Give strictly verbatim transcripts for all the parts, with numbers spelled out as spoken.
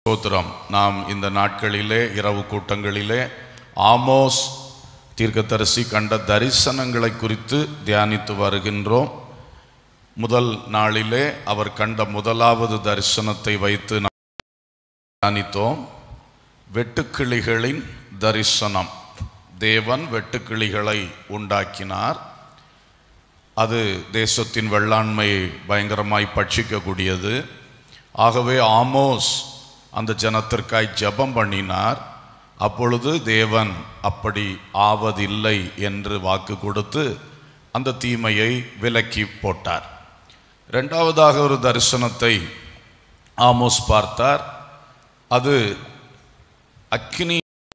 ஸ்தோத்திரம். நாம் இந்த நாட்களிலே இரவு கூட்டங்களிலே ஆமோஸ் தீர்க்கதரிசி கண்ட தரிசனங்களை குறித்து தியானித்து வருகின்றோம். முதல் நாளிலே அவர் கண்ட முதலாவது தரிசனத்தை வைத்து தியானித்தோம். வெட்டுக்கிளிகளின் தரிசனம். தேவன் வெட்டுக்கிளிகளை உண்டாக்கினார். அது தேசத்தின் வெள்ளாண்மையை பயங்கரமாய் பட்சிக்கக்கூடியது. ஆகவே ஆமோஸ் அந்த ஜனத்திற்காய் ஜெபம் பண்ணினார். அப்பொழுது தேவன் அப்படி ஆவதில்லை என்று வாக்கு கொடுத்து அந்த தீமையை விலக்கி போட்டார். இரண்டாவதாக ஒரு தரிசனத்தை ஆமோஸ் பார்த்தார். அது அக்கினி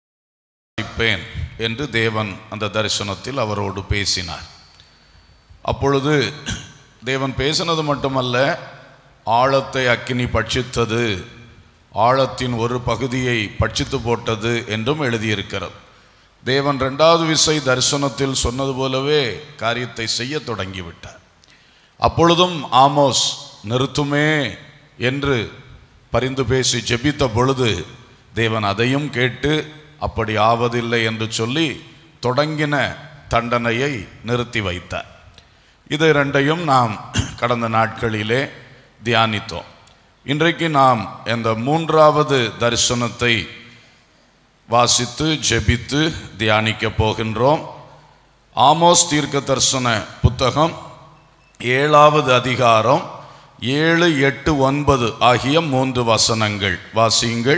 என்று தேவன் அந்த தரிசனத்தில் அவரோடு பேசினார். அப்பொழுது தேவன் பேசினது மட்டுமல்ல, ஆழத்தை அக்கினி பட்சித்தது, ஆழத்தின் ஒரு பகுதியை பட்சித்து போட்டது என்றும் எழுதியிருக்கிறது. தேவன் இரண்டாவது விசை தரிசனத்தில் சொன்னது போலவே காரியத்தை செய்ய தொடங்கிவிட்டார். அப்பொழுதும் ஆமோஸ் நிறுத்துமே என்று பரிந்து பேசி ஜெபித்த பொழுது தேவன் அதையும் கேட்டு அப்படி ஆவதில்லை என்று சொல்லி தொடங்கின தண்டனையை நிறுத்தி வைத்தார். இதை இரண்டையும் நாம் கடந்த நாட்களிலே தியானித்தோம். இன்றைக்கு நாம் இந்த மூன்றாவது தரிசனத்தை வாசித்து ஜெபித்து தியானிக்க போகின்றோம். ஆமோஸ் தீர்க்க தரிசன புத்தகம் ஏழாவது அதிகாரம் ஏழு எட்டு ஒன்பது ஆகிய மூன்று வசனங்கள் வாசியுங்கள்.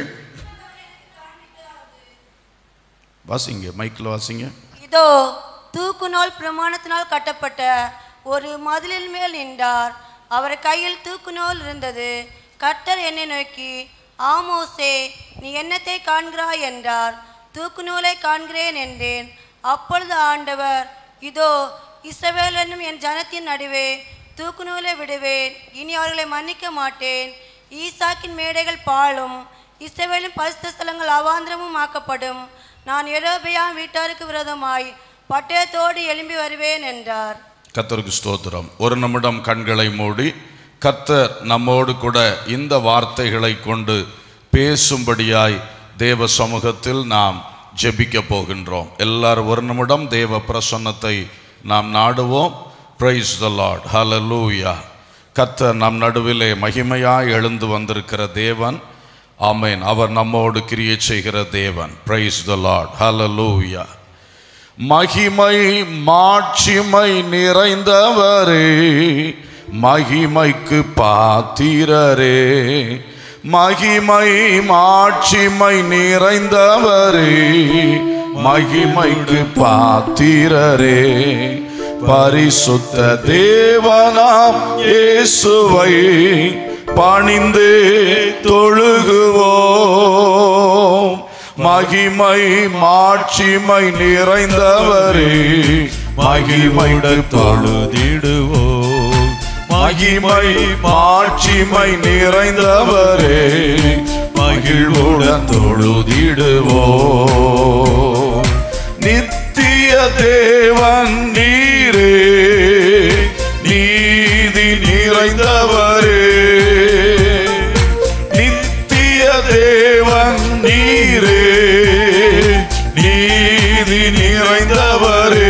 வாசிங்க, மைக்கில் வாசிங்க. இதோ தூக்கு நூல் பிரமாணத்தினால் கட்டப்பட்ட ஒரு மதிலின் மேல் நின்றார். அவர் கையில் தூக்கு நூல் இருந்தது. கர்த்தர் என்னை நோக்கி, ஆமோசே, நீ என்னத்தை காண்கிறாய் என்றார். தூக்கு நூலை காண்கிறேன் என்றேன். அப்பொழுது ஆண்டவர், இதோ இஸ்ரவேல் என்னும் என் ஜனத்தின் நடுவே தூக்கு நூலை விடுவேன், இனி அவர்களை மன்னிக்க மாட்டேன். ஈசாக்கின் மேடைகள் பாழும், இஸ்ரவேலின் பரிசுத்த ஸ்தலங்கள் அவாந்திரமும் ஆக்கப்படும். நான் யெரொபெயாம் வீட்டாருக்கு விரோதமாய் பட்டயத்தோடு எழும்பி வருவேன் என்றார். கர்த்தருக்கு ஸ்தோத்திரம். ஒரு நிமிடம் கண்களை மூடி கர்த்தர் நம்மோடு கூட இந்த வார்த்தைகளை கொண்டு பேசும்படியாய் தேவ சமூகத்தில் நாம் ஜெபிக்க போகின்றோம். எல்லாரும் ஒரு நிமிடம் தேவ பிரசன்னத்தை நாம் நாடுவோம். பிரைஸ் தி லார்ட், ஹல்லேலூயா. கர்த்தர் நம் நடுவிலே மகிமையாய் எழுந்து வந்திருக்கிற தேவன். ஆமென். அவர் நம்மோடு கிரியை செய்கிற தேவன். Praise the lord, hallelujah. மகிமை மாட்சிமை நிறைந்தவரே, மகிமைக்கு பாத்திரரே, மகிமை மாட்சிமை நிறைந்தவரே, மகிமைக்கு பாத்திரரே, பரிசுத்த தேவனாம் இயேசுவை பணிந்து தொழுகுவோம். மகிமை மாட்சிமை நிறைந்தவரே, மகிமையுடன் தொழுதிடுவோம். மகிமை மாட்சிமை நிறைந்தவரே, மகிழ்வுடன் தொழுதிடுவோம். நித்திய தேவன் நீரே, நீதி நிறைந்தவரே, நித்திய தேவன் நீரே, நீதி நிறைந்தவரே,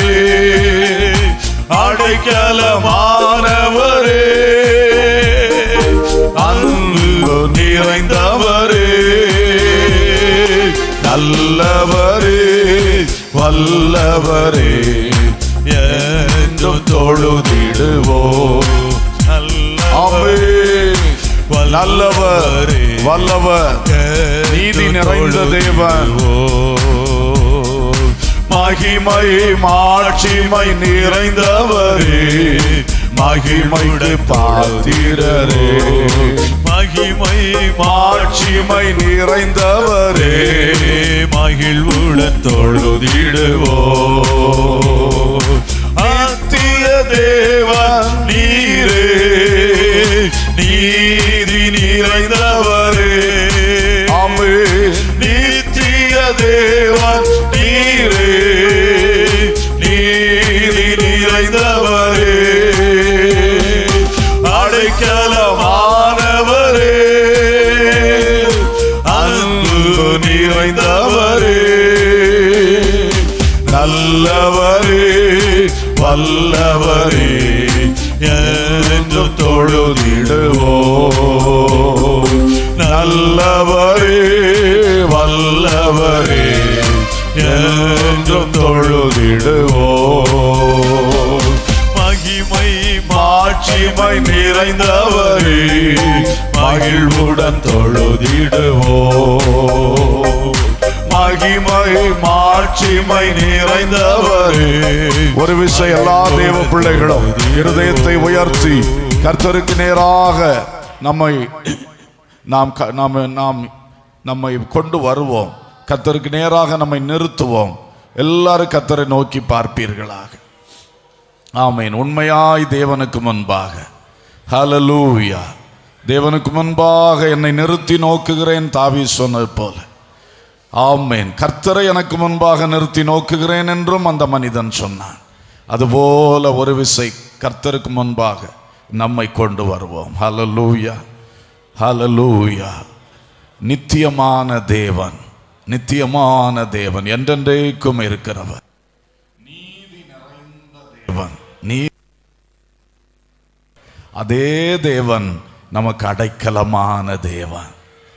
அடைக்கலமானவரே, அன்பு நிறைந்தவரே, நல்லவரே, வல்லவரே, என்றும் தொழுதிடுவோம். நல்லவர், வல்லவர், நீதி நிறைந்த தேவன். மகிமை மாட்சிமை நிறைந்தவரே, மகிமையுடைய பாத்திரரே, மகிமை மாட்சிமை நிறைந்தவரே, மகிழ்வுடன் தொழுதிடுவோம். நித்திய தேவன் நீரே, நீதி நிறைந்தவரே, ஆமென். நித்திய தேவன் நீரே, நீதி நிறைந்தவரே, அடைக்கலமானவரே, வல்லவரே என்றும் தொழுதிடுவோம். நல்லவரே வல்லவரே என்றும் தொழுதிடுவோம். மகிமை மாட்சிமை நிறைந்தவரே மகிழ்வுடன் தொழுதிடுவோம். மகிமை மாட்சிமை நிறைந்தவரே. ஒரு விஷயம் எல்லா தேவ பிள்ளைகளும் இருதயத்தை உயர்த்தி கர்த்தருக்கு நேராக நம்மை நாம் நாம் நாம் நம்மை கொண்டு வருவோம். கர்த்தருக்கு நேராக நம்மை நிறுத்துவோம். எல்லாரும் கர்த்தரை நோக்கி பார்ப்பீர்களாக. ஆமென். உண்மையாய் தேவனுக்கு முன்பாக, ஹல்லேலூயா, தேவனுக்கு முன்பாக என்னை நிறுத்தி நோக்குகிறேன் தாவீது சொன்னது போல. ஆமென். கர்த்தரை எனக்கு முன்பாக நிறுத்தி நோக்குகிறேன் என்றும் அந்த மனிதன் சொன்னான். அதுபோல ஒரு விசை கர்த்தருக்கு முன்பாக நம்மை கொண்டு வருவோம். ஹல்லேலூயா, ஹல்லேலூயா. நித்தியமான தேவன், நித்தியமான தேவன், என்றென்றைக்கும் இருக்கிறவர், நீதி நிறைந்த தேவன். நீ அதே தேவன் நமக்கு அடைக்கலமான தேவன்,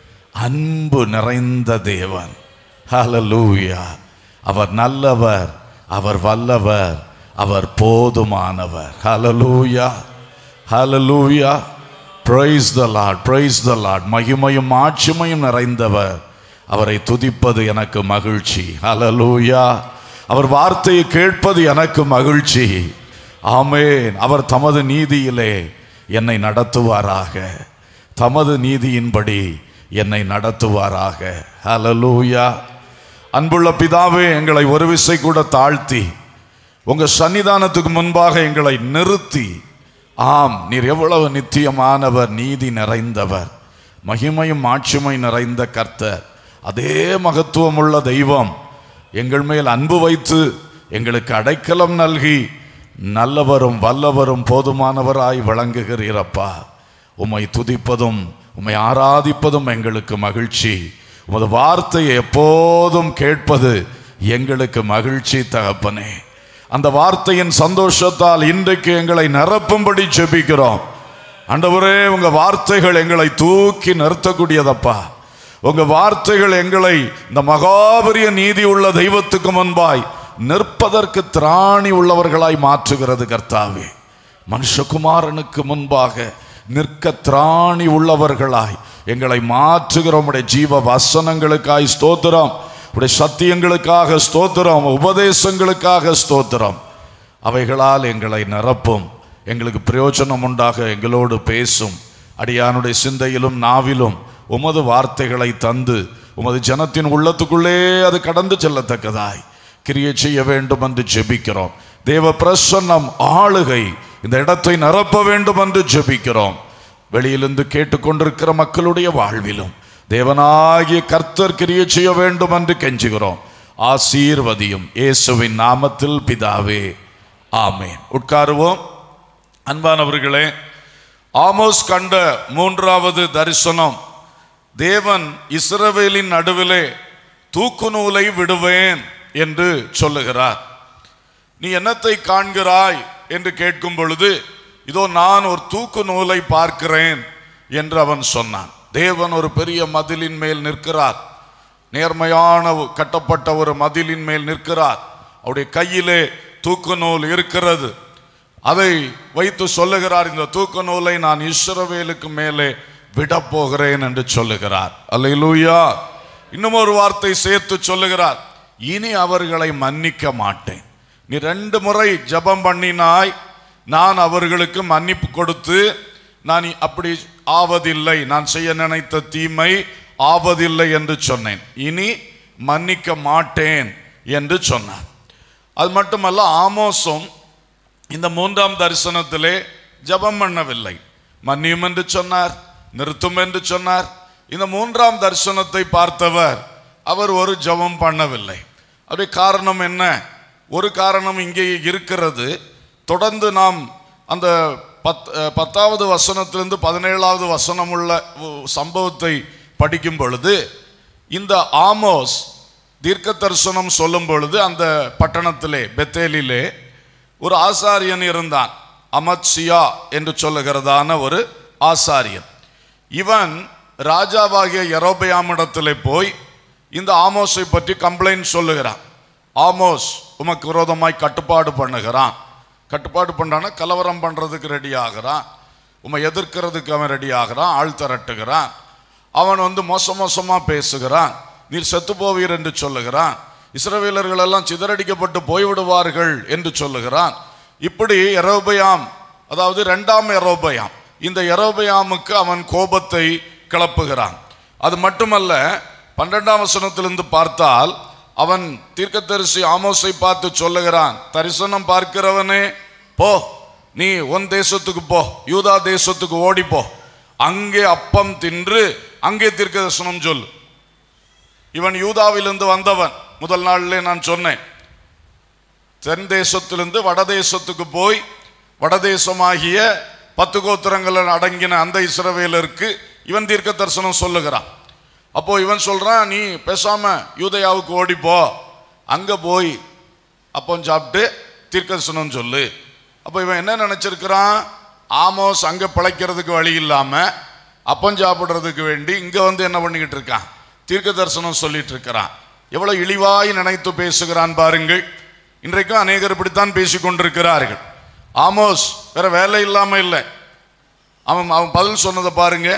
அன்பு நிறைந்த தேவன். ஹல்லேலூயா. அவர் நல்லவர், அவர் வல்லவர், அவர் போதுமானவர். Hallelujah, hallelujah. Praise the lord, praise the lord. மகிமையும் ஆட்சிமையும் நிறைந்தவர். அவரை துதிப்பது எனக்கு மகிழ்ச்சி. ஹல்லேலூயா. அவர் வார்த்தையை கேட்பது எனக்கு மகிழ்ச்சி. ஆமென். அவர் தமது நீதியிலே என்னை நடத்துவாராக, தமது நீதியின்படி என்னை நடத்துவாராக. ஹல்லேலூயா. அன்புள்ள பிதாவே, எங்களை ஒரு விசை கூட தாழ்த்தி உங்க சன்னிதானத்துக்கு முன்பாக எங்களை நிறுத்தி, ஆம், நீர் எவ்வளவு நித்தியமானவர், நீதி நிறைந்தவர், மகிமையும் ஆட்சிமை நிறைந்த கர்த்தர், அதே மகத்துவமுள்ள தெய்வம் எங்கள் மேல் அன்பு வைத்து எங்களுக்கு அடைக்கலம் நல்கி நல்லவரும் வல்லவரும் போதுமானவராய் விளங்குகிறீரப்பா. உம்மை துதிப்பதும் உம்மை ஆராதிப்பதும் எங்களுக்கு மகிழ்ச்சி. உமது வார்த்தையை எப்போதும் கேட்பது எங்களுக்கு மகிழ்ச்சி தகப்பனே. அந்த வார்த்தையின் சந்தோஷத்தால் இன்றைக்கு எங்களை நிரப்பும்படி ஜெபிக்கிறோம். ஆண்டவரே, உங்க வார்த்தைகள் எங்களை தூக்கி நிறுத்தக்கூடியதப்பா. உங்க வார்த்தைகள் எங்களை இந்த மகாபரிய நீதி உள்ள தெய்வத்துக்கு முன்பாய் நிற்பதற்கு திராணி உள்ளவர்களாய் மாற்றுகிறது கர்த்தாவே. மனுஷகுமாரனுக்கு முன்பாக நிற்க திராணி உள்ளவர்களாய் எங்களை மாற்றுகிற உம்முடைய ஜீவ வசனங்களுக்காய் ஸ்தோத்திரம், உடைய சத்தியங்களுக்காக ஸ்தோத்திரம், உபதேசங்களுக்காக ஸ்தோத்திரம். அவைகளால் எங்களை நிரப்பும், எங்களுக்கு பிரயோஜனம் உண்டாக எங்களோடு பேசும். அடியானுடைய சிந்தையிலும் நாவிலும் உமது வார்த்தைகளை தந்து உமது ஜனத்தின் உள்ளத்துக்குள்ளே அது கடந்து செல்லத்தக்கதாய் கிரியை செய்ய வேண்டும் என்று ஜெபிக்கிறோம். தேவ பிரசன்னம் ஆளுகை இந்த இடத்தை நிரப்ப வேண்டும் என்று ஜெபிக்கிறோம். வெளியிலிருந்து கேட்டுக்கொண்டிருக்கிற மக்களுடைய வாழ்விலும் தேவனாகிய கர்த்தர் கிரியை செய்ய வேண்டும் என்று கெஞ்சுகிறோம். ஆசீர்வதியும் இயேசுவின் நாமத்தில் பிதாவே, ஆமென். உட்காருவோம். அன்பானவர்களே, ஆமோஸ் கண்ட மூன்றாவது தரிசனம், தேவன் இஸ்ரவேலின் நடுவிலே தூக்கு நூலை விடுவேன் என்று சொல்லுகிறார். நீ என்னத்தை காண்கிறாய் என்று கேட்கும் பொழுது, இதோ நான் ஒரு தூக்கு நூலை பார்க்கிறேன் என்று அவன் சொன்னான். தேவன் ஒரு பெரிய மதிலின் மேல் நிற்கிறார், நேர்மையான கட்டப்பட்ட ஒரு மதிலின் மேல் நிற்கிறார். அவருடைய கையிலே தூக்கு நூல் இருக்கிறது. அதை வைத்து சொல்லுகிறார், இந்த தூக்கு நூலை நான் இஸ்ரவேலுக்கு மேலே விடப்போகிறேன் என்று சொல்லுகிறார். அல்லேலூயா. இன்னும் ஒரு வார்த்தை சேர்த்து சொல்லுகிறார், இனி அவர்களை மன்னிக்க மாட்டேன். நீ ரெண்டு முறை ஜெபம் பண்ணினாய், நான் அவர்களுக்கு மன்னிப்பு கொடுத்து நான் அப்படி ஆவதில்லை, நான் செய்ய நினைத்த தீமை ஆவதில்லை என்று சொன்னேன். இனி மன்னிக்க மாட்டேன் என்று சொன்னார். அது மட்டுமல்ல, ஆமோஸும் இந்த மூன்றாம் தரிசனத்திலே ஜெபம் பண்ணவில்லை. மன்னியும் என்று சொன்னார், நிறுத்தும் என்று சொன்னார். இந்த மூன்றாம் தரிசனத்தை பார்த்தவர் அவர் ஒரு ஜெபம் பண்ணவில்லை. அதே காரணம் என்ன? ஒரு காரணம் இங்கே இருக்கிறது. தொடர்ந்து நாம் அந்த பத் பத்தாவது வசனத்திலிருந்து பதினேழாவது வசனம் உள்ள சம்பவத்தை படிக்கும் பொழுது, இந்த ஆமோஸ் தீர்க்க தரிசனம் சொல்லும் பொழுது அந்த பட்டணத்திலே பெத்தேலிலே ஒரு ஆசாரியன் இருந்தான், அமத்சியா என்று சொல்லுகிறதான ஒரு ஆசாரியன். இவன் ராஜாவாகிய யெரொபெயாமிடத்திலே போய் இந்த ஆமோஸை பற்றி கம்ப்ளைண்ட் சொல்லுகிறான். ஆமோஸ் உமக்கு விரோதமாய் கட்டுப்பாடு பண்ணுகிறான். கட்டுப்பாடு பண்ணான கலவரம் பண்ணுறதுக்கு ரெடி ஆகிறான், உமை எதிர்க்கிறதுக்கு அவன் ரெடி ஆகிறான், ஆள் திரட்டுகிறான். அவன் வந்து மோச மோசமாக பேசுகிறான், நீர் செத்து போவீர் என்று சொல்லுகிறான், இஸ்ரவேலர்கள் எல்லாம் சிதறடிக்கப்பட்டு போய்விடுவார்கள் என்று சொல்லுகிறான். இப்படி யெரொபெயாம், அதாவது இரண்டாம் யெரொபெயாம், இந்த யெரொபெயாமுக்கு அவன் கோபத்தை கிளப்புகிறான். அது மட்டுமல்ல, பன்னிரெண்டாம் வசனத்திலிருந்து பார்த்தால் அவன் தீர்க்கதரிசி ஆமோஸை பார்த்து சொல்லுகிறான், தரிசனம் பார்க்கிறவனே போ, நீ உன் தேசத்துக்கு போ, யூதா தேசத்துக்கு ஓடிப்போ, அங்கே அப்பம் தின்று அங்கே தீர்க்க தரிசனம் சொல். இவன் யூதாவிலிருந்து வந்தவன். முதல் நாளிலே நான் சொன்னேன், தென் தேசத்திலிருந்து வடதேசத்துக்கு போய் வடதேசமாகிய பத்து கோத்திரங்கள் அடங்கின அந்த இஸ்ரவேலருக்கு இவன் தீர்க்க தரிசனம் சொல்லுகிறான். அப்போ இவன் சொல்றான், நீ பேசாம யூதயாவுக்கு ஓடிப்போ, அங்க போய் அப்போ சாப்பிட்டு தீர்க்க தரிசனம் சொல்லு. அப்போ இவன் என்ன நினைச்சிருக்கிறான், ஆமோஸ் அங்க பிழைக்கிறதுக்கு வழி இல்லாம அப்பம் சாப்பிடுறதுக்கு வேண்டி இங்க வந்து என்ன பண்ணிக்கிட்டு இருக்கான், தீர்க்க தரிசனம் சொல்லிட்டு இருக்கிறான். எவ்வளவு இழிவாய் நினைத்து பேசுகிறான் பாருங்கள். இன்றைக்கும் அநேகர் இப்படித்தான் பேசி கொண்டிருக்கிறார்கள். ஆமோஸ் வேற வேலை இல்லாம இல்லை. அவன் அவன் பதில் சொன்னதை பாருங்க,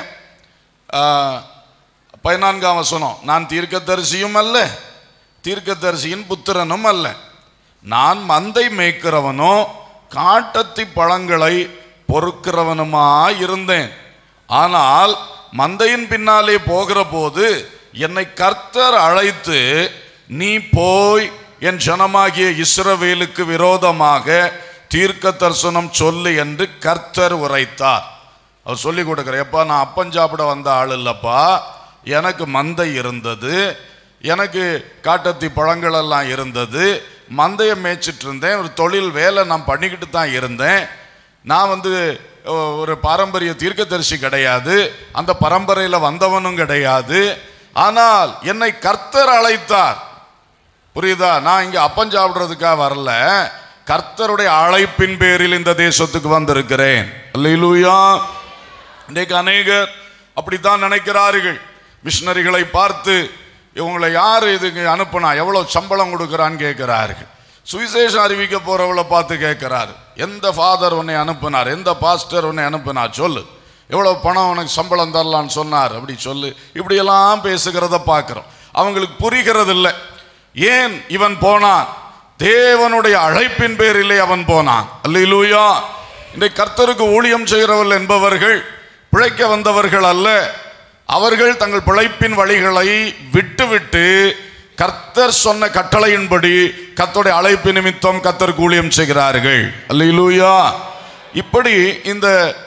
பதினான்காம் வசனம், நான் தீர்க்கதரிசியும் அல்ல, தீர்க்கதரிசியின் புத்திரனும் அல்ல, நான் மந்தை மேய்க்கிறவனோ காட்டத்தி பழங்களை பொறுக்கிறவனுமாய் இருந்தேன். ஆனால் மந்தையின் பின்னாலே போகிற போது என்னை கர்த்தர் அழைத்து, நீ போய் என் ஜனமாகிய இஸ்ரவேலுக்கு விரோதமாக தீர்க்க தரிசனம் சொல்லு என்று கர்த்தர் உரைத்தார். அவர் சொல்லி கொடுக்கிற, எப்பா நான் அப்பம் சாப்பிட வந்த ஆள் இல்லப்பா, எனக்கு மந்தை இருந்தது, எனக்கு காட்டத்தி பழங்கள் எல்லாம் இருந்தது, மந்தையை மேய்ச்சிட்டு இருந்தேன், ஒரு தொழில் வேலை நான் பண்ணிக்கிட்டு தான் இருந்தேன். நான் வந்து ஒரு பாரம்பரிய தீர்க்கதரிசி கிடையாது, அந்த பரம்பரையில் வந்தவனும் கிடையாது. ஆனால் என்னை கர்த்தர் அழைத்தார். புரியுதா? நான் இங்க அப்பம் சாப்பிடுறதுக்காக வரல, கர்த்தருடைய அழைப்பின் பேரில் இந்த தேசத்துக்கு வந்திருக்கிறேன். அல்லேலூயா. இன்றைக்கு அநேகர் அப்படித்தான் நினைக்கிறார்கள். மிஷனரிகளை பார்த்து, இவங்களை யார் இதுக்கு அனுப்புனா, எவ்வளவு சம்பளம் கொடுக்கிறான்னு கேட்கிறார்கள். சுவிசேஷம் அறிவிக்க போறவளை பார்த்து கேட்கிறாரு, எந்த ஃபாதர் உன்னை அனுப்புனார், எந்த பாஸ்டர் உன்னை அனுப்புனார் சொல்லு, எவ்வளவு பணம் உனக்கு சம்பளம் தரலான்னு சொன்னார் அப்படி சொல்லு. இப்படியெல்லாம் பேசுகிறத பார்க்கிறோம். அவங்களுக்கு புரிகிறது இல்லை. ஏன் இவன் போனான்? தேவனுடைய அழைப்பின் பேரிலே அவன் போனான். அல்லேலூயா. இன்றைக்கு கர்த்தருக்கு ஊழியம் செய்கிறவர்கள் என்பவர்கள் பிழைக்க வந்தவர்கள் அல்ல. அவர்கள் தங்கள் பிழைப்பின் வழிகளை விட்டுவிட்டு கர்த்தர் சொன்ன கட்டளையின்படி கர்த்தருடைய அழைப்பு நிமித்தம் கர்த்தருக்கு ஊழியம் செய்கிறார்கள். அல்லேலூயா. இப்படி இந்த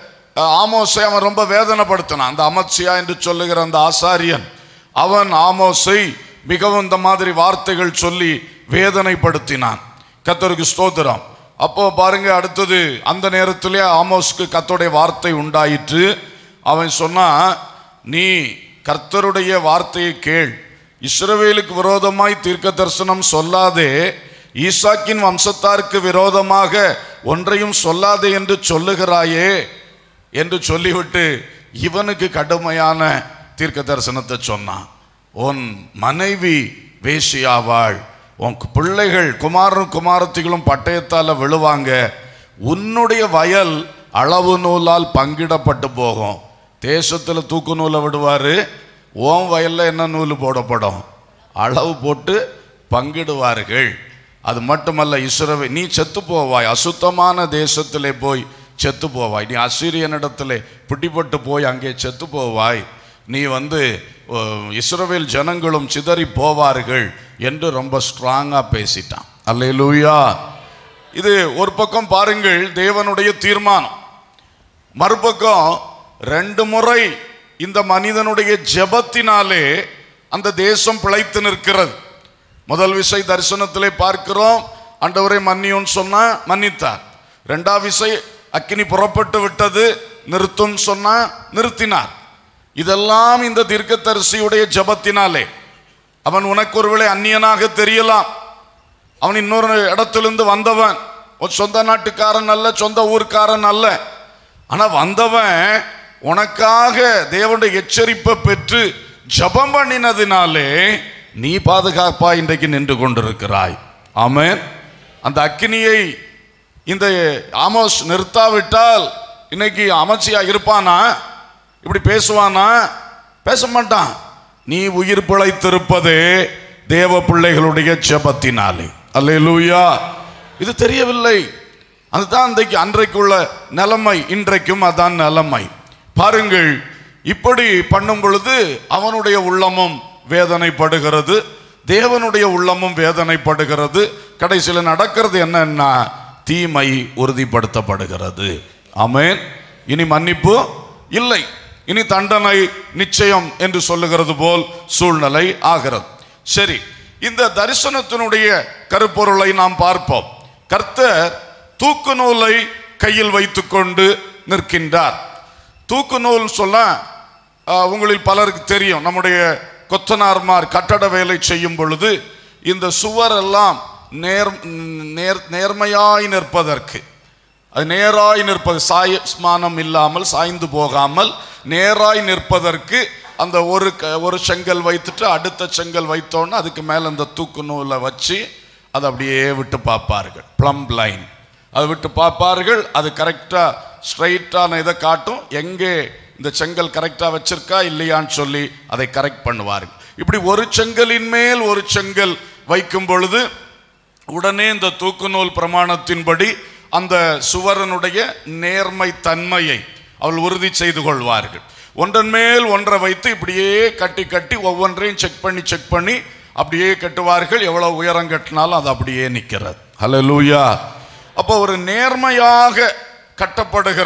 ஆமோஸை அவன் ரொம்ப வேதனைப்படுத்தினான். அந்த அமத்சியா என்று சொல்லுகிற அந்த ஆசாரியன், அவன் ஆமோஸை மிகவும் இந்த மாதிரி வார்த்தைகள் சொல்லி வேதனைப்படுத்தினான். கர்த்தருக்கு ஸ்தோத்திரம். அப்போ பாருங்க, அடுத்தது அந்த நேரத்திலே ஆமோஸ்க்கு கர்த்தருடைய வார்த்தை உண்டாயிற்று. அவன் சொன்னா, நீ கர்த்தருடைய வார்த்தையை கேள், இஸ்ரவேலுக்கு விரோதமாய் தீர்க்க தரிசனம் சொல்லாதே, ஈசாக்கின் வம்சத்தாருக்கு விரோதமாக ஒன்றையும் சொல்லாதே என்று சொல்லுகிறாயே என்று சொல்லிவிட்டு இவனுக்கு கடுமையான தீர்க்க தரிசனத்தை சொன்னான். உன் மனைவி வேசியாவாள், உன் பிள்ளைகள் குமாரனும் குமாரத்திகளும் பட்டயத்தால் விழுவாங்க, உன்னுடைய வயல் அளவு நூலால் பங்கிடப்பட்டு போகும். தேசத்தில் தூக்கு நூலை விடுவார், ஓம் வயலில் என்ன நூல் போடப்படும், அளவு போட்டு பங்கிடுவார்கள். அது மட்டுமல்ல, இஸ்ரவே நீ செத்து போவாய், அசுத்தமான தேசத்திலே போய் செத்து போவாய், நீ அசீரியனிடத்திலே பிடிபட்டு போய் அங்கே செத்து போவாய், நீ வந்து இஸ்ரவேல் ஜனங்களும் சிதறி போவார்கள் என்று ரொம்ப ஸ்ட்ராங்காக பேசிட்டான். அல்லேலூயா. இது ஒரு பக்கம் பாருங்கள் தேவனுடைய தீர்மானம். மறுபக்கம் ரெண்டு முறை இந்த மனிதனுடைய ஜெபத்தினாலே அந்த தேசம் பிழைத்து நிற்கிறது. முதல் விசை தரிசனத்திலே பார்க்கிறோம், ஆண்டவரை மன்னியும் சொன்னா மன்னித்தார். ரெண்டாவது விசை அக்கினி புறப்பட்டு விட்டது, நிறுத்தும் சொன்னா நிறுத்தினார். இதெல்லாம் இந்த தீர்க்கதரிசியுடைய ஜெபத்தினாலே. அவன் உனக்கு ஒருவேளை அந்நியனாக தெரியலாம், அவன் இன்னொரு இடத்திலிருந்து வந்தவன், ஒரு சொந்த நாட்டுக்காரன் அல்ல, சொந்த ஊர்க்காரன் அல்ல. ஆனா வந்தவன் உனக்காக தேவனுடைய எச்சரிப்பை பெற்று ஜெபம் பண்ணினதினாலே நீ பாதுகாப்பா இன்றைக்கு நின்று கொண்டிருக்கிறாய். ஆமென். அந்த அக்கினியை இந்த ஆமோஸ் நிறுத்தாவிட்டால் இன்னைக்கு அமைச்சியா இருப்பானா? இப்படி பேசுவானா? பேச மாட்டான். நீ உயிர் பிழைத்திருப்பதே தேவ பிள்ளைகளுடைய ஜெபத்தினாலே. அல்லேலூயா. இது தெரியவில்லை. அதுதான் இன்றைக்கு அன்றைக்குள்ள நிலைமை, இன்றைக்கும் அதான் நிலைமை. பாருங்கள், இப்படி பண்ணும் பொழுது அவனுடைய உள்ளமும் வேதனைப்படுகிறது, தேவனுடைய உள்ளமும் வேதனைப்படுகிறது. கடைசியில் நடக்கிறது என்னன்னா தீமை உறுதிப்படுத்தப்படுகிறது. ஆமென். இனி மன்னிப்பு இல்லை, இனி தண்டனை நிச்சயம் என்று சொல்லுகிறது போல் சூழ்நிலை ஆகிறது. சரி, இந்த தரிசனத்தினுடைய கருப்பொருளை நாம் பார்ப்போம். கர்த்தர் தூக்கு நூலை கையில் வைத்துக்கொண்டு நிற்கின்றார். தூக்கு நூல் சொல்ல உங்களில் பலருக்கு தெரியும். நம்முடைய கொத்தனார்மார் கட்டட வேலை செய்யும் பொழுது இந்த சுவர் எல்லாம் நேர் நேர் நேர்மையாய் நிற்பதற்கு, அது நேராய் நிற்பது, சாயஸ்மானம் இல்லாமல் சாய்ந்து போகாமல் நேராய் நிற்பதற்கு அந்த ஒரு ஒரு செங்கல் வைத்துட்டு அடுத்த செங்கல் வைத்தோன்னு அதுக்கு மேலே அந்த தூக்கு நூலை வச்சு அதை அப்படியே விட்டு பார்ப்பார்கள். ப்ளம் லைன் அதை விட்டு பார்ப்பார்கள். அது கரெக்டாக ஸ்ட்ரைட்டான இதை காட்டும், எங்கே இந்த செங்கல் கரெக்டாக வச்சிருக்கா இல்லையான்னு சொல்லி அதை கரெக்ட் பண்ணுவார்கள். இப்படி ஒரு செங்கலின் மேல் ஒரு செங்கல் வைக்கும் பொழுது உடனே இந்த தூக்கு நூல் பிரமாணத்தின்படி அந்த சுவரனுடைய நேர்மை தன்மையை அவள் உறுதி செய்து கொள்வார்கள். ஒன்றன் மேல் ஒன்றை வைத்து இப்படியே கட்டி கட்டி ஒவ்வொன்றையும் செக் பண்ணி செக் பண்ணி அப்படியே கட்டுவார்கள். எவ்வளவு உயரம் கட்டினாலும் அது அப்படியே நிற்கிறது. ஹல்லேலூயா. அப்போ ஒரு நேர்மையாக கட்டப்படுகிற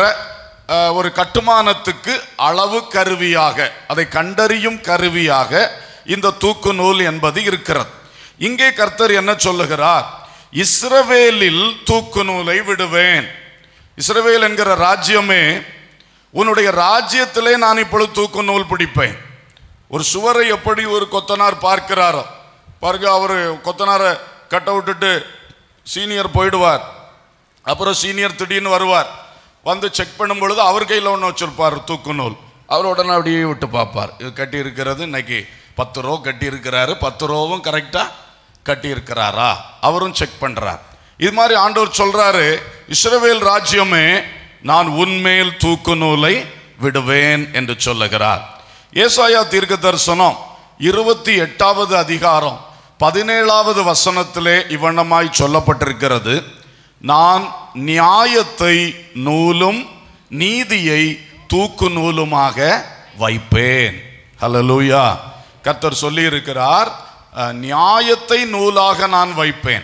ஒரு கட்டுமானத்துக்கு அளவு கருவியாக, அதை கண்டறியும் கருவியாக இந்த தூக்கு நூல் என்பது இருக்கிறது. இங்கே கர்த்தர் என்ன சொல்லுகிறார்? இஸ்ரவேலில் தூக்கு நூலை விடுவேன். இஸ்ரவேல் என்கிற ராஜ்யமே, உன்னுடைய ராஜ்யத்திலே நான் இப்பொழுது தூக்கு நூல் பிடிப்பேன். ஒரு சுவரை எப்படி ஒரு கொத்தனார் பார்க்கிறாரோ பாருங்க, அவர் கொத்தனாரை கட்ட விட்டுட்டு சீனியர் போயிடுவார். அப்புறம் சீனியர் திடீர்னு வருவார், வந்து செக் பண்ணும் பொழுது அவர் கையில் ஒன்று வச்சிருப்பார் தூக்கு நூல். அவர் உடனே அப்படியே விட்டு பார்ப்பார். இது கட்டி இருக்கிறது இன்னைக்கு பத்து ரூபா கட்டி இருக்கிறாரு, பத்து ரூபாவும் கரெக்டாக கட்டி இருக்கிறாரா அவரும் செக் பண்றார். இது மாதிரி ஆண்டவர் சொல்றாரு, இஸ்ரவேல் ராஜ்யமே நான் உன்மேல் தூக்கு நூலை விடுவேன் என்று சொல்லுகிறார். ஏசாயா தீர்க்க தரிசனம் இருபத்தி எட்டாவது அதிகாரம் பதினேழாவது வசனத்திலே இவ்வண்ணமாய் சொல்லப்பட்டிருக்கிறது, நான் நியாயத்தை நூலும் நீதியை தூக்கு நூலுமாக வைப்பேன். ஹல்லேலூயா. கர்த்தர் சொல்லி இருக்கிறார், நியாயத்தை நூலாக நான் வைப்பேன்,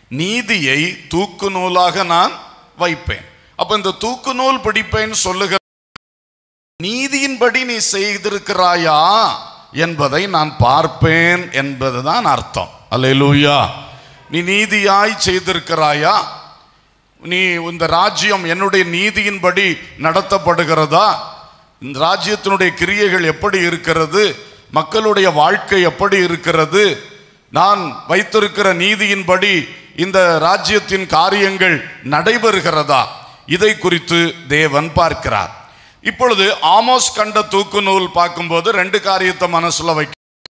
நீதியை தூக்கு நூலாக நான் வைப்பேன். அப்ப இந்த தூக்கு நூல் பிடிப்பேன் சொல்லுகிற நீதியின்படி நீ செய்திருக்கிறாயா என்பதை நான் பார்ப்பேன் என்பதுதான் அர்த்தம். அல்லேலூயா. நீ நீதியாய் செய்திருக்கிறாயா? நீ இந்த ராஜ்யம் என்னுடைய நீதியின்படி நடத்தப்படுகிறதா? இந்த ராஜ்யத்தினுடைய கிரியைகள் எப்படி இருக்கிறது? மக்களுடைய வாழ்க்கை எப்படி இருக்கிறது? நான் வைத்திருக்கிற நீதியின்படி இந்த ராஜ்யத்தின் காரியங்கள் நடைபெறுகிறதா? இதை குறித்து தேவன் பார்க்கிறார். இப்பொழுது ஆமோஸ் கண்ட தூக்கு நூல் பார்க்கும்போது ரெண்டு காரியத்தை மனசுல வைக்க,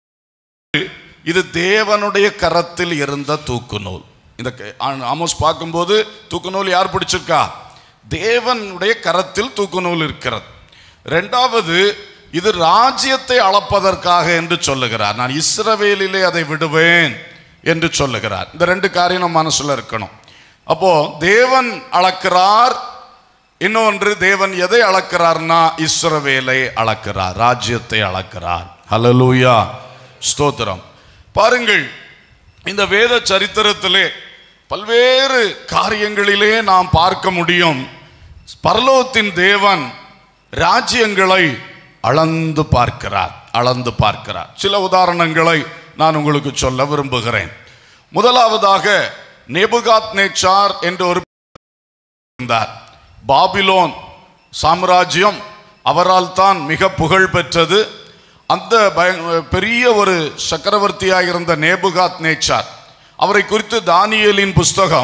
இது தேவனுடைய கரத்தில் இருந்த தூக்கு நூல். இந்த ஆமோஸ் பார்க்கும்போது தூக்கு நூல் யார் பிடிச்சிருக்கா? தேவனுடைய கரத்தில் தூக்கு நூல் இருக்கிறது. ரெண்டாவது, இது ராஜ்யத்தை அளப்பதற்காக என்று சொல்லுகிறார். நான் இஸ்ரவேலிலே அதை விடுவேன் என்று சொல்லுகிறார். இந்த ரெண்டு காரியம் நம்ம மனசுல இருக்கணும். அப்போ தேவன் அளக்கிறார், இன்னொன்று தேவன் எதை அளக்கிறார்னா இஸ்ரவேலை அளக்கிறார், ராஜ்யத்தை அளக்கிறார். ஹல்லேலூயா, ஸ்தோத்திரம். பாருங்கள், இந்த வேத சரித்திரத்திலே பல்வேறு காரியங்களிலே நாம் பார்க்க முடியும். பரலோகத்தின் தேவன் ராஜ்யங்களை அளந்து பார்க்கிறார், அளந்து பார்க்கிறார். சில உதாரணங்களை நான் உங்களுக்கு சொல்ல விரும்புகிறேன். முதலாவதாக நேபுகாத்நேச்சார் என்று ஒரு இருந்தார். பாபிலோன் சாம்ராஜ்யம் அவரால் தான் மிக புகழ் பெற்றது. அந்த பெரிய ஒரு சக்கரவர்த்தியாக இருந்த நேபுகாத்நேச்சார், அவரை குறித்து தானியேலின் புஸ்தகம்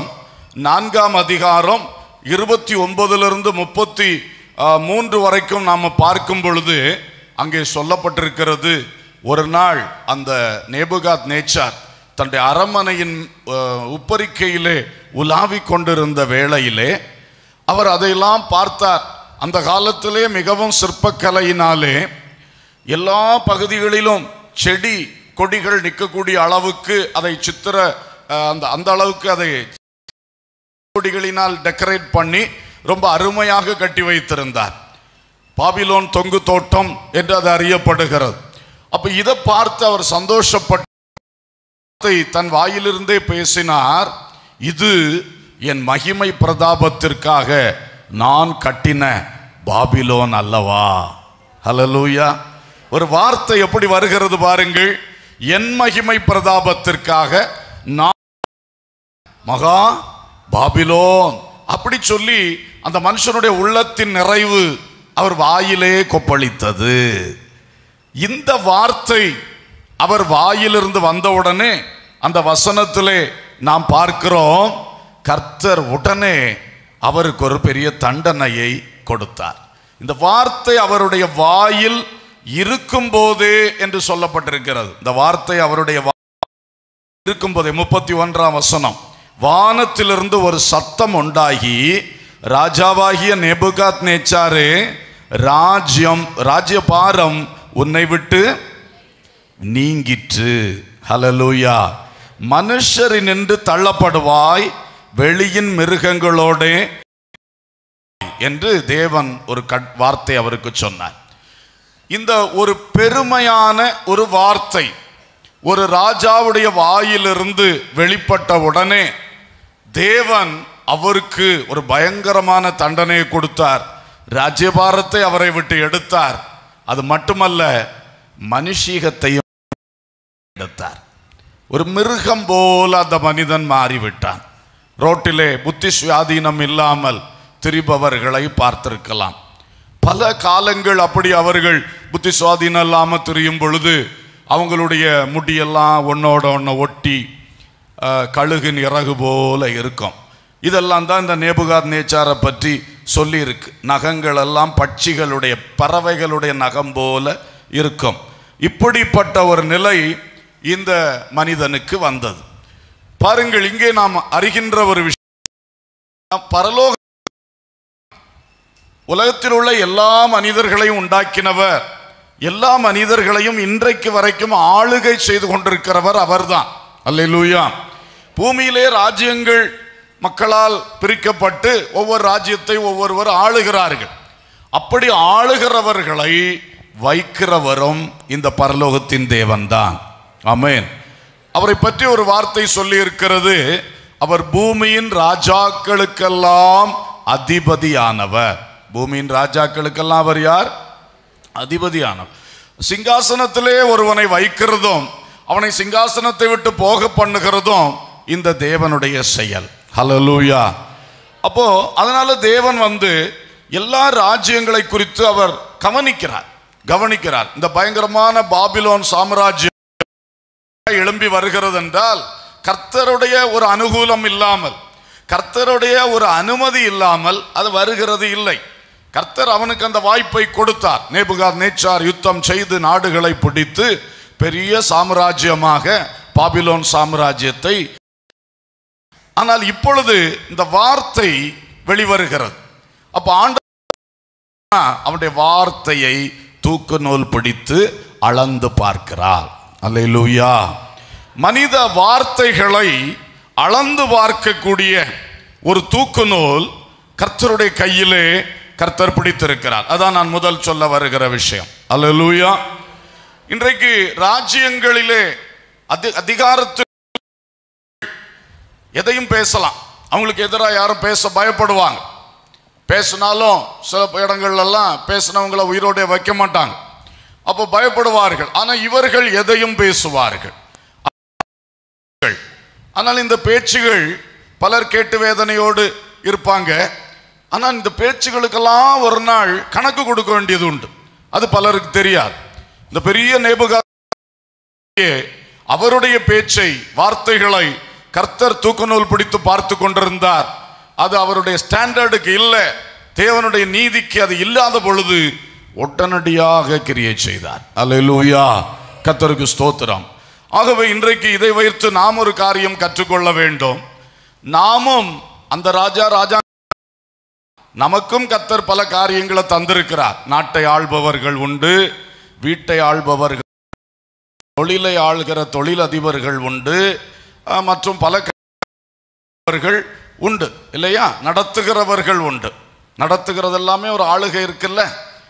நான்காம் அதிகாரம் இருபத்தி ஒன்பதிலிருந்து முப்பத்தி மூன்று வரைக்கும் நாம் பார்க்கும் பொழுது அங்கே சொல்லப்பட்டிருக்கிறது, ஒரு நாள் அந்த நேபுகாத் நேச்சார் தன்னுடைய அரண்மனையின் உப்பரிக்கையிலே உலாவிக் கொண்டிருந்த வேளையிலே அவர் அதையெல்லாம் பார்த்தார். அந்த காலத்திலே மிகவும் சிற்பக்கலையினாலே எல்லா பகுதிகளிலும் செடி கொடிகள் நிற்கக்கூடிய அளவுக்கு அதை சித்திர அந்த அந்த அளவுக்கு அதை கொடிகளினால் டெக்கரேட் பண்ணி ரொம்ப அருமையாக கட்டி வைத்திருந்தார். பாபிலோன் தொங்கு தோட்டம் என்று அது அறியப்படுகிறது. அப்ப இதை பார்த்து அவர் சந்தோஷப்பட்டு தன் வாயிலிருந்தே பேசினார், இது என் மகிமை பிரதாபத்திற்காக நான் கட்டின பாபிலோன் அல்லவா. ஹல்லேலூயா. ஒரு வார்த்தை எப்படி வருகிறது பாருங்கள், என் மகிமை பிரதாபத்திற்காக நான் மகா பாபிலோன் அப்படி சொல்லி அந்த மனுஷனுடைய உள்ளத்தின் நிறைவு அவர் வாயிலே கொப்பளித்தது. இந்த வார்த்தை அவர் வாயிலிருந்து வந்தவுடனே அந்த வசனத்திலே நாம் பார்க்கிறோம், கர்த்தர் உடனே அவருக்கு ஒரு பெரிய தண்டனையை கொடுத்தார். இந்த வார்த்தை அவருடைய வாயில் இருக்கும் போதே என்று சொல்லப்பட்டிருக்கிறது. இந்த வார்த்தை அவருடைய இருக்கும் போதே முப்பத்தி ஒன்றாம் வசனம், வானத்திலிருந்து ஒரு சத்தம் உண்டாகி, ராஜாவாகிய நேபுகாத் நேச்சாரே, ராஜ்யம் ராஜ்யபாரம் உன்னை விட்டு நீங்கிற்று. ஹல்லேலூயா. மனுஷரினின்று தள்ளப்படுவாய், வெளியின் மிருகங்களோட என்று தேவன் ஒரு வார்த்தை அவருக்கு சொன்னார். இந்த ஒரு பெருமையான ஒரு வார்த்தை ஒரு ராஜாவுடைய வாயிலிருந்து வெளிப்பட்ட உடனே தேவன் அவருக்கு ஒரு பயங்கரமான தண்டனையை கொடுத்தார். ராஜ்யபாரத்தை அவரை விட்டு எடுத்தார். அது மட்டுமல்ல, மனுஷீகத்தையும் எடுத்தார். ஒரு மிருகம் போல அந்த மனிதன் மாறிவிட்டான். ரோட்டிலே புத்தி சுயாதீனம் இல்லாமல் திரிபவர்களை பார்த்திருக்கலாம். பல காலங்கள் அப்படி அவர்கள் புத்தி சுவாதீனம் இல்லாமல் திரியும் பொழுது அவங்களுடைய முடியெல்லாம் ஒன்னோட ஒன்று ஒட்டி கழுகின் இறகு போல இருக்கும். இதெல்லாம் தான் இந்த நேபுகாத் நேச்சாரை பற்றி சொல்லியிருக்கு. நகங்கள் எல்லாம் பட்சிகளுடைய பறவைகளுடைய நகம் போல இருக்கும். இப்படிப்பட்ட ஒரு நிலை இந்த மனிதனுக்கு வந்தது. பாருங்கள், இங்கே நாம் அறிகின்ற ஒரு விஷயம், பரலோக உலகத்தில் உள்ள எல்லா மனிதர்களையும் உண்டாக்கினவர், எல்லா மனிதர்களையும் இன்றைக்கு வரைக்கும் ஆளுகை செய்து கொண்டிருக்கிறவர் அவர்தான். அல்லேலூயா. பூமியிலே ராஜ்யங்கள் மக்களால் பிரிக்கப்பட்டு ஒவ்வொரு ராஜ்யத்தை ஒவ்வொருவர் ஆளுகிறார்கள். அப்படி ஆளுகிறவர்களை வைக்கிறவரும் இந்த பரலோகத்தின் தேவன்தான். ஆமென். அவரை பற்றி ஒரு வார்த்தை சொல்லி இருக்கிறது, அவர் பூமியின் ராஜாக்களுக்கெல்லாம் அதிபதியானவர். பூமியின் ராஜாக்களுக்கெல்லாம் அவர் யார்? அதிபதியானவர். சிங்காசனத்திலே ஒருவனை வைக்கிறதும் அவனை சிங்காசனத்தை விட்டு போக பண்ணுகிறதும் இந்த தேவனுடைய செயல். ஹல்லேலூயா. அப்போ அதனால தேவன் வந்து எல்லா ராஜ்யங்களை குறித்து அவர் கவனிக்கிறார் கவனிக்கிறார் இந்த பயங்கரமான பாபிலோன் சாம்ராஜ்யம் எழும்பி வருகிறது என்றால் கர்த்தருடைய ஒரு அனுகூலம் இல்லாமல், கர்த்தருடைய ஒரு அனுமதி இல்லாமல் அது வருகிறது இல்லை. கர்த்தர் அவனுக்கு அந்த வாய்ப்பை கொடுத்தார். நேபுகாத் நேச்சார் யுத்தம் செய்து நாடுகளை பிடித்து பெரிய சாம்ராஜ்யமாக பாபிலோன் சாம்ராஜ்யத்தை. ஆனால் இப்பொழுது இந்த வார்த்தை வெளிவருகிறது. அப்ப ஆண்டவர் அவனுடைய வார்த்தையை தூக்கு நூல் பிடித்து அளந்து பார்க்கிறார். அல்லேலூயா. மனித வார்த்தைகளை அளந்து பார்க்கக்கூடிய ஒரு தூக்கு நூல் கர்த்தருடைய கையிலே கர்த்தர் பிடித்திருக்கிறார். அதான் நான் முதல் சொல்ல வருகிற விஷயம். அல்லேலூயா. இன்றைக்கு ராஜ்யங்களிலே அதி அதிகாரத்தில் எதையும் பேசலாம். அவங்களுக்கு எதிராக யாரும் பேச பயப்படுவாங்க. பேசினாலும் சில இடங்கள்லாம் பேசினவங்களை உயிரோட வைக்க மாட்டாங்க. அப்போ பயப்படுவார்கள். ஆனால் இவர்கள் எதையும் பேசுவார்கள். ஆனால் இந்த பேச்சுகள் பலர் கேட்டு வேதனையோடு இருப்பாங்க. ஆனால் இந்த பேச்சுகளுக்கெல்லாம் ஒரு நாள் கணக்கு கொடுக்க வேண்டியது உண்டு. அது பலருக்கு தெரியாது. இந்த பெரிய நேபுகாத் அவருடைய பேச்சை வார்த்தைகளை கர்த்தர் தூக்கு நூல் பிடித்து பார்த்து கொண்டிருந்தார். அது அவருடைய ஸ்டாண்டர்டுக்கு இல்லை, தேவனுடைய நீதிக்கு அது இல்லாத பொழுது உடனடியாக கிரியை செய்தார். அல்லேலூயா, கர்த்தருக்கு ஸ்தோத்திரம். ஆகவே இன்றைக்கு இதை வைத்து நாம் ஒரு காரியம் கற்றுக்கொள்ள வேண்டும். நாமும் அந்த ராஜா ராஜா நமக்கும் கர்த்தர் பல காரியங்களை தந்திருக்கிறார். நாட்டை ஆள்பவர்கள் உண்டு, வீட்டை ஆள்பவர்கள், தொழிலை ஆள்கிற தொழிலதிபர்கள் உண்டு, மற்றும் பல உண்டு இல்லையா, நடத்துகிறவர்கள் உண்டு. நடத்துகிறது எல்லாமே ஒரு ஆளுகை இருக்குல்ல.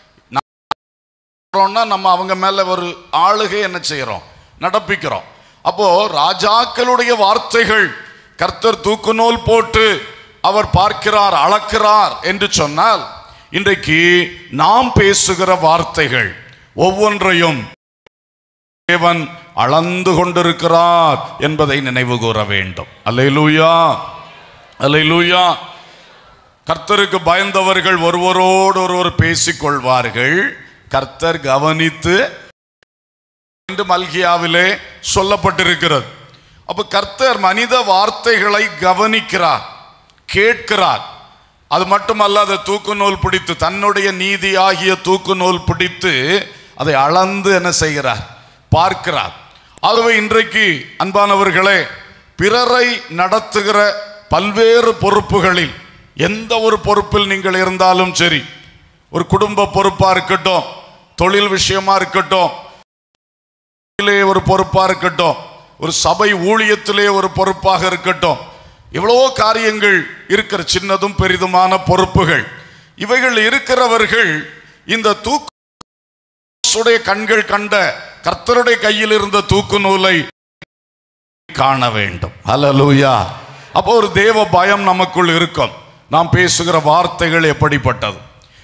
நம்ம அவங்க மேல ஒரு ஆளுகை என்ன செய்யறோம், நடப்பிக்கிறோம். அப்போ ராஜாக்களுடைய வார்த்தைகள் கர்த்தர் தூக்கு நூல் போட்டு அவர் பார்க்கிறார், அளக்கிறார் என்று சொன்னால், இன்றைக்கு நாம் பேசுகிற வார்த்தைகள் ஒவ்வொன்றையும் தேவன் அளந்து கொண்டிருக்கிறார் என்பதை நினைவு கூற வேண்டும். அல்லேலூயா, அல்லேலூயா. கர்த்தருக்கு பயந்தவர்கள் ஒருவரோடு ஒருவர் பேசிக்கொள்வார்கள், கர்த்தர் கவனித்து என்று மல்கியாவிலே சொல்லப்பட்டிருக்கிறது. அப்ப கர்த்தர் மனித வார்த்தைகளை கவனிக்கிறார், கேட்கிறார். அது மட்டுமல்ல, அதை தூக்கு நூல் பிடித்து, தன்னுடைய நீதி ஆகிய தூக்கு நூல் பிடித்து அதை அளந்து என்ன செய்கிறார், பார்க்கிறார். ஆகவே இன்றைக்கு அன்பானவர்களே, பிறரை நடத்துகிற பல்வேறு பொறுப்புகளில் எந்த ஒரு பொறுப்பில் நீங்கள் இருந்தாலும் சரி, ஒரு குடும்ப பொறுப்பா இருக்கட்டும், தொழில் விஷயமா இருக்கட்டும், ஒரு பொறுப்பா இருக்கட்டும், ஒரு சபை ஊழியத்திலே ஒரு பொறுப்பாக இருக்கட்டும், எவ்வளவோ காரியங்கள் இருக்கிற, சின்னதும் பெரிதுமான பொறுப்புகள். இவைகள் இருக்கிறவர்கள் இந்த தூக்கு கண்கள் கண்ட கர்த்தருடைய கையில் இருந்த தூக்கு நூலை காண வேண்டும். அல்லேலூயா. அப்போ ஒரு தேவ பயம் நமக்குள் இருக்கும். நாம் பேசுகிற வார்த்தைகள் எப்படிப்பட்டது?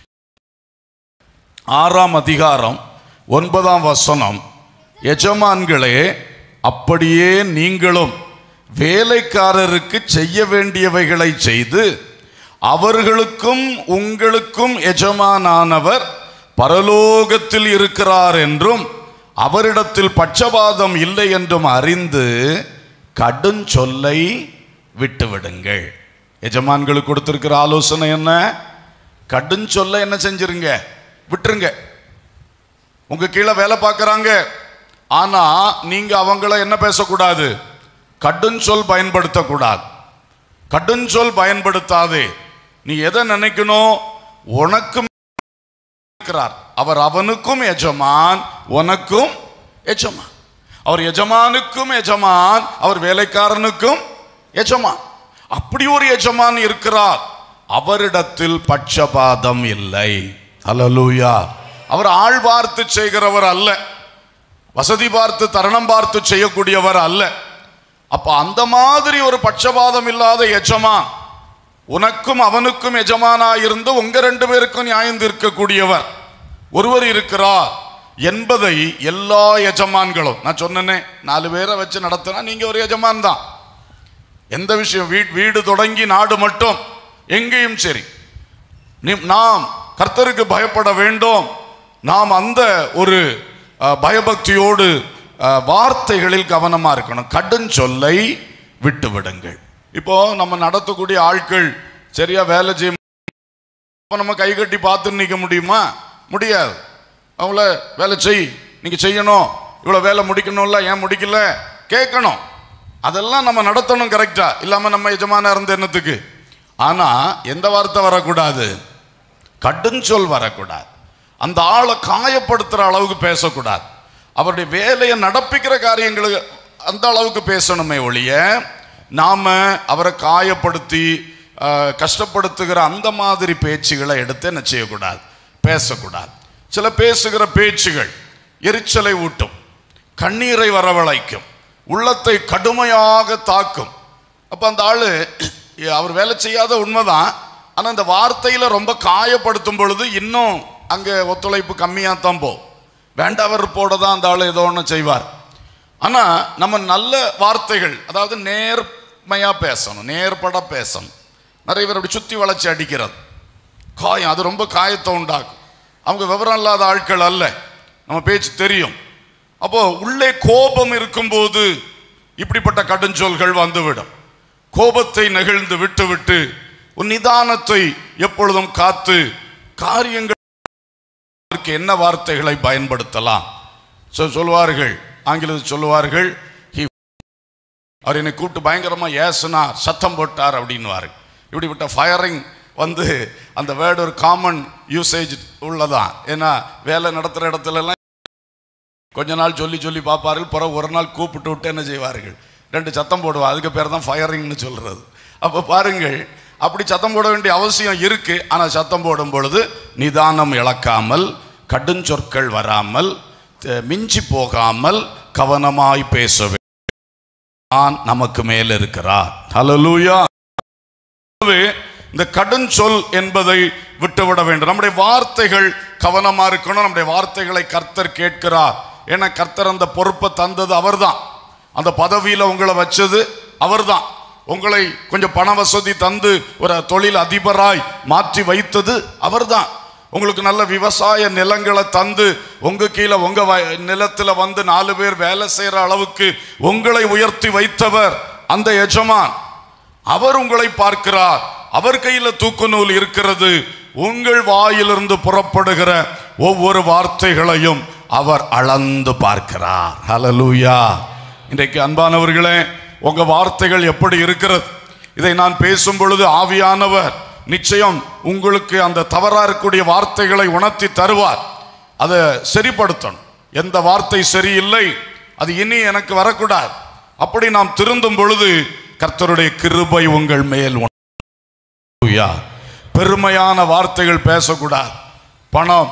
ஆறாம் அதிகாரம் ஒன்பதாம் வசனம், எஜமான்களே, அப்படியே நீங்களும் வேலைக்காரருக்கு செய்ய வேண்டியவைகளை செய்து, அவர்களுக்கும் உங்களுக்கும் எஜமானானவர் பரலோகத்தில் இருக்கிறார் என்றும் அவரிடத்தில் பட்சபாதம் இல்லை என்றும் அறிந்து கடுஞ்சொல்லை விட்டுவிடுங்கள். எஜமான்களுக்கு கொடுத்திருக்கிற ஆலோசனை என்ன? கடுஞ்சொல்லை என்ன செஞ்சிருங்க, விட்டுருங்க. உங்க கீழே வேலை பார்க்கறாங்க, ஆனா நீங்க அவங்கள என்ன பேசக்கூடாது, கடுஞ்சொல் பயன்படுத்தக்கூடாது. கடுஞ்சொல் பயன்படுத்தாதே. நீ எதை நினைக்கணும், உனக்கும் அவர் அவனுக்கும் எஜமான், உனக்கும் எஜமான். அவர் எஜமானுக்கும் எஜமான், அவர் வேலைக்காரனுக்கும் எஜமான். அப்படி ஒரு எஜமான் இருக்கிறார், அவரிடத்தில் பட்சபாதம் இல்லை. அல்லேலூயா. அவர் ஆள் பார்த்து செய்கிறவர் அல்ல, வசதி பார்த்து தருணம் பார்த்து செய்யக்கூடியவர் அல்ல. அப்ப அந்த மாதிரி ஒரு பட்சபாதம் இல்லாத எஜமான், உனக்கும் அவனுக்கும் எஜமானா இருந்து உங்க ரெண்டு பேருக்கும் நியாயம் தீர்க்கக்கூடியவர் ஒருவர் இருக்கிறார் என்பதை எல்லா எஜமான்களும், நான் சொன்னேனே, நாலு பேரை வச்சு நடத்தினா நீங்க ஒரு எஜமான் தான். எந்த விஷயம், வீடு தொடங்கி நாடு மட்டும் எங்கேயும் சரி, நாம் கர்த்தருக்கு பயப்பட வேண்டும். நாம் அந்த ஒரு பயபக்தியோடு வார்த்தைகளில் கவனமா இருக்கணும். கடுஞ்சொல்லை விட்டு விடுங்கள். இப்போ நம்ம நடத்தக்கூடிய ஆட்கள் சரியா வேலை செய்ய நம்ம கை கட்டி பார்த்து நிற்க முடியுமா? முடியாது. அவங்கள வேலை செய், நீங்க செய்யணும், இவ்வளவு வேலை முடிக்கணும்ல, ஏன் முடிக்கல கேட்கணும். அதெல்லாம் நம்ம நடத்தணும் கரெக்டா, இல்லாம நம்ம எஜமான இருந்த எண்ணத்துக்கு. ஆனா எந்த வார்த்தை வரக்கூடாது, கடுஞ்சொல் வரக்கூடாது. அந்த ஆளை காயப்படுத்துற அளவுக்கு பேசக்கூடாது. அவருடைய வேலையை நடப்பிக்கிற காரியங்களுக்கு அந்த அளவுக்கு பேசணுமே ஒழிய, நாம அவரை காயப்படுத்தி கஷ்டப்படுத்துகிற அந்த மாதிரி பேச்சுகளை எடுத்து என்ன செய்யக்கூடாது, பேசக்கூடாது. சில பேசுகிற பேச்சுகள் எரிச்சலை ஊட்டும், கண்ணீரை வரவழைக்கும், உள்ளத்தை கடுமையாக தாக்கும். அப்ப அந்த ஆளு அவர் வேலை செய்யாத உண்மைதான், ஆனா இந்த வார்த்தையில ரொம்ப காயப்படுத்தும் பொழுது இன்னும் அங்க ஒத்துழைப்பு கம்மியாத்தான் போ, வேண்டவர் போட தான் அந்த ஆளு ஏதோ ஒன்று செய்வார். ஆனா நம்ம நல்ல வார்த்தைகள், அதாவது நேர்மையா பேசணும், நேர்பட பேசணும். நிறைய பேர் அப்படி சுத்தி வளைச்சி அடிக்கிறது காயம், அது ரொம்ப காயத்தை உண்டாக்கும். அவங்க விவரம் இல்லாத ஆட்கள் அல்ல, நம்ம பேச்சு தெரியும். அப்போ உள்ளே கோபம் இருக்கும்போது இப்படிப்பட்ட கடுஞ்சொல்கள் வந்துவிடும். கோபத்தை நெகிழ்ந்து விட்டுவிட்டு உன் நிதானத்தை எப்பொழுதும் காத்து காரியங்களுக்கு என்ன வார்த்தைகளை பயன்படுத்தலாம் சொல்வார்கள். ஆங்கிலத்தில் சொல்லுவார்கள், அவர் என்னை கூப்பிட்டு பயங்கரமா ஏசுனார், சத்தம் போட்டார் அப்படின்வாரு. இப்படிப்பட்ட ஃபயரிங் வந்து அந்த வேர்டு ஒரு காமன் யூசேஜ் உள்ளதான். ஏன்னா வேலை நடத்துகிற இடத்துல எல்லாம் கொஞ்ச நாள் சொல்லி சொல்லி பார்ப்பார்கள், பிறகு ஒரு நாள் கூப்பிட்டு விட்டு என்ன செய்வார்கள், ரெண்டு சத்தம் போடுவா. அதுக்கு பேர் தான் ஃபயரிங்னு சொல்றது. அப்போ பாருங்கள், அப்படி சத்தம் போட வேண்டிய அவசியம் இருக்கு. ஆனால் சத்தம் போடும் பொழுது நிதானம் இழக்காமல், கடுஞ்சொற்கள் வராமல், மிஞ்சி போகாமல் கவனமாய் பேச நமக்கு மேல் இருக்கிறார். ஹல்லேலூயா. இந்த கடுஞ்சொல் என்பதை விட்டுவிட வேண்டும். நம்முடைய வார்த்தைகள் கவனமா இருக்கணும். நம்முடைய வார்த்தைகளை கர்த்தர் கேட்கிறார். ஏன்னா கர்த்தர் அந்த பொறுப்பை தந்தது அவர்தான். அந்த பதவியில உங்களை வச்சது அவர்தான். உங்களை கொஞ்சம் பண வசதி தந்து ஒரு தொழில் அதிபராய் மாற்றி வைத்தது அவர்தான். உங்களுக்கு நல்ல விவசாய நிலங்களை தந்து உங்க கீழே உங்க நிலத்துல வந்து நாலு பேர் வேலை செய்யற அளவுக்கு உங்களை உயர்த்தி வைத்தவர் அந்த எஜமான். அவர் உங்களை பார்க்கிறார். அவர் கையில தூக்கு நூல் இருக்கிறது. உங்கள் வாயிலிருந்து புறப்படுகிற ஒவ்வொரு வார்த்தைகளையும் அவர் அளந்து பார்க்கிறார். ஹல்லேலூயா. இன்றைக்கு அன்பானவர்களே, உங்க வார்த்தைகள் எப்படி இருக்கிறது? இதை நான் பேசும் பொழுது ஆவியானவர் நிச்சயம் உங்களுக்கு அந்த தவறா இருக்கக்கூடிய வார்த்தைகளை உணர்த்தி தருவார். அதை சரிப்படுத்தணும். எந்த வார்த்தை சரியில்லை, அது இனி எனக்கு வரக்கூடாது. அப்படி நாம் திருந்தும் பொழுது கர்த்தருடைய கிருபை உங்கள் மேல். பெருமையான வார்த்தைகள் பேசக்கூடாது. பணம்,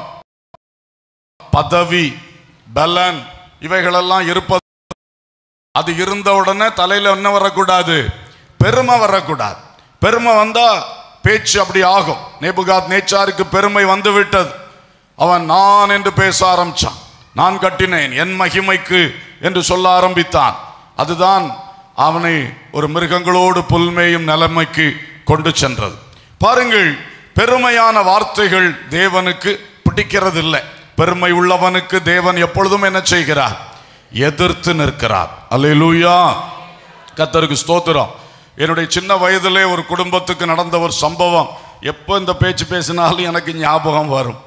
பதவி, பலன் இவைகளெல்லாம் இருப்பது, அது இருந்த உடனே தலையில என்ன வரக்கூடாது, பெருமை வரக்கூடாது. பெருமை வந்தா பேச்சு அப்படி ஆகும். நேபுகாத் நேச்சாருக்கு பெருமை வந்து விட்டது. அவன் நான் என்று பேச ஆரம்பிச்சான். நான் கட்டினேன் என் மகிமைக்கு என்று சொல்ல ஆரம்பித்தான். அதுதான் அவனை ஒரு மிருகங்களோடு புல்மேயும் நிலைமைக்கு கொண்டு சென்றது. பாருங்கள், பெருமையான வார்த்தைகள் தேவனுக்கு பிடிக்கிறது இல்லை. பெருமை உள்ளவனுக்கு தேவன் எப்பொழுதும் என்ன செய்கிறார், எதிர்த்து நிற்கிறார். அல்லேலூயா. கர்த்தருக்கு ஸ்தோத்திரம். என்னுடைய சின்ன வயதிலே ஒரு குடும்பத்துக்கு நடந்த ஒரு சம்பவம் எப்போ இந்த பேச்சு பேசினாலும் எனக்கு ஞாபகம் வரும்.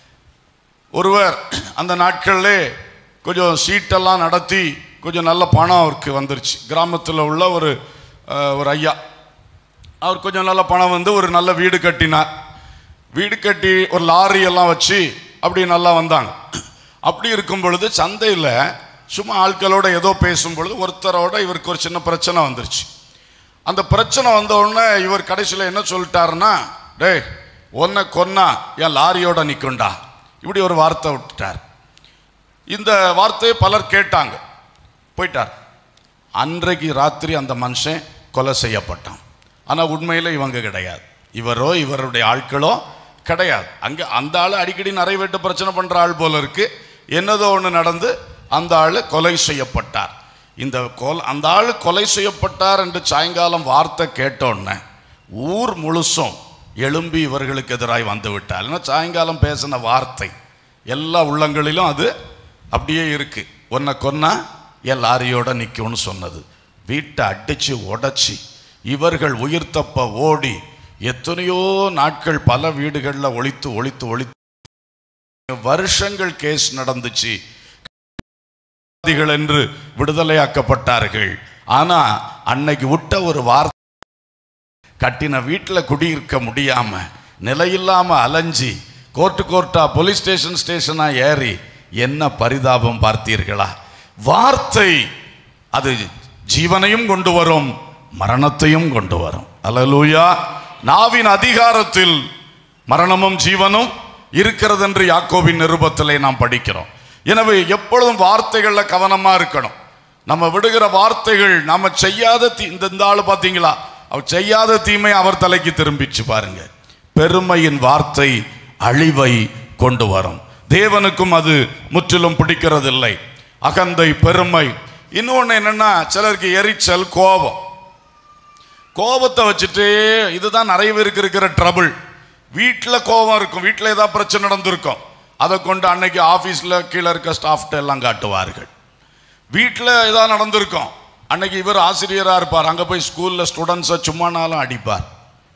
ஒருவர் அந்த நாட்களிலே கொஞ்சம் சீட்டெல்லாம் நடத்தி கொஞ்சம் நல்ல பணம் அவருக்கு வந்துருச்சு. கிராமத்தில் உள்ள ஒரு ஒரு ஐயா, அவர் கொஞ்சம் நல்ல பணம் வந்து ஒரு நல்ல வீடு கட்டினார். வீடு கட்டி ஒரு லாரி எல்லாம் வச்சு அப்படி நல்லா வந்தாங்க. அப்படி இருக்கும் பொழுது சந்தையில் சும்மா ஆட்களோட ஏதோ பேசும் பொழுது ஒருத்தரோட இவருக்கு ஒரு சின்ன பிரச்சனை வந்துருச்சு. அந்த பிரச்சனை வந்த உடனே இவர் கடைசியில் என்ன சொல்லிட்டாருன்னா, டேய் ஒன்னை கொன்னா என் லாரியோட நிற்குண்டா, இப்படி ஒரு வார்த்தை விட்டுட்டார். இந்த வார்த்தையை பலர் கேட்டாங்க. போயிட்டார். அன்றைக்கு ராத்திரி அந்த மனுஷன் கொலை செய்யப்பட்டான். ஆனால் உண்மையில் இவங்க கிடையாது, இவரோ இவருடைய ஆட்களோ கிடையாது. அங்கே அந்த ஆள் அடிக்கடி நிறைய வீட்டு பிரச்சனை பண்ணுற ஆள் போல இருக்கு. என்னதோ ஒன்று நடந்து அந்த ஆள் கொலை செய்யப்பட்டார். இந்த கொலை அந்த ஆள் கொலை செய்யப்பட்டார் என்று சாயங்காலம் வார்த்தை கேட்டோன்னே ஊர் முழுசும் எழும்பி இவர்களுக்கு எதிராக வந்து விட்டார். ஏன்னா சாயங்காலம் பேசின வார்த்தை எல்லா உள்ளங்களிலும் அது அப்படியே இருக்கு. ஒன்றை கொன்னா என் லாரியோட நிற்கும்னு சொன்னது. வீட்டை அடிச்சு உடைச்சி இவர்கள் உயிர் தப்ப ஓடி எத்தனையோ நாட்கள் பல வீடுகளில் ஒழித்து ஒழித்து ஒழித்து வருஷங்கள் கேஸ் நடந்துச்சு. என்று விடுதலையாக்கப்பட்டார்கள். ஆனா அன்னைக்கு விட்ட ஒரு வார்த்தை, கட்டின வீட்டில் குடியிருக்க முடியாம நிலையில்லாம அலைஞ்சி கோர்ட்டு கோர்ட்டா போலீஸ் ஸ்டேஷன் ஸ்டேஷனா ஏறி என்ன பரிதாபம் பார்த்தீர்களா? வார்த்தை அது ஜீவனையும் கொண்டு வரும், மரணத்தையும் கொண்டு வரும். அல்லேலூயா. நாவின் அதிகாரத்தில் மரணமும் ஜீவனும் இருக்கிறது என்று யாக்கோபின் நிருபத்திலே நாம் படிக்கிறோம். எனவே எப்பொழுதும் வார்த்தைகளில் கவனமா இருக்கணும். நம்ம விடுகிற வார்த்தைகள் நம்ம செய்யாத தீ இந்த ஆளு பார்த்தீங்களா, அவர் செய்யாத தீமை அவர் தலைக்கு திரும்பிச்சு பாருங்க. பெருமையின் வார்த்தை அழிவை கொண்டு வரும். தேவனுக்கும் அது முற்றிலும் பிடிக்கிறது இல்லை. அகந்தை, பெருமை. இன்னொன்று என்னன்னா, சிலருக்கு எரிச்சல், கோபம். கோபத்தை வச்சுட்டு இதுதான் நிறைய பேருக்கு இருக்கிற ட்ரபிள். வீட்டில் கோபம் இருக்கும், வீட்டில் ஏதாவது பிரச்சனை நடந்திருக்கும், அதை கொண்டு அன்னைக்கு ஆஃபீஸில் கீழே இருக்க ஸ்டாஃப்ட்ட எல்லாம் காட்டுவார்கள். வீட்டில் ஏதாவது நடந்திருக்கும், அன்னைக்கு இவர் ஆசிரியராக இருப்பார், அங்கே போய் ஸ்கூலில் ஸ்டூடெண்ட்ஸை சும்மானாலும் அடிப்பார்.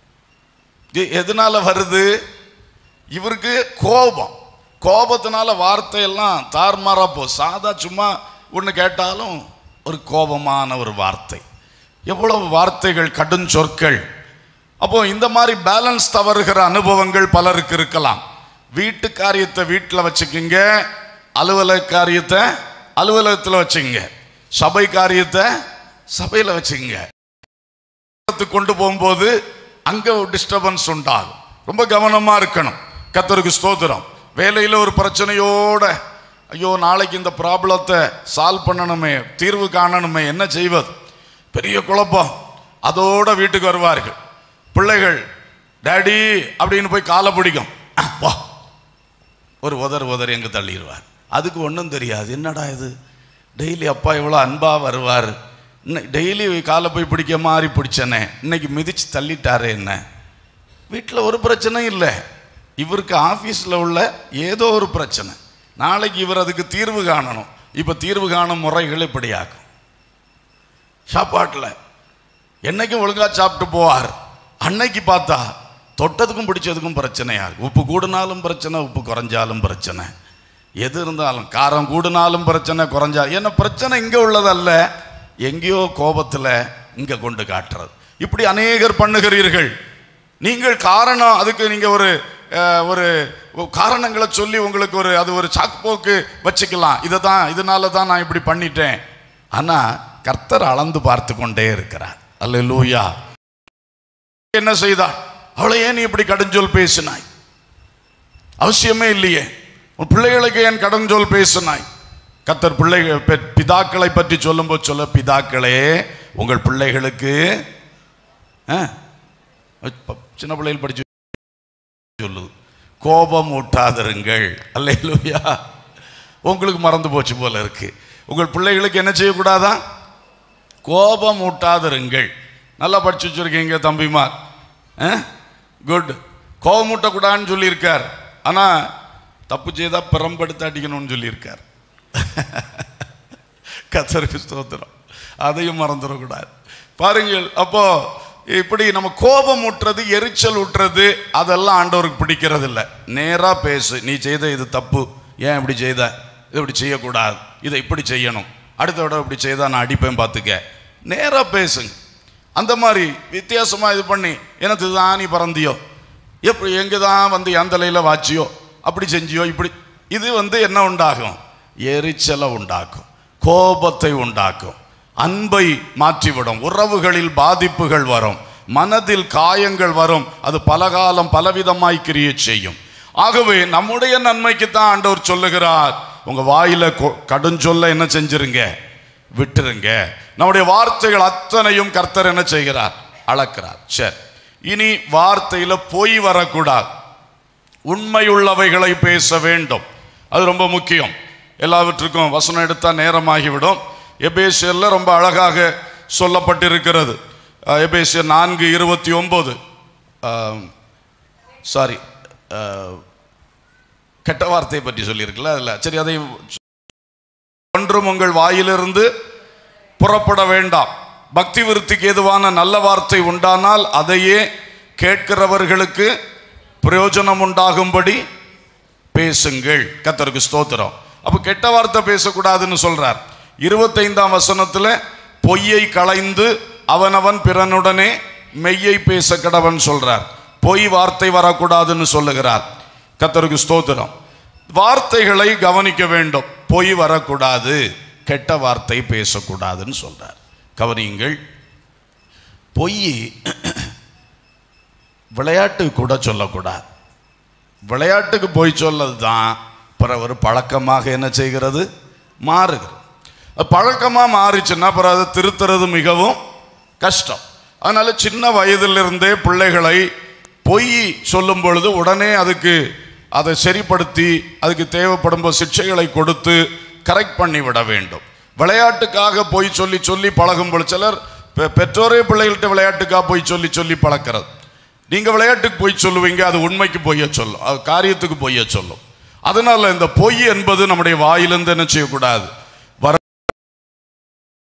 எதனால வருது? இவருக்கு கோபம். கோபத்தினால வார்த்தையெல்லாம் தார்மாரா போ. சாதா சும்மா ஒன்று கேட்டாலும் ஒரு கோபமான ஒரு வார்த்தை, எவ்வளவு வார்த்தைகள், கடும் சொற்கள். அப்போ இந்த மாதிரி பேலன்ஸ் தவறுகிற அனுபவங்கள் பலருக்கு இருக்கலாம். வீட்டு காரியத்தை வீட்டில் வச்சுக்கிங்க, அலுவலக காரியத்தை அலுவலகத்தில் வச்சுங்க, சபை காரியத்தை சபையில் வச்சுங்க. கொண்டு போகும்போது அங்கே ஒரு டிஸ்டர்பன்ஸ் உண்டாகும். ரொம்ப கவனமாக இருக்கணும். கர்த்தருக்கு ஸ்தோத்திரம். வேலையில் ஒரு பிரச்சனையோட, ஐயோ நாளைக்கு இந்த ப்ராப்ளத்தை சால்வ் பண்ணணுமே, தீர்வு காணணுமே, என்ன செய்வது, பெரிய குழப்பம். அதோட வீட்டுக்கு வருவார்கள். பிள்ளைகள் டேடி அப்படின்னு போய் காலை பிடிக்கும், வா ஒரு உதர் உதர் எங்கே தள்ளிடுவார். அதுக்கு ஒன்றும் தெரியாது. என்னடா இது, டெய்லி அப்பா இவ்வளோ அன்பாக வருவார், இன்னைக்கு டெய்லி காலை போய் பிடிக்க மாதிரி பிடிச்சனே, இன்னைக்கு மிதித்து தள்ளிட்டாரே என்ன. வீட்டில் ஒரு பிரச்சனை இல்லை, இவருக்கு ஆஃபீஸில் உள்ள ஏதோ ஒரு பிரச்சனை. நாளைக்கு இவர் அதுக்கு தீர்வு காணணும். இப்போ தீர்வு காணும் முறைகள் இப்படி ஆகும். சாப்பாட்டில் என்னைக்கும் ஒழுங்காக சாப்பிட்டு போவார், அன்னைக்கு பார்த்தா தொட்டதுக்கும் பிடிச்சதுக்கும் பிரச்சனையா இருக்கு. உப்பு கூடுனாலும் பிரச்சனை, உப்பு குறைஞ்சாலும் பிரச்சனை, எது இருந்தாலும் காரம் கூடுனாலும் பிரச்சனை, குறைஞ்சா என்ன பிரச்சனை. இங்கே உள்ளதல்ல, எங்கேயோ கோபத்தில் இங்கே கொண்டு காட்டுறது. இப்படி அநேகர் பண்ணுகிறீர்கள். நீங்கள் காரணம், அதுக்கு நீங்கள் ஒரு ஒரு காரணங்களை சொல்லி உங்களுக்கு ஒரு அது ஒரு சாக்குப்போக்கு வச்சுக்கலாம். இதை தான், இதனால தான் நான் இப்படி பண்ணிட்டேன். ஆனால் கர்த்தர் அளந்து பார்த்து கொண்டே இருக்கிறார். அல்லேலூயா. என்ன செய்தார்? அவளை ஏன் நீ இப்படி கடுஞ்சொல் பேசினாய்? அவசியமே இல்லையே. உன் பிள்ளைகளுக்கு ஏன் கடுஞ்சொல் பேசினாய்? கர்த்தர் பிள்ளை பிதாக்களை பற்றி சொல்லும்போது சொல்ல, பிதாக்களே உங்கள் பிள்ளைகளுக்கு சின்ன பிள்ளைகள் படிச்சு சொல்லுது, கோபம் ஊட்டாதிருங்கள். அல்லேலூயா. உங்களுக்கு மறந்து போச்சு போல இருக்கு. உங்கள் பிள்ளைகளுக்கு என்ன செய்யக்கூடாதா? கோபம் ஊட்டாதிருங்கள். நல்லா படிச்சு வச்சிருக்கீங்க தம்பிமார். குட். கோபம் ஊட்டக்கூடாதுன்னு சொல்லியிருக்கார். ஆனால் தப்பு செய்தா பெரம்பெடுத்து அடிக்கணும்னு சொல்லியிருக்கார். கர்த்தருக்கு ஸ்தோத்திரம். அதையும் மறந்துடக்கூடாது. பாருங்கள், அப்போ இப்படி நம்ம கோபம் ஊட்டுறது, எரிச்சல் ஊட்டுறது, அதெல்லாம் ஆண்டவருக்கு பிடிக்கிறது இல்லை. நேராக பேசு, நீ செய்த இது தப்பு, ஏன் இப்படி செய்த, இதை இப்படி செய்யக்கூடாது, இதை இப்படி செய்யணும், அடுத்த விட இப்படி செய்தால் நான் அடிப்பேன் பார்த்துக்க. நேராக பேசுங்க. அந்த மாதிரி வித்தியாசமாக இது பண்ணி எனக்கு தான் நீ பறந்தியோ, எப்படி எங்கே தான் வந்து எந்தலையில் வாச்சியோ, அப்படி செஞ்சியோ, இப்படி, இது வந்து என்ன உண்டாகும்? எரிச்சலை உண்டாக்கும், கோபத்தை உண்டாக்கும், அன்பை மாற்றிவிடும், உறவுகளில் பாதிப்புகள் வரும், மனதில் காயங்கள் வரும். அது பலகாலம் பலவிதமாய் கிரியை செய்யும். ஆகவே நம்முடைய நன்மைக்கு தான் ஆண்டவர் சொல்லுகிறார், உங்க வாயில கடுஞ்சொல்ல என்ன செஞ்சிருங்க, விட்டுருங்க. நம்முடைய வார்த்தைகள் அத்தனையும் கர்த்தர் என்ன செய்கிறார்? அளக்கிறார். சரி, இனி வார்த்தையில பொய் வரக்கூடாது, உண்மையுள்ளவைகளை பேச வேண்டும். அது ரொம்ப முக்கியம். எல்லாவற்றுக்கும் வசனம் எடுத்தா நேரமாகிவிடும். எபேசியர்ல ரொம்ப அழகாக சொல்லப்பட்டிருக்கிறது. எபேசியர் நான்கு இருபத்தி ஒன்பது சாரி கெட்ட வார்த்தையை பற்றி சொல்லியிருக்கல அதில். சரி, அதை ஒன்றும் உங்கள் வாயிலிருந்து புறப்பட வேண்டாம், பக்தி விருத்திக்கு ஏதுவான நல்ல வார்த்தை உண்டானால் அதையே கேட்கிறவர்களுக்கு பிரயோஜனம் உண்டாகும்படி பேசுங்கள். கர்த்தருக்கு ஸ்தோத்திரம். அப்போ கெட்ட வார்த்தை பேசக்கூடாதுன்னு சொல்றார். இருபத்தைந்தாம் வசனத்தில் பொய்யை களைந்து அவனவன் பிறனுடனே மெய்யை பேச கடவன் சொல்றார். பொய் வார்த்தை வரக்கூடாதுன்னு சொல்லுகிறார். கர்த்தருக்கு ஸ்தோத்திரம். வார்த்தைகளை கவனிக்க வேண்டும். பொய் வரக்கூடாது, கெட்ட வார்த்தை பேசக்கூடாதுன்னு சொல்றார். கவனியுங்கள். பொய் விளையாட்டு கூட சொல்லக்கூடாது. விளையாட்டுக்கு பொய் சொல்லது தான் பிறகு ஒரு பழக்கமாக என்ன செய்கிறது, மாறுகிறது. பழக்கமாக மாறிச்சுன்னா பிறகு அதை திருத்துறது மிகவும் கஷ்டம். அதனால சின்ன வயதிலிருந்தே பிள்ளைகளை பொய் சொல்லும் பொழுது உடனே அதுக்கு அதை சரிப்படுத்தி அதுக்கு தேவைப்படும் போது சிக்ஷைகளை கொடுத்து கரெக்ட் பண்ணி விட வேண்டும். விளையாட்டுக்காக பொய் சொல்லி சொல்லி பழகும் பொழுது சிலர் பெற்றோரே பிள்ளைகள்கிட்ட விளையாட்டுக்காக பொய் சொல்லி சொல்லி பழக்கிறது. நீங்கள் விளையாட்டுக்கு பொய் சொல்லுவீங்க, அது உண்மைக்கு பொய்ய சொல்லும், அது காரியத்துக்கு பொய்ய சொல்லும். அதனால இந்த பொய் என்பது நம்முடைய வாயிலிருந்து என்ன செய்யக்கூடாது, வர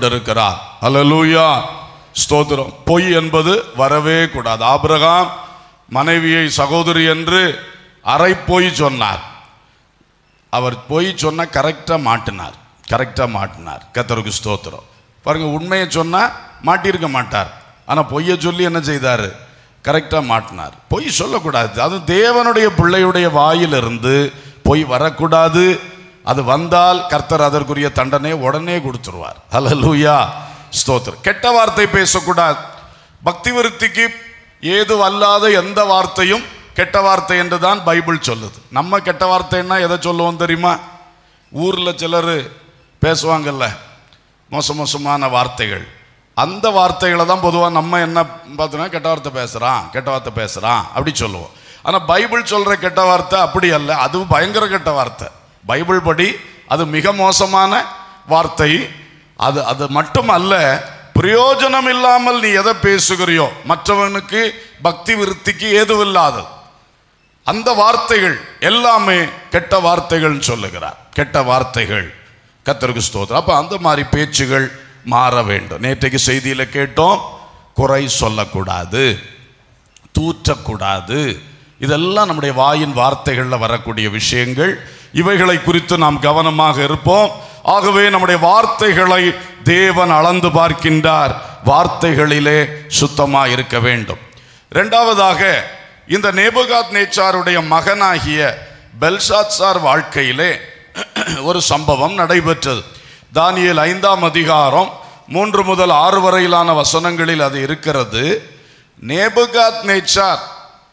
கொண்டிருக்கிறார். அல்லேலூயா, ஸ்தோத்திரம். பொய் என்பது வரவே கூடாது. ஆபிரகாம் மனைவியை சகோதரி என்று அரை பொய் சொன்னார். அவர் பொய் சொன்ன கரெக்டா மாட்டினார், கரெக்டா மாட்டினார். கர்த்தருக்கு ஸ்தோத்திரம். பாருங்க, உண்மையை சொன்னா மாட்டிருக்க மாட்டார், ஆனா பொய்யை சொல்லி என்ன செய்தாரு? கரெக்டா மாட்டினார். பொய் சொல்லக்கூடாது. அது தேவனுடைய பிள்ளையுடைய வாயிலிருந்து பொய் வரக்கூடாது. அது வந்தால் கர்த்தர் அதற்குரிய தண்டனை உடனே கொடுத்துருவார். அல்லேலூயா, ஸ்தோத்திரம். கெட்ட வார்த்தை பேசக்கூடாது. பக்தி விருத்திக்கு ஏது அல்லாத எந்த வார்த்தையும் கெட்ட வார்த்தை என்று தான் பைபிள் சொல்லுது. நம்ம கெட்ட வார்த்தைன்னா எதை சொல்லுவோம் தெரியுமா? ஊரில் சிலர் பேசுவாங்கல்ல மோச மோசமான வார்த்தைகள், அந்த வார்த்தைகளை தான் பொதுவாக நம்ம என்ன பார்த்தோன்னா கெட்ட வார்த்தை பேசுகிறான், கெட்ட வார்த்தை பேசுகிறான் அப்படி சொல்லுவோம். ஆனால் பைபிள் சொல்கிற கெட்ட வார்த்தை அப்படி அல்ல. அதுவும் பயங்கர கெட்ட வார்த்தை. பைபிள் படி அது மிக மோசமான வார்த்தை. அது அது மட்டும் அல்ல, பிரயோஜனம் இல்லாமல் நீ எதை பேசுகிறியோ, மற்றவனுக்கு பக்தி விருத்திக்கு ஏதுவில்லாது அந்த வார்த்தைகள் எல்லாமே கெட்ட வார்த்தைகள் சொல்லுகிறார். கெட்ட வார்த்தைகள். கர்த்தருக்கு ஸ்தோத்திரம். அப்ப அந்த மாதிரி பேச்சுகள் மாற வேண்டும். நேற்றைக்கு செய்தியில கேட்டோம், குறை சொல்லக்கூடாது, தூற்றக்கூடாது. இதெல்லாம் நம்முடைய வாயின் வார்த்தைகளில் வரக்கூடிய விஷயங்கள். இவைகளை குறித்து நாம் கவனமாக இருப்போம். ஆகவே நம்முடைய வார்த்தைகளை தேவன் அளந்து பார்க்கின்றார். வார்த்தைகளிலே சுத்தமாக இருக்க வேண்டும். இரண்டாவதாக, இந்த நேபுகாத் நேச்சாருடைய மகனாகிய பெல்ஷாத்சார் வாழ்க்கையிலே ஒரு சம்பவம் நடைபெற்றது. தானியேல் ஐந்தாம் அதிகாரம் மூன்று முதல் ஆறு வரையிலான வசனங்களில் அது இருக்கிறது. நேபுகாத் நேச்சார்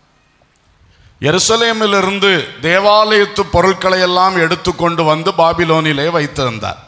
எருசலேமிலிருந்து தேவாலயத்து பொருட்களை எல்லாம் எடுத்துக்கொண்டு வந்து பாபிலோனிலே வைத்திருந்தார்.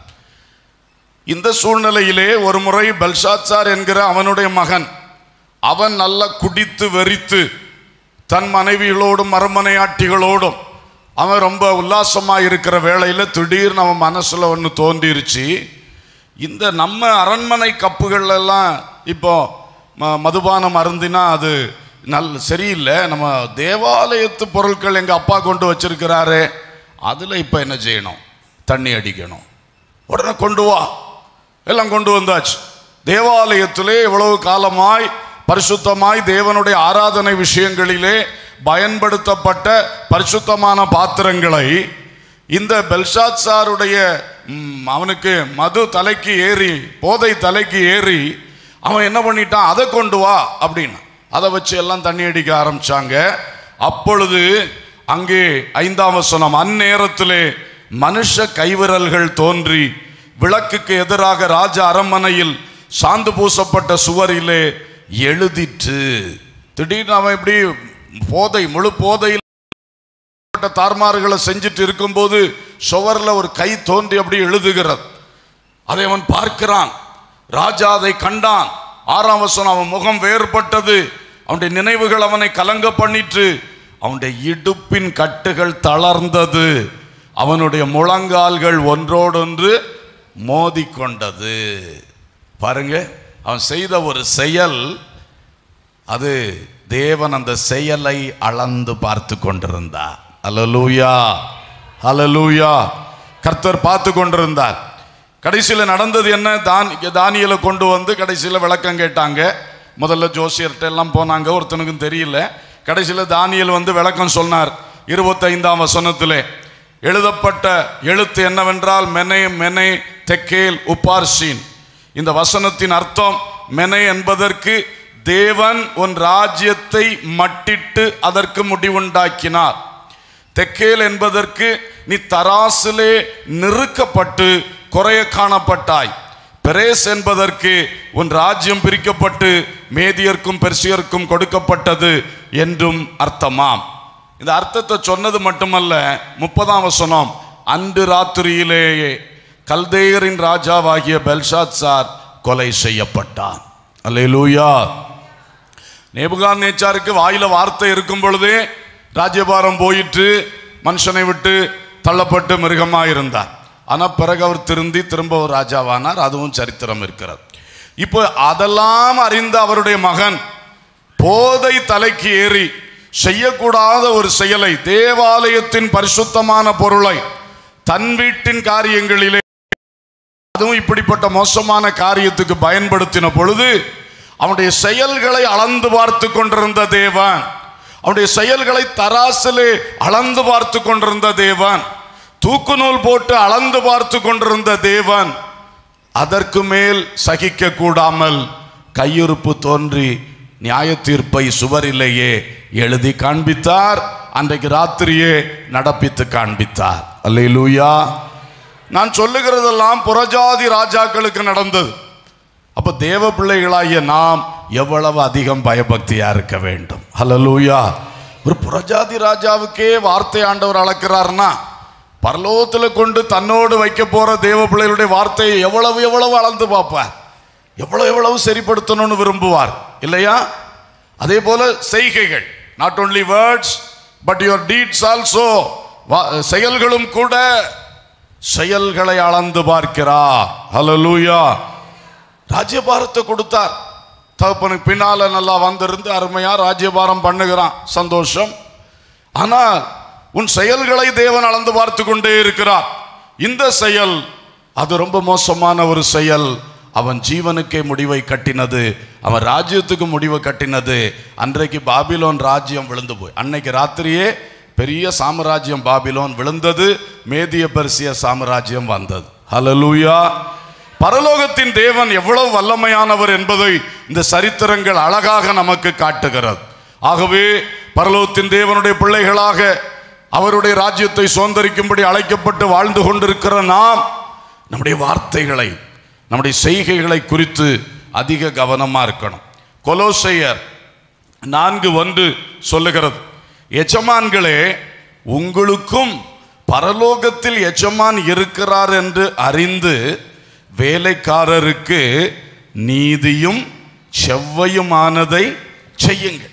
இந்த சூழ்நிலையிலே ஒரு முறை பெல்ஷாத்சார் என்கிற அவனுடைய மகன், அவன் நல்ல குடித்து வெறித்து தன் மனைவிகளோடும் மறுமனையாட்டிகளோடும் அவன் ரொம்ப உல்லாசமாக இருக்கிற வேளையில் திடீர்னு அவன் மனசில் ஒன்று தோன்றிருச்சு. இந்த நம்ம அரண்மனை கப்புகள் எல்லாம் இப்போ மதுபானம் அருந்தினா அது நல் சரியில்லை, நம்ம தேவாலயத்து பொருட்கள் எங்கள் அப்பா கொண்டு வச்சிருக்கிறாரு, அதில் இப்போ என்ன செய்யணும்? தண்ணி அடிக்கணும். உடனே கொண்டு வா. எல்லாம் கொண்டு வந்தாச்சு. தேவாலயத்திலே எவ்வளவு காலமாய் பரிசுத்தமாய் தேவனுடைய ஆராதனை விஷயங்களிலே பயன்படுத்தப்பட்ட பரிசுத்தமான பாத்திரங்களை இந்த பெல்ஷாத்சாருடைய அவனுக்கு மது தலைக்கு ஏறி, போதை தலைக்கு ஏறி அவன் என்ன பண்ணிட்டான்? அதை கொண்டு வா அப்படின்னு அதை வச்சு எல்லாம் தண்ணி அடிக்க ஆரம்பிச்சாங்க. அப்பொழுது அங்கே ஐந்தாம் வசனம், அந்நேரத்திலே மனுஷ கைவிரல்கள் தோன்றி விளக்குக்கு எதிராக ராஜ அரண்மனையில் சாந்து பூசப்பட்ட சுவரிலே எழுதிற்று. திடீர்னு அவன் இப்படி போதை முழு போதையில் தார்மார்களை செஞ்சுட்டு இருக்கும்போது சுவரில் ஒரு கை தோன்றி அப்படி எழுதுகிறது. அதை அவன் பார்க்கிறான். ராஜா அதை கண்டான். ஆறாம் வசனம், அவன் முகம் வேறுபட்டது, அவனுடைய நினைவுகள் அவனை கலங்க பண்ணிற்று, அவனுடைய இடுப்பின் கட்டுகள் தளர்ந்தது, அவனுடைய முழங்கால்கள் ஒன்றோடொன்று மோதிக்கொண்டது. பாருங்க, அவன் செய்த ஒரு செயல், அது தேவன் அந்த செயலை அளந்து பார்த்து கொண்டிருந்தார். அல்லேலூயா, அல்லேலூயா. கர்த்தர் பார்த்து கொண்டிருந்தார். கடைசியில் நடந்தது என்ன? தான் தானியேலை கொண்டு வந்து கடைசியில் விளக்கம் கேட்டாங்க. முதல்ல ஜோசியர்கிட்ட எல்லாம் போனாங்க, ஒருத்தனுக்கும் தெரியல. கடைசியில் தானியேல் வந்து விளக்கம் சொன்னார். இருபத்தைந்தாம் வசனத்திலே எழுதப்பட்ட எழுத்து என்னவென்றால் மெனே மெனே தெக்கேல் உப்பார்சீன். இந்த வசனத்தின் அர்த்தம், மெனே என்பதற்கு தேவன் உன் ராஜ்யத்தை மட்டிட்டு அதற்கு முடிவுண்டாக்கினார். தெக்கேல் என்பதற்கு நீ தராசிலே நிறுக்கப்பட்டு குறைய காணப்பட்டாய். பெரேஸ் என்பதற்கு உன் ராஜ்யம் பிரிக்கப்பட்டு மேதியர்க்கும் பெர்சியர்க்கும் கொடுக்கப்பட்டது என்றும் அர்த்தமாம். இந்த அர்த்தத்தை சொன்னது மட்டுமல்ல, முப்பதாம் வசனம், அன்று ராத்திரியிலேயே கல்தேயரின் ராஜாவாகிய பெல்ஷாத்சார் கொலை செய்யப்பட்டான். அல்லேலூயா. நேபுகாத்நேச்சாருக்கு வாயில வார்த்தை இருக்கும் பொழுதே ராஜ்யபாரம் போயிட்டு மனுஷனை விட்டு தள்ளப்பட்டு மிருகமாயிருந்தார். ஆனால் பிறகு அவர் திருந்தி திரும்ப ஒரு ராஜாவானார். அதுவும் சரித்திரம் இருக்கிறது. இப்போ அதெல்லாம் அறிந்த அவருடைய மகன் போதை தலைக்கு ஏறி செய்யக்கூடாத ஒரு செயலை, தேவாலயத்தின் பரிசுத்தமான பொருளை தன் வீட்டின் காரியங்களிலே அதுவும் இப்படிப்பட்ட மோசமான காரியத்துக்கு பயன்படுத்தின பொழுது அவனுடைய செயல்களை அளந்து பார்த்து கொண்டிருந்த தேவன், அவனுடைய செயல்களை தராசிலே அளந்து பார்த்து கொண்டிருந்த தேவன், தூக்கு நூல் போட்டு அளந்து பார்த்து கொண்டிருந்த தேவன் அதற்கு மேல் சகிக்க கூடாமல் கையிருப்பு தோன்றி நியாய தீர்ப்பை சுவரிலேயே எழுதி காண்பித்தார். அன்றைக்கு ராத்திரியே நடப்பித்து காண்பித்தார். அல்லேலூயா. நான் சொல்லுகிறதெல்லாம் புறஜாதி ராஜாக்களுக்கு நடந்தது. அப்ப தேவ பிள்ளைகளாகிய நாம் எவ்வளவு அதிகம் பயபக்தியா இருக்க வேண்டும். ஹல்லேலூயா. ஒரு புறஜாதி ராஜாவுக்கே வார்த்தை ஆண்டவர் அளக்கிறார்னா பரலோகத்தில் கொண்டு தன்னோடு வைக்க போற தேவ பிள்ளைகளுடைய வார்த்தையை எவ்வளவு எவ்வளவு அளந்து பார்ப்பார், எவ்வளவு எவ்வளவு சரிப்படுத்தணும்னு விரும்புவார் இல்லையா? அதே போல செய்கைகள், not only words but your deeds also, செயல்களும் கூட செயல்களை அளந்து பார்க்கிறார். ஹல்லேலூயா. ராஜ்யபாரத்தை கொடுத்தார். தகப்பனுக்கு பின்னால நல்லா வந்திருந்து அருமையா ராஜ்யபாரம் பண்ணுகிறான், சந்தோஷம். ஆனால் உன் செயல்களை தேவன் அளந்து பார்த்து கொண்டே இருக்கிறார். இந்த செயல் அது ரொம்ப மோசமான ஒரு செயல். அவன் ஜீவனுக்கே முடிவை கட்டினது, அவன் ராஜ்யத்துக்கு முடிவை கட்டினது. அன்றைக்கு பாபிலோன் ராஜ்யம் விழுந்து போய் அன்னைக்கு ராத்திரியே பெரிய சாம்ராஜ்யம் பாபிலோன் விழுந்தது, மேதிய பெர்சிய சாம்ராஜ்யம் வந்தது. ஹல்லேலூயா. பரலோகத்தின் தேவன் எவ்வளவு வல்லமையானவர் என்பதை இந்த சரித்திரங்கள் அழகாக நமக்கு காட்டுகிறது. ஆகவே பரலோகத்தின் தேவனுடைய பிள்ளைகளாக அவருடைய ராஜ்யத்தை சுதந்திரிக்கும்படி அழைக்கப்பட்டு வாழ்ந்து கொண்டிருக்கிற நாம் நம்முடைய வார்த்தைகளை, நம்முடைய செய்கைகளை குறித்து அதிக கவனமா இருக்கணும். கொலோசையர் நான்கு ஒன்று சொல்லுகிறது, எஜமான்களே உங்களுக்கும் பரலோகத்தில் எஜமான் இருக்கிறார் என்று அறிந்து வேலைக்காரருக்கு நீதியும் செவ்வையுமானதை செய்யுங்கள்.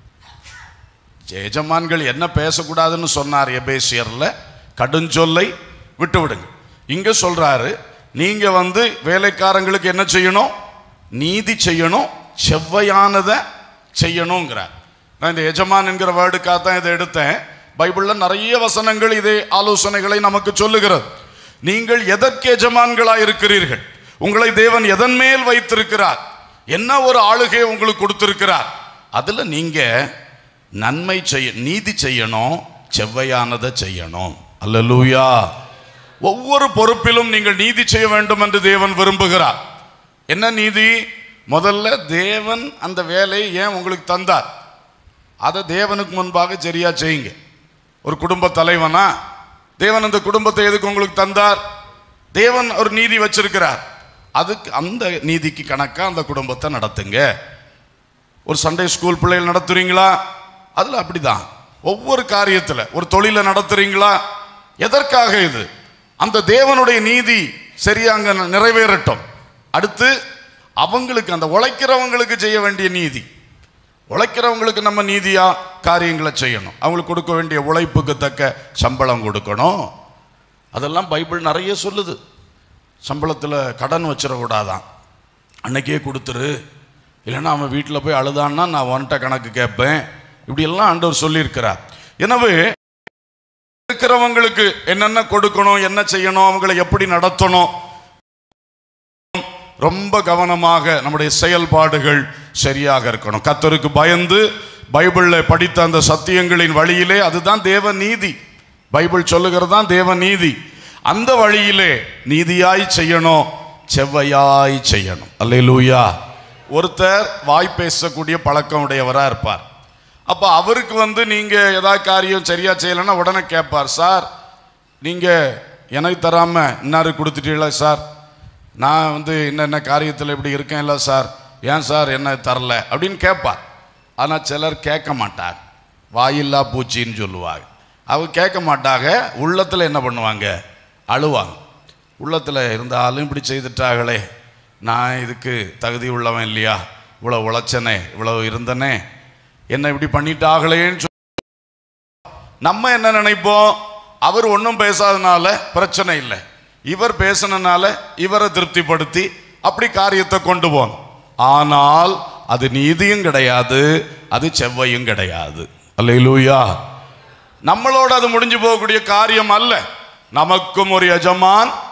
எஜமான்கள் என்ன பேசக்கூடாதுன்னு சொன்னார் எபேசியர்ல, கடுஞ்சொல்லை விட்டு விடுங்க. இங்க சொல்றாரு நீங்க வந்து வேலைக்காரங்களுக்கு என்ன செய்யணும்? நீதி செய்யணும், செவ்வையானதை செய்யணுங்கிறார். நான் இந்த எஜமான் என்கிற வேர்டுக்காக தான் இதை எடுத்தேன். பைபிள்ல நிறைய வசனங்கள் இதே ஆலோசனைகளை நமக்கு சொல்லுகிறது. நீங்கள் எதற்கு எஜமான்களாய் இருக்கிறீர்கள்? உங்களை தேவன் எதன் மேல் வைத்திருக்கிறார்? என்ன ஒரு ஆளுகை உங்களுக்கு கொடுத்திருக்கிறார்? அதுல நீங்க நன்மை செய்ய, நீதி செய்யணும், செவ்வையானதை செய்யணும். அல்லேலூயா. ஒவ்வொரு பொறுப்பிலும் நீங்கள் நீதி செய்ய வேண்டும் என்று தேவன் விரும்புகிறார். என்ன நீதி? முதல்ல தேவன் அந்த வேலையை ஏன் உங்களுக்கு தந்தார், அதை தேவனுக்கு முன்பாக சரியா செய்யுங்க. ஒரு குடும்ப தலைவனா தேவன் அந்த குடும்பத்தை எதுக்கு உங்களுக்கு தந்தார்? தேவன் ஒரு நீதி வச்சிருக்கிறார், அதுக்கு அந்த நீதிக்கு கணக்கா அந்த குடும்பத்தை நடத்துங்க. ஒரு சண்டே ஸ்கூல் பிள்ளைகள் நடத்துறீங்களா? அதுல அப்படிதான். ஒவ்வொரு காரியத்தில் ஒரு தொழிலை நடத்துறீங்களா? எதற்காக? இது அந்த தேவனுடைய நீதி சரியாங்க நிறைவேறட்டும். அடுத்து அவங்களுக்கு, அந்த உழைக்கிறவங்களுக்கு செய்ய வேண்டிய நீதி, உழைக்கிறவங்களுக்கு நம்ம நீதியா காரியங்களை செய்யணும். அவங்களுக்கு கொடுக்க வேண்டிய உழைப்புக்கு தக்க சம்பளம் கொடுக்கணும். அதெல்லாம் பைபிள் நிறைய சொல்லுது. சம்பளத்தில் கடன் வச்சிடக்கூடாதான், அன்னைக்கே கொடுத்துரு, இல்லைன்னா அவன் வீட்டில் போய் அழுதான்னா நான் ஒன்ட்ட கணக்கு கேட்பேன். இப்படியெல்லாம் ஆண்டவர் சொல்லியிருக்கிறார். எனவே இருக்கிறவங்களுக்கு என்னென்ன கொடுக்கணும், என்ன செய்யணும், அவங்களை எப்படி நடத்தணும், ரொம்ப கவனமாக நம்முடைய செயல்பாடுகள் சரியாக இருக்கணும். கர்த்தருக்கு பயந்து பைபிள்ல படித்த அந்த சத்தியங்களின் வழியிலே, அதுதான் தேவ நீதி. பைபிள் சொல்லுகிறதான் தேவ நீதி. அந்த வழியிலே நீதியாய் செய்யணும், செவ்வையாய் செய்யணும். அல்லேலூயா. ஒருத்தர் வாய் பேசக்கூடிய பழக்கம் உடையவராக இருப்பார். அப்போ அவருக்கு வந்து நீங்கள் ஏதாவது காரியம் சரியாக செய்யலைன்னா உடனே கேட்பார், சார் நீங்கள் எனக்கு தராமல் இன்னாரு கொடுத்துட்டீங்களா சார், நான் வந்து என்னென்ன காரியத்தில் இப்படி இருக்கேன் இல்லை சார், ஏன் சார் என்ன தரல அப்படின்னு கேட்பார். ஆனால் சிலர் கேட்க மாட்டாங்க, வாயில்லா பூச்சின்னு சொல்லுவாங்க. அவங்க கேட்க மாட்டாங்க, உள்ளத்தில் என்ன பண்ணுவாங்க, அழுவாங்க. உள்ளத்தில் இருந்தாலும் இப்படி செய்துட்டாங்களே, நான் இதுக்கு தகுதி உள்ளவன் இல்லையா, இவ்வளோ உழைச்சனே, இவ்வளோ இருந்தனே, என்ன இப்படி பண்ணிட்டாங்களேன்னு சொல்லி நம்ம என்ன நினைப்போம், அவர் ஒன்றும் பேசாதனால பிரச்சனை இல்லை, இவர் பேசினால இவரை திருப்திப்படுத்தி அப்படி காரியத்தை கொண்டு போகணும். ஆனால் அது நீதியும் கிடையாது, அது செவ்வையும் கிடையாது. அல்லேலூயா. நம்மளோட அது முடிஞ்சு போகக்கூடிய காரியம் அல்ல. நமக்கும் ஒரு எஜமான்,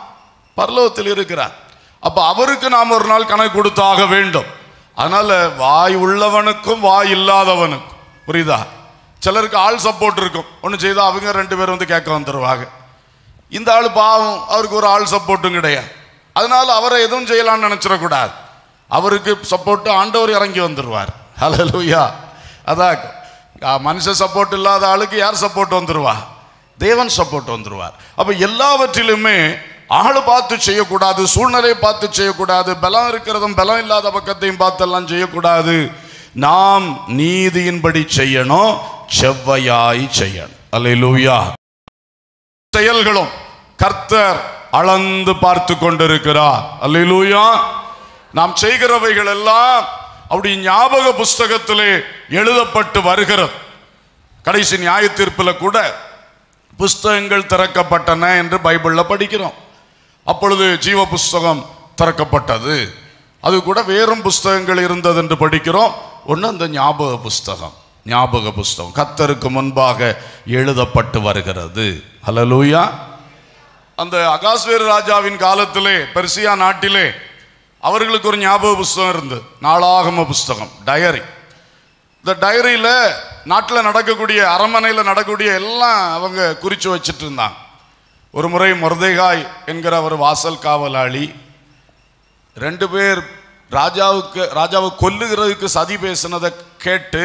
பரலோகத்தில் இருக்கிறார். அப்ப அவருக்கு நாம் ஒரு நாள் கணக்கு கொடுத்தாக வேண்டும். அதனால வாய் உள்ளவனுக்கும் வாய் இல்லாதவனுக்கும், புரியுதா? சிலருக்கு ஆள் சப்போர்ட் இருக்கும், ஒன்று செய்தால் அவங்க ரெண்டு பேரும் வந்து கேட்க வந்துடுவாங்க. இந்த ஆள் பாவம், அவருக்கு ஒரு ஆள் சப்போர்ட்டும் கிடையாது. அதனால அவரை எதுவும் செய்யலாம்னு நினைச்சிடக்கூடாது. அவருக்கு சப்போர்ட் ஆண்டவர் இறங்கி வந்துடுவார். ஹல்லேலூயா. அதான் மனுஷ சப்போர்ட் இல்லாத ஆளுக்கு யார் சப்போர்ட் வந்துடுவா? தேவன் சப்போர்ட் வந்துடுவார். அப்ப எல்லாவற்றிலுமே ஆளு பார்த்து செய்யக்கூடாது, சூழ்நிலையை பார்த்து செய்யக்கூடாது, பலம் இருக்கிறதும் பலம் இல்லாத பக்கத்தையும் பார்த்தெல்லாம் செய்யக்கூடாது. நாம் நீதியின்படி செய்யணும், செவ்வையாய் செய்யணும். அல்லேலூயா. செயல்களும் கர்த்தர் அளந்து பார்த்து கொண்டிருக்கிறார். அல்லேலூயா. நாம் செய்கிறவைகள் எல்லாம் அப்படி ஞாபக புஸ்தகத்திலே எழுதப்பட்டு வருகிறது. கடைசி நியாய தீர்ப்பில் கூட புஸ்தகங்கள் திறக்கப்பட்டன என்று பைபிள்ல படிக்கிறோம். அப்பொழுது ஜீவ புஸ்தகம் திறக்கப்பட்டது, அது கூட வேறும் புஸ்தகங்கள் இருந்தது என்று படிக்கிறோம். ஒன்று அந்த ஞாபக புஸ்தகம், ஞாபக புஸ்தகம் கர்த்தருக்கு முன்பாக எழுதப்பட்டு வருகிறது. ஹல்லேலூயா. அந்த அகாஸ்வேரு ராஜாவின் காலத்திலே பெர்சியா நாட்டிலே அவர்களுக்கு ஒரு ஞாபக புஸ்தகம் இருந்தது, நாளாகம புஸ்தகம், டயரி. இந்த டைரியில நாட்டில் நடக்கக்கூடிய, அரண்மனையில் நடக்கக்கூடிய எல்லாம் அவங்க குறித்து வச்சுட்டு இருந்தாங்க. ஒரு முறை மொர்தெகாய் என்கிற ஒரு வாசல் காவலாளி ரெண்டு பேர் ராஜாவுக்கு ராஜாவை கொல்லுகிறதுக்கு சதி பேசினதை கேட்டு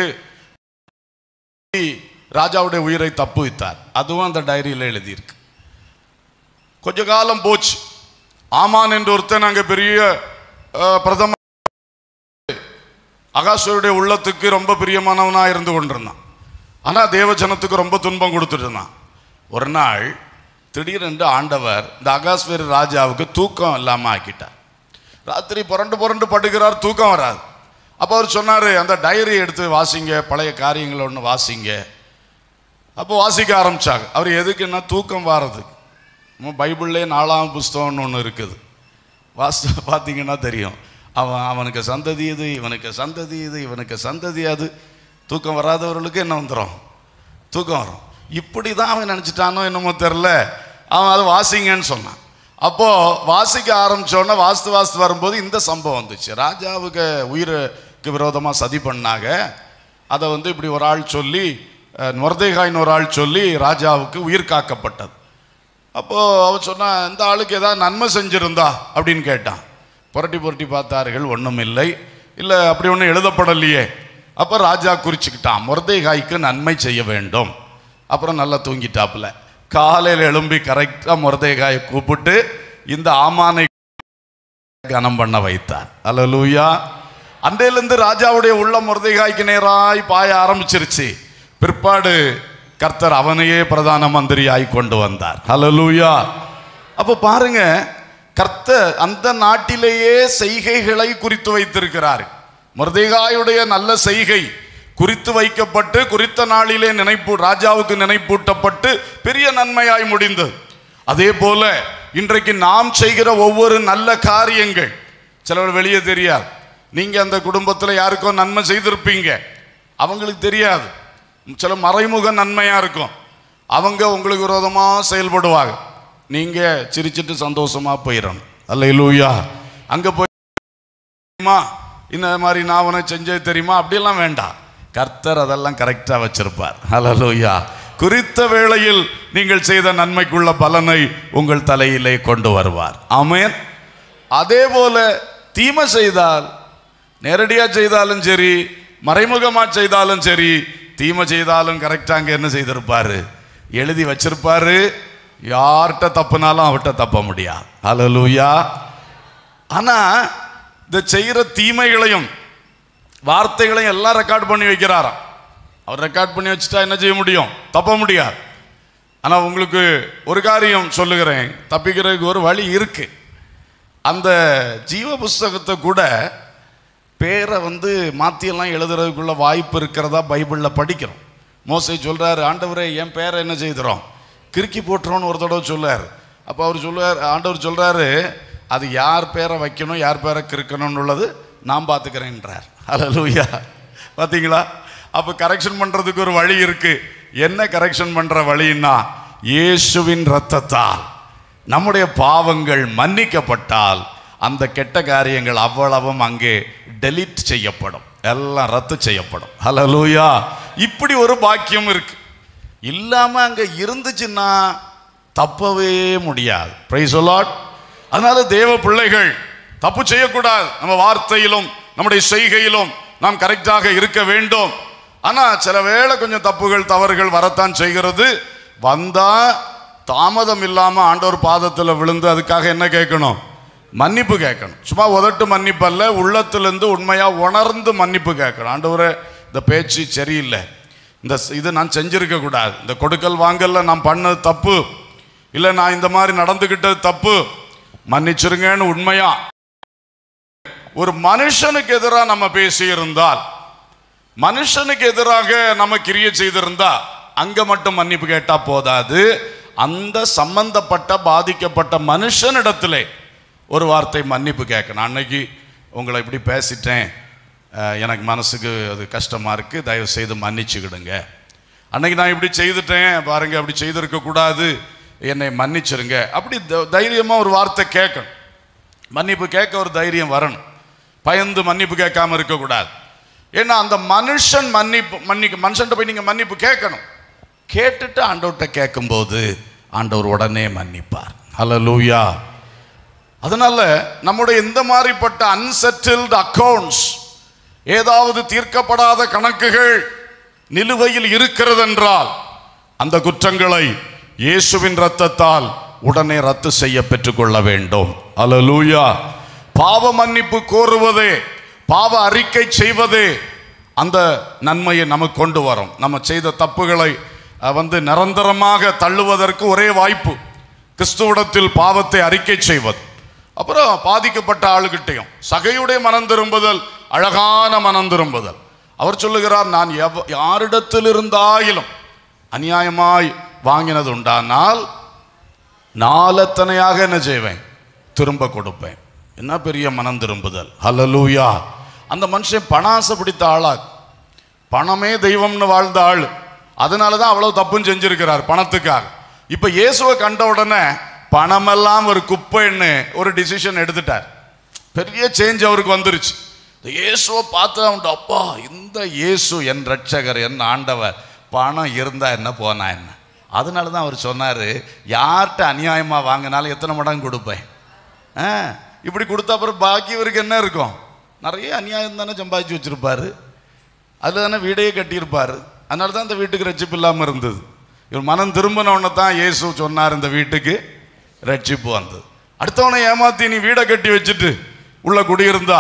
ராஜாவுடைய உயிரை தப்பு வைத்தார். அதுவும் அந்த டைரியில் எழுதியிருக்கு. கொஞ்ச காலம் போச்சு. ஆமான் என்று ஒருத்தன் அங்கே பெரிய பிரதம அகாஸ்வேருடைய உள்ளத்துக்கு ரொம்ப பிரியமானவனா இருந்து கொண்டிருந்தான். ஆனால் தேவஜனத்துக்கு ரொம்ப துன்பம் கொடுத்துட்டு இருந்தான். ஒரு நாள் திடீரென்று ஆண்டவர் இந்த அகாஸ்வேரு ராஜாவுக்கு தூக்கம் இல்லாமல் ஆக்கிட்டார். ராத்திரி புரண்டு புரண்டு படுகிறார், தூக்கம் வராது. அப்போ அவர் சொன்னார், அந்த டைரி எடுத்து வாசிங்க, பழைய காரியங்களை ஒன்று வாசிங்க. அப்போ வாசிக்க ஆரம்பித்தாங்க. அவர் எதுக்குன்னா தூக்கம் வாரதுக்கு. பைபிள்லே நாலாம் புஸ்தகம்னு ஒன்று இருக்குது, வாசி பார்த்தீங்கன்னா தெரியும். அவன் அவனுக்கு சந்ததி இது, இவனுக்கு சந்ததி இது, இவனுக்கு சந்ததி அது. தூக்கம் வராதவர்களுக்கு என்ன வந்துடும்? தூக்கம் வரும். இப்படி தான் அவன் நினச்சிட்டானோ என்னமோ தெரில, அவன் அதை வாசிங்கன்னு சொன்னான். அப்போது வாசிக்க ஆரம்பித்தோடனே வாஸ்து வாஸ்து வரும்போது இந்த சம்பவம் வந்துச்சு. ராஜாவுக்கு உயிருக்கு விரோதமாக சதி பண்ணாங்க. அதை வந்து இப்படி ஒரு ஆள் சொல்லி, மொர்தெகாய்னு ஒரு ஆள் சொல்லி ராஜாவுக்கு உயிர் காக்கப்பட்டது. அப்போது அவன் சொன்னான், இந்த ஆளுக்கு ஏதாவது நன்மை செஞ்சுருந்தா அப்படின்னு கேட்டான். புரட்டி புரட்டி பார்த்தார்கள், ஒன்றும் இல்லை. இல்லை அப்படி ஒன்றும் எழுதப்படலையே. அப்போ ராஜா குறிச்சுக்கிட்டான், மொர்தெகாய்க்கு நன்மை செய்ய வேண்டும். அப்புறம் நல்லா தூங்கிட்டாப்புல. காலையில் எழும்பி கரெக்டாக மொர்தெகாயை கூப்பிட்டு இந்த ஆமானை கனம் பண்ண வைத்தார். அல்லேலூயா. அன்றையிலிருந்து ராஜாவுடைய உள்ள மொர்தெகாய்க்கு நேராய் பாய ஆரம்பிச்சிருச்சு. பிற்பாடு கர்த்தர் அவனையே பிரதான மந்திரியாய் கொண்டு வந்தார். அல்லேலூயா. அப்போ பாருங்க, கர்த்தர் அந்த நாட்டிலேயே செய்கைகளை குறித்து வைத்திருக்கிறார். மொர்தெகாயுடைய நல்ல செய்கை குறித்து வைக்கப்பட்டு குறித்த நாளிலே நினைப்பு ராஜாவுக்கு நினைப்பூட்டப்பட்டு பெரிய நன்மையாய் முடிந்தது. அதே போல இன்றைக்கு நாம் செய்கிற ஒவ்வொரு நல்ல காரியங்கள் சிலர் வெளியே தெரியாது. நீங்க அந்த குடும்பத்தில் யாருக்கோ நன்மை செய்திருப்பீங்க, அவங்களுக்கு தெரியாது. சில மறைமுக நன்மையா இருக்கும். அவங்க உங்களுக்கு விரோதமாக செயல்படுவாங்க, நீங்க சிரிச்சிட்டு சந்தோஷமா போயிடணும். அல்லேலூயா. அங்க போய் இந்த மாதிரி நான் உனக்கு செஞ்சது தெரியுமா அப்படியெல்லாம் வேண்டாம். கர்த்தர் அதெல்லாம் கரெக்டா வச்சிருப்பார். அல்லேலூயா. குறித்த வேளையில் நீங்கள் செய்த நன்மைக்குள்ள பலனை உங்கள் தலையிலே கொண்டு வருவார். ஆமென். அதே போல தீமை செய்தால், நேரடியா செய்தாலும் சரி மறைமுகமா செய்தாலும் சரி, தீமை செய்தாலும் கரெக்டா அங்க என்ன செய்திருப்பாரு? எழுதி வச்சிருப்பாரு. யார்கிட்ட தப்புனாலும் அவர்கிட்ட தப்ப முடியாது. அல்லேலூயா. ஆனா இந்த செய்கிற தீமைகளையும் வார்த்தைகளையும் எல்லாம் ரெக்கார்ட் பண்ணி வைக்கிறாராம். அவர் ரெக்கார்ட் பண்ணி வச்சுட்டா என்ன செய்ய முடியும்? தப்ப முடியாது. ஆனால் உங்களுக்கு ஒரு காரியம் சொல்லுகிறேன், தப்பிக்கிறதுக்கு ஒரு வழி இருக்கு. அந்த ஜீவ புஸ்தகத்தை கூட பேரை வந்து மாற்றியெல்லாம் எழுதுறதுக்குள்ள வாய்ப்பு இருக்கிறதா பைபிளில் படிக்கிறோம். மோசே சொல்றாரு, ஆண்டவரே என் பேரை என்ன செய்கிறோம்? கிறுக்கி போட்டுறோன்னு ஒரு தடவை சொல்லுவார். அப்போ அவர் சொல்லுவார், ஆண்டவர் சொல்றாரு, அது யார் பேரை வைக்கணும் யார் பேரை கிறுக்கணும்னு உள்ளது நான் பார்த்துக்கிறேன்றார். அல்லேலூயா. பார்த்தீங்களா? அப்போ கரெக்ஷன் பண்ணுறதுக்கு ஒரு வழி இருக்கு. என்ன கரெக்ஷன் பண்ணுற வழின்னா, இயேசுவின் இரத்தத்தால் நம்முடைய பாவங்கள் மன்னிக்கப்பட்டால் அந்த கெட்ட காரியங்கள் அவ்வளவும் அங்கே டெலீட் செய்யப்படும், எல்லாம் ரத்து செய்யப்படும். ஹல்லேலூயா. இப்படி ஒரு பாக்கியம் இருக்கு. இல்லாம அங்க இருந்துச்சுன்னா தப்பவே முடியாது. Praise the lord. அதனால தேவ பிள்ளைகள் தப்பு செய்யக்கூடாது. நம்ம வார்த்தையிலும் நம்முடைய செய்கையிலும் நாம் கரெக்டாக இருக்க வேண்டும். ஆனா சில வேளை கொஞ்சம் தப்புகள் தவறுகள் வரத்தான் செய்கிறது. வந்தா தாமதம் இல்லாம ஆண்டவர் பாதத்தில் விழுந்து அதுக்காக என்ன கேட்கணும்? மன்னிப்பு கேட்கணும். சும்மா உதட்டு மன்னிப்பு அல்ல, உள்ளத்திலிருந்து உண்மையா உணர்ந்து மன்னிப்பு கேட்கணும். ஆண்டவரே, இந்த பேச்சு சரியில்லை, இந்த இது நான் செஞ்சிருக்க கூடாது, இந்த கொடுக்கல் வாங்கல்ல நான் பண்ணது தப்பு, இல்லை நான் இந்த மாதிரி நடந்துகிட்டது தப்பு, மன்னிச்சிருங்கன்னு உண்மையா ஒரு மனுஷனுக்கு எதிராக நம்ம பேசி இருந்தால், மனுஷனுக்கு எதிராக நம்ம கிரியை செய்திருந்தா அங்க மட்டும் மன்னிப்பு கேட்டா போதாது. அந்த சம்பந்தப்பட்ட பாதிக்கப்பட்ட மனுஷனிடத்திலே ஒரு வார்த்தை மன்னிப்பு கேட்கணும். அன்னைக்கு உங்களை இப்படி பேசிட்டேன், எனக்கு மனசுக்கு அது கஷ்டமா இருக்கு, தயவு செய்து மன்னிச்சுக்கிடுங்க. அன்னைக்கு நான் இப்படி செய்துட்டேன் பாருங்க, அப்படி செய்திருக்க கூடாது, என்னை மன்னிச்சிருங்க. அப்படி தைரியமா ஒரு வார்த்தை கேட்கணும். மன்னிப்பு கேட்க ஒரு தைரியம் வரணும். பயந்து மன்னிப்பு கேட்காம இருக்கக்கூடாது. ஏன்னா அந்த மனுஷன் மன்னிப்பு மன்னிக்க மனுஷன் போய் நீங்க மன்னிப்பு கேட்கணும். கேட்டுட்டு ஆண்டவர்கிட்ட கேட்கும்போது ஆண்டவர் உடனே மன்னிப்பார். ஹல்லேலூயா. அதனால நம்முடைய இந்த மாதிரிப்பட்ட அன்செட்டில்டு அக்கவுண்ட்ஸ், ஏதாவது தீர்க்கப்படாத கணக்குகள் நிலுவையில் இருக்கிறது என்றால் அந்த குற்றங்களை இயேசுவின் இரத்தத்தால் உடனே ரத்து செய்ய பெற்றுக்கொள்ள வேண்டும். ஹல்லேலூயா. பாவ மன்னிப்பு கோருவதே, பாவ அறிக்கை செய்வதே அந்த நன்மையை நமக்கு கொண்டு வரும். நம்ம செய்த தப்புகளை வந்து நிரந்தரமாக தள்ளுவதற்கு ஒரே வாய்ப்பு கிறிஸ்துவிடத்தில் பாவத்தை அறிக்கை செய்வது. அப்புறம் பாதிக்கப்பட்ட ஆளுகிட்டையும் சகையுடைய மனம் திரும்புதல், அழகான மனம் திரும்புதல். அவர் சொல்லுகிறார், நான் எவ் யாரிடத்தில் இருந்தாயிலும் அநியாயமாய் வாங்கினது உண்டானால் நாலத்தனையாக என்ன செய்வேன்? திரும்ப கொடுப்பேன். என்ன பெரிய மனம் திரும்புதல். ஹல்லேலூயா. அந்த மனுஷன் பணாசை பிடித்த ஆளா, பணமே தெய்வம்னு வாழ்ந்த ஆள், அதனால தான் அவ்வளவு தப்புன்னு செஞ்சிருக்கிறார் பணத்துக்காக. இப்ப இயேசுவை கண்ட உடனே பணமெல்லாம் ஒரு குப்பைன்னு ஒரு டிசிஷன் எடுத்துட்டார். பெரிய சேஞ்ச் அவருக்கு வந்துருச்சு. இந்த இயேசுவை பார்த்தா உண்டு, அப்பா இந்த இயேசு என் ரட்சகர், என் ஆண்டவர், பணம் இருந்தா என்ன போனா என்ன. அதனால தான் அவர் சொன்னாரு, யார்கிட்ட அநியாயமா வாங்கினாலும் எத்தனை மடங்கு கொடுப்பேன். ஆ இப்படி கொடுத்த அப்புறம் பாக்கி இவருக்கு என்ன இருக்கும்? நிறைய அநியாயம் தானே சம்பாதிச்சு வச்சிருப்பாரு, அதில் தானே வீடையே கட்டியிருப்பாரு. அதனால தான் இந்த வீட்டுக்கு ரட்சிப்பு இல்லாமல் இருந்தது. இவர் மனம் திரும்பினவனை தான் இயேசு சொன்னார், இந்த வீட்டுக்கு ரட்சிப்பு வந்தது. அடுத்தவனை ஏமாத்தி நீ வீடை கட்டி வச்சுட்டு உள்ள குடியிருந்தா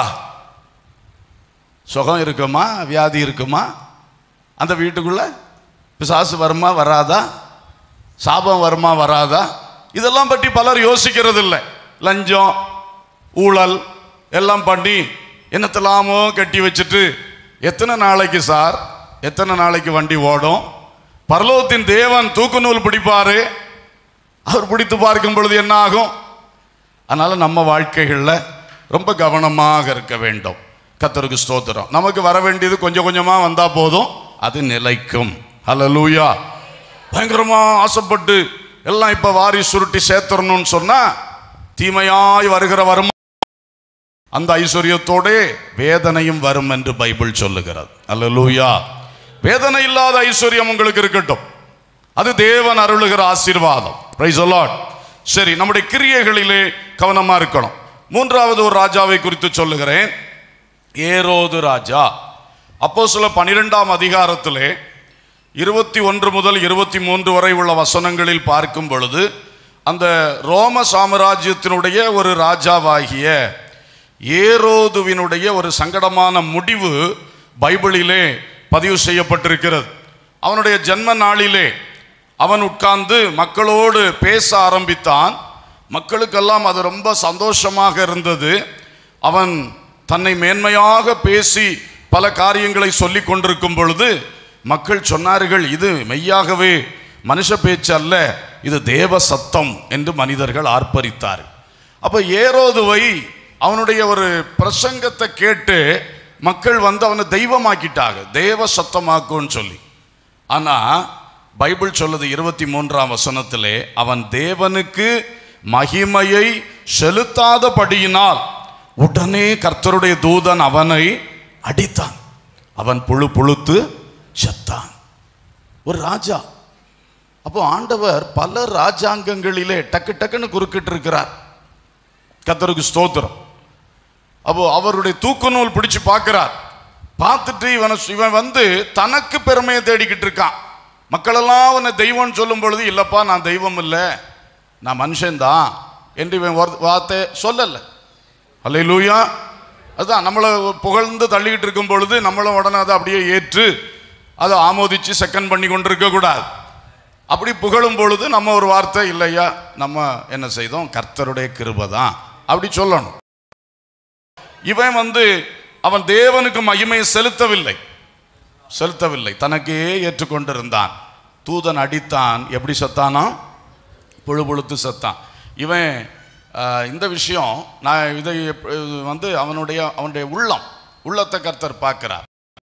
சுகம் இருக்குமா, வியாதி இருக்குமா? அந்த வீட்டுக்குள்ள பிசாசு வருமா வராதா, சாபம் வருமா வராதா? இதெல்லாம் பற்றி பலர் யோசிக்கிறது இல்லை. லஞ்சம் ஊழல் எல்லாம் பண்ணி என்னத்தெல்லாமோ கட்டி வச்சுட்டு எத்தனை நாளைக்கு சார், எத்தனை நாளைக்கு வண்டி ஓடும்? பரலோகத்தின் தேவன் தூக்கு நூல் பிடிப்பாரு, அவர் பிடித்து பார்க்கும் பொழுது என்ன ஆகும்? அதனால நம்ம வாழ்க்கைகளில் ரொம்ப கவனமாக இருக்க வேண்டும். கர்த்தருக்கு ஸ்தோத்திரம். நமக்கு வர வேண்டியது கொஞ்சம் கொஞ்சமாக வந்தா போதும், அது நிலைக்கும். ஹல்லேலூயா. பயங்கரமா ஆசைப்பட்டு எல்லாம் இப்ப வாரி சுருட்டி சேர்த்தரணும்னு சொன்னா தீமையாய் வருகிற வரும் அந்த ஐஸ்வர்யத்தோட வேதனையும் வரும் என்று பைபிள் சொல்லுகிறது. ஹல்லேலூயா. வேதனை இல்லாத ஐஸ்வர்யம் உங்களுக்கு இருக்கட்டும், அது தேவன் அருளுகிற ஆசீர்வாதம். Praise the lord. சரி, நம்முடைய கிரியைகளிலே கவனமா இருக்கணும். மூன்றாவது ஒரு ராஜாவை குறித்து சொல்லுகிறேன், ஏரோது ராஜா. அப்போஸ்தலர் பன்னிரெண்டாம் அதிகாரத்திலே இருபத்தி ஒன்று முதல் இருபத்தி மூன்று வரை உள்ள வசனங்களில் பார்க்கும் பொழுது அந்த ரோம சாம்ராஜ்யத்தினுடைய ஒரு ராஜாவாகிய ஏரோதுவினுடைய ஒரு சங்கடமான முடிவு பைபிளிலே பதிவு செய்யப்பட்டிருக்கிறது. அவனுடைய ஜன்ம நாளிலே அவன் உட்கார்ந்து மக்களோடு பேச ஆரம்பித்தான். மக்களுக்கெல்லாம் அது ரொம்ப சந்தோஷமாக இருந்தது. அவன் தன்னை மேன்மையாக பேசி பல காரியங்களை சொல்லி கொண்டிருக்கும் பொழுது மக்கள் சொன்னார்கள், இது மெய்யாகவே மனுஷ பேச்சு அல்ல, இது தேவ சத்தம் என்று மனிதர்கள் ஆர்ப்பரித்தார்கள். அப்போ ஏரோதுவை அவனுடைய ஒரு பிரசங்கத்தை கேட்டு மக்கள் வந்து அவனை தெய்வமாக்கிட்டாங்க, தேவ சத்தமாக்குன்னு சொல்லி. ஆனால் பைபிள் சொல்லுது இருபத்தி மூன்றாம் வசனத்திலே, அவன் தேவனுக்கு மகிமையை செலுத்தாதபடியினால் உடனே கர்த்தருடைய தூதன் அவனை அடித்தான். அவன் புழு புழுத்து செத்தான். ஒரு ராஜா. அப்போ ஆண்டவர் பல ராஜாங்கங்களிலே டக்கு டக்குன்னு குறுக்கிட்டு இருக்கிறார். கர்த்தருக்கு ஸ்தோத்திரம். அப்போ அவருடைய தூக்கு நூல் பிடிச்சு பார்க்கிறார். பார்த்துட்டு இவனை இவன் வந்து தனக்கு பெருமையை தேடிக்கிட்டு இருக்கான். மக்களெல்லாம் அவனை தெய்வம்னு சொல்லும் பொழுது, இல்லப்பா நான் தெய்வம் இல்லை, நான் மனுஷன்தான் என்று இவன் வார்த்தை சொல்லலை. அல்லேலூயா. அதுதான் நம்மளை புகழ்ந்து தள்ளிக்கிட்டு இருக்கும் பொழுது நம்மளும் உடனே அதை அப்படியே ஏற்று அதை ஆமோதிச்சு செகண்ட் பண்ணி கொண்டு இருக்கக்கூடாது. அப்படி புகழும் பொழுது நம்ம ஒரு வார்த்தை, இல்லையா நம்ம என்ன செய்தோம், கர்த்தருடைய கிருபை தான் அப்படி சொல்லணும். இவன் வந்து அவன் தேவனுக்கு மகிமையை செலுத்தவில்லை செலுத்தவில்லை தனக்கே ஏற்றுக்கொண்டிருந்தான். தூதன் அடித்தான். எப்படி செத்தானா? புழு புழுத்து செத்தான். இவன் இந்த விஷயம் நான் இதை வந்து அவனுடைய அவனுடைய உள்ளம் உள்ளத்தை கர்த்தர் பார்க்கிறார்.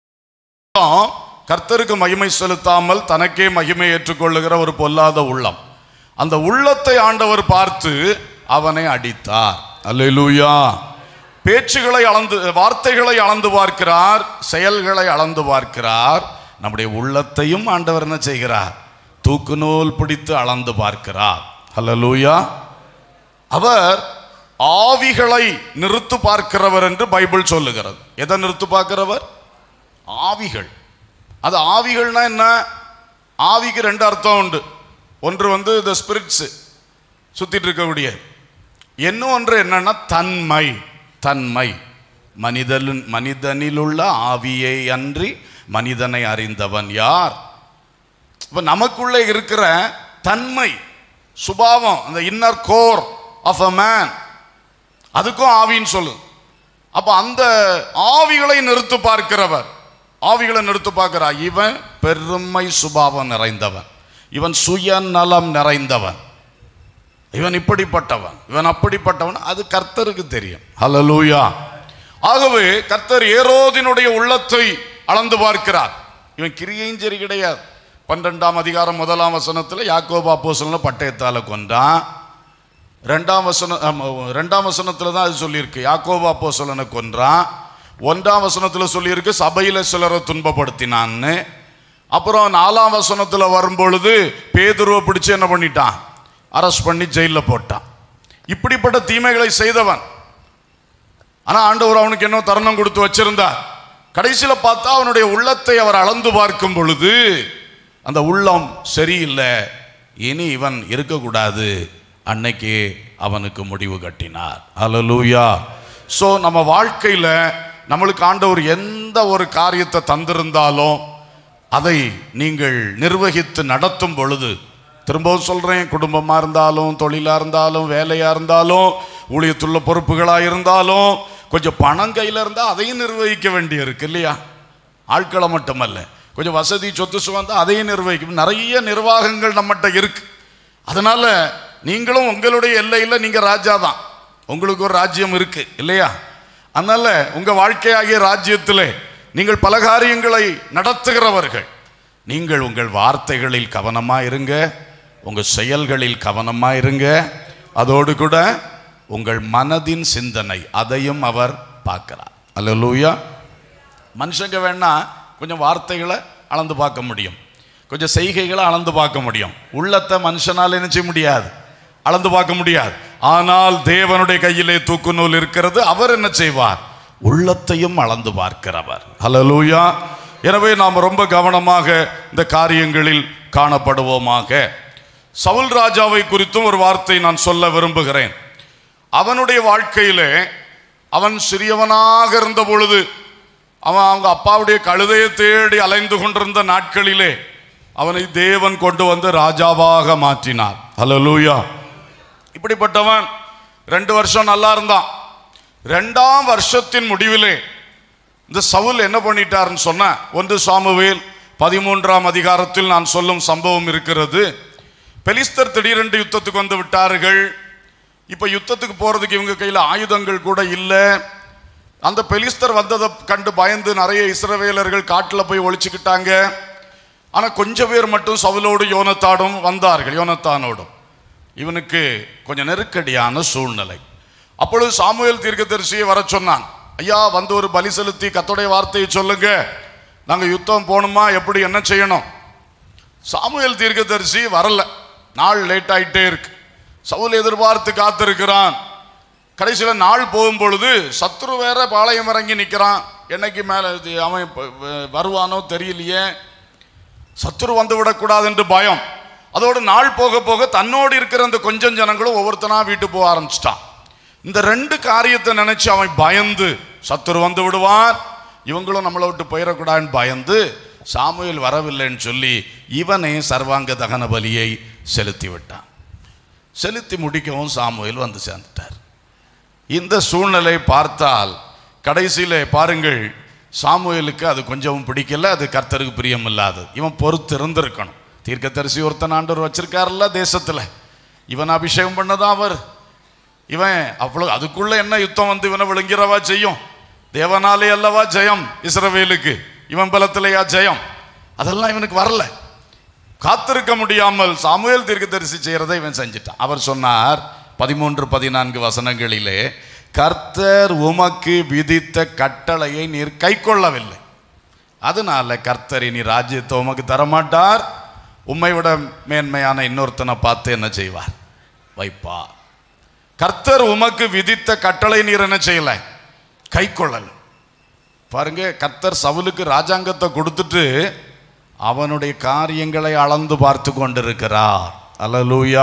கர்த்தருக்கு மகிமை செலுத்தாமல் தனக்கே மகிமை ஏற்றுக்கொள்ளுகிற ஒரு பொல்லாத உள்ளம். அந்த உள்ளத்தை ஆண்டவர் பார்த்து அவனை அடித்தார். அல்லேலூயா. பேச்சுகளை அளந்து, வார்த்தைகளை அளந்து பார்க்கிறார், செயல்களை அளந்து பார்க்கிறார். நம்முடைய உள்ளத்தையும் ஆண்டவர் என்ன செய்கிறார்? தூக்கு நூல் பிடித்து அளந்து பார்க்கிறார். அல்லேலூயா. அவர் ஆவிகளை நிறுத்து பார்க்கிறவர் என்று பைபிள் சொல்லுகிறது. எதை நிறுத்து பார்க்கிறவர்? ஆவிகள். அது ஆவிகள்னா என்ன? ஆவிக்கு ரெண்டு அர்த்தம் உண்டு. ஒன்று வந்து த ஸ்பிரிட்ஸ் சுத்திட்டு இருக்கக்கூடிய, இன்னும் ஒன்று என்னன்னா தன்மை. தன்மை மனிதன் மனிதனில் உள்ள ஆவியை அன்றி மனிதனை அறிந்தவன் யார்? இப்ப நமக்குள்ளே இருக்கிற தன்மை, சுபாவம், அந்த inner core of a man, அதுக்கும் ஆவின்னு சொல்லு. அப்ப அந்த ஆவிகளை நிறுத்து பார்க்கிறவர், ஆவிகளை நிறுத்து பார்க்கிறார். இவன் பெருமை சுபாவம் நிறைந்தவன், இவன் சுயநலம் நிறைந்தவன், இவன் இப்படிப்பட்டவன், இவன் அப்படிப்பட்டவன். அது கர்த்தருக்கு தெரியும். ஹல்லேலூயா. ஆகவே கர்த்தர் ஏரோதினுடைய உள்ளத்தை அளந்து பார்க்கிறார். இவன் கிரியையும் சரி கிடையாது. பன்னிரெண்டாம் அதிகாரம் முதலாம் வசனத்தில் யாக்கோபு அப்போஸ்தலனை பட்டயத்தால கொண்டான். ரெண்டாம் வசனம் ரெண்டாம் வசனத்தில் தான் அது சொல்லியிருக்கு, யாக்கோபு அப்போஸ்தலனை கொன்றான். ஒன்றாம் வசனத்தில் சொல்லியிருக்கு சபையில் சிலரை துன்பப்படுத்தினான்னு. அப்புறம் நாலாம் வசனத்தில் வரும்பொழுது பேதுருவை பிடிச்சு என்ன பண்ணிட்டான்? அரெஸ்ட் பண்ணி ஜெயிலில் போட்டான். இப்படிப்பட்ட தீமைகளை செய்தவன். ஆனால் ஆண்டவர் அவனுக்கு என்ன தருணம் கொடுத்து வச்சிருந்தார். கடைசியில் பார்த்தா அவனுடைய உள்ளத்தை அவர் அளந்து பார்க்கும் பொழுது அந்த உள்ளம் சரியில்லை, இனி இவன் இருக்கக்கூடாது. அன்னைக்கு அவனுக்கு முடிவு கட்டினார். ஹல்லேலூயா. ஸோ நம்ம வாழ்க்கையில் நம்மளுக்கு ஆண்டவர் எந்த ஒரு காரியத்தை தந்திருந்தாலும் அதை நீங்கள் நிர்வகித்து நடத்தும் பொழுது, திரும்பவும் சொல்கிறேன், குடும்பமாக இருந்தாலும், தொழிலாக இருந்தாலும், வேலையாக இருந்தாலும், ஊழியத்துள்ள பொறுப்புகளாக இருந்தாலும், கொஞ்சம் பணம் கையில் இருந்தால் அதையும் நிர்வகிக்க வேண்டிய இருக்கு இல்லையா? ஆட்களை மட்டுமல்ல, கொஞ்சம் வசதி சொத்து சுகந்தான் அதையும் நிர்வகிக்கும். நிறைய நிர்வாகங்கள் நம்மகிட்ட இருக்கு. அதனால நீங்களும் உங்களுடைய எல்லையில் நீங்கள் ராஜா தான், உங்களுக்கு ஒரு ராஜ்யம் இருக்கு இல்லையா? அதனால உங்க வாழ்க்கையாகிய ராஜ்யத்திலே நீங்கள் பல காரியங்களை நடத்துகிறவர்கள். நீங்கள் உங்கள் வார்த்தைகளில் கவனமாக இருங்க, உங்கள் செயல்களில் கவனமாக இருங்க. அதோடு கூட உங்கள் மனதின் சிந்தனை, அதையும் அவர் பார்க்கிறார். அல்லேலூயா. மனுஷங்க வேணா கொஞ்சம் வார்த்தைகளை அளந்து பார்க்க முடியும், கொஞ்சம் செய்கைகளை அளந்து பார்க்க முடியும். உள்ளத்தை மனுஷனால் என்ன செய்ய முடியாது, அளந்து பார்க்க முடியாது. ஆனால் தேவனுடைய கையிலே தூக்கு நூல் இருக்கிறது. அவர் என்ன செய்வார்? உள்ளத்தையும் அளந்து பார்க்கிறவர். ஹல்லேலூயா. எனவே நாம் ரொம்ப கவனமாக இந்த காரியங்களில் காணப்படுவோமாக. சவுல் ராஜாவை குறித்தும் ஒரு வார்த்தை நான் சொல்ல விரும்புகிறேன். அவனுடைய வாழ்க்கையிலே அவன் சிறியவனாக இருந்த பொழுது, அவன் அவங்க அப்பாவுடைய கழுதையை தேடி அலைந்து கொண்டிருந்த நாட்களிலே அவனை தேவன் கொண்டு வந்து ராஜாவாக மாற்றினார். ஹல்லேலூயா. இப்படிப்பட்டவன் ரெண்டு வருஷம் நல்லா இருந்தான். ரெண்டாம் வருஷத்தின் முடிவிலே இந்த சவுல் என்ன பண்ணிட்டார்னு சொன்ன, ஒன்று சாமுவேல் பதிமூன்றாம் அதிகாரத்தில் நான் சொல்லும் சம்பவம் இருக்கிறது. பெலிஸ்தர் திடீரென்று யுத்தத்துக்கு வந்து விட்டார்கள். இப்போ யுத்தத்துக்கு போகிறதுக்கு இவங்க கையில் ஆயுதங்கள் கூட இல்லை. அந்த பெலிஸ்தர் வந்ததை கண்டு பயந்து நிறைய இஸ்ரவேலர்கள் காட்டில் போய் ஒழிச்சுக்கிட்டாங்க. ஆனால் கொஞ்சம் பேர் மட்டும் சவுலோடு யோனத்தாடும் வந்தார்கள், யோனத்தானோடும் இவனுக்கு கொஞ்சம் நெருக்கடியான சூழ்நிலை. அப்பொழுது சாமுவேல் தீர்க்கதரிசியை வர சொன்னான். ஐயா, வந்து ஒரு பலி செலுத்தி கர்த்தருடைய வார்த்தையை சொல்லுங்க, நாங்கள் யுத்தம் போகணுமா, எப்படி என்ன செய்யணும்? சாமுவேல் தீர்க்கதரிசி வரல. நாள் லேட் ஆகிட்டே இருக்கு. சவுல் எதிர்பார்த்து காத்திருக்கிறான். கடைசியில் நாள் போகும் பொழுது சத்ரு வேற பாளையம் இறங்கி நிற்கிறான். என்னைக்கு மேலே அவன் வருவானோ தெரியலையே, சத்ரு வந்து விடக்கூடாது என்று பயம். அதோடு நாள் போக போக தன்னோடு இருக்கிற அந்த கொஞ்சம் ஜனங்களும் ஒவ்வொருத்தனா வீட்டு போக ஆரம்பிச்சிட்டான். இந்த ரெண்டு காரியத்தை நினைச்சு அவன் பயந்து, சத்ரு வந்து விடுவான், இவங்களும் நம்மளை விட்டு போயிடக்கூடாதுன்னு பயந்து சாமுவேல் வரவில்லைன்னு சொல்லி இவனே சர்வாங்க தகன பலியை செலுத்தி விட்டான். செலுத்தி முடிக்கவும் சாமுவேல் வந்து சேர்ந்துட்டார். இந்த சூழ்நிலை பார்த்தால் கடைசியில் பாருங்கள், சாமுவேலுக்கு அது கொஞ்சம் பிடிக்கல, அது கர்த்தருக்கு பிரியம் இல்லாது. இவன் பொறுத்து இருந்திருக்கணும். தீர்க்கதரிசி ஒருத்தன் ஆண்டவர் வச்சிருக்காருல்ல தேசத்தில், இவன் அபிஷேகம் பண்ணதான் அவர். இவன் அவ்வளோ அதுக்குள்ள என்ன யுத்தம் வந்து இவனை விழுங்கிறவா செய்யும்? தேவனாலே அல்லவா ஜெயம் இஸ்ரவேலுக்கு, இவன் பலத்திலேயா ஜெயம்? அதெல்லாம் இவனுக்கு வரல. காத்திருக்க முடியாமல் சாமுவேல் தீர்க்கதரிசி செய்யறதை இவன் செஞ்சிட்டான். அவர் சொன்னார் பதிமூன்று பதினான்கு வசனங்களிலே, கர்த்தர் உமக்கு விதித்த கட்டளையை நீர் கை கொள்ளவில்லை, அதனால கர்த்தர் இனி ராஜ்யத்தை உமக்கு தரமாட்டார், உம்மை விட மேன்மையான இன்னொருத்தனை பார்த்து என்ன செய்வார்? வைப்பார். கர்த்தர் உமக்கு விதித்த கட்டளை நீர் என்ன செய்யல? கை கொள்ளல. பாருங்க, கர்த்தர் சவுலுக்கு ராஜாங்கத்தை கொடுத்துட்டு அவனுடைய காரியங்களை அளந்து பார்த்து கொண்டிருக்கிறார். அல்லேலூயா.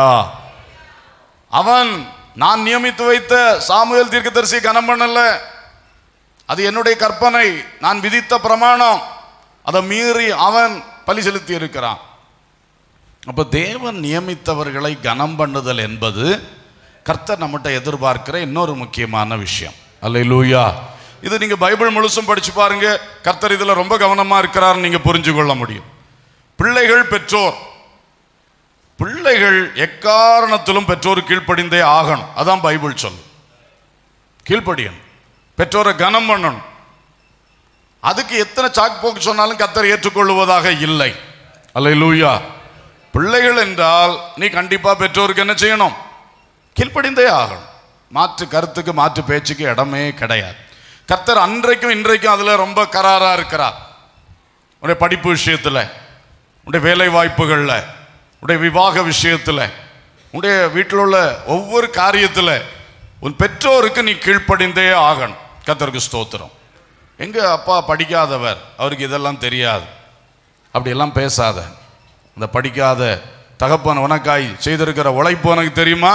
அவன் நான் நியமித்து வைத்த சாமுவேல் தீர்க்கதரிசி கனம் பண்ணல, அது என்னுடைய கற்பனை, நான் விதித்த பிரமாணம், அதை மீறி அவன் பலி செலுத்தி இருக்கிறான். அப்போ தேவன் நியமித்தவர்களை கனம் பண்ணுதல் என்பது கர்த்தர் நம்மகிட்ட எதிர்பார்க்கிற இன்னொரு முக்கியமான விஷயம். அல்லேலூயா. இது நீங்க பைபிள் முழுசும் படிச்சு பாருங்க, கர்த்தர் இதுல ரொம்ப கவனமா இருக்கிறார், நீங்க புரிஞ்சு கொள்ள முடியும். பிள்ளைகள் பெற்றோர் பிள்ளைகள் எக்காரணத்திலும் பெற்றோர் கீழ்ப்படிந்தே ஆகணும். அதான் பைபிள் சொல்லு. கீழ்ப்படியணும், பெற்றோரை கனம் பண்ணணும். அதுக்கு எத்தனை சாக்கு போக்கு சொன்னாலும் கர்த்தர் ஏற்றுக்கொள்வதாக இல்லை. அல்லேலூயா. பிள்ளைகள் என்றால் நீ கண்டிப்பா பெற்றோருக்கு என்ன செய்யணும்? கீழ்ப்படிந்தே ஆகணும். மாற்று கருத்துக்கு மாற்று பேச்சுக்கு இடமே கிடையாது. கர்த்தர் அன்றைக்கும் இன்றைக்கும் அதுல ரொம்ப கராரா இருக்கிறார். உடைய படிப்பு விஷயத்துல, உடைய வேலை வாய்ப்புகள்ல, உடைய விவாக விஷயத்துல, உடைய வீட்டில் உள்ள ஒவ்வொரு காரியத்துல உன் பெற்றோருக்கு நீ கீழ்ப்படிந்தே ஆகணும். கர்த்தருக்கு ஸ்தோத்திரம். எங்க அப்பா படிக்காதவர், அவருக்கு இதெல்லாம் தெரியாது, அப்படியெல்லாம் பேசாத. இந்த படிக்காத தகப்பன் உனக்காய் செய்திருக்கிற உழைப்பு உனக்கு தெரியுமா?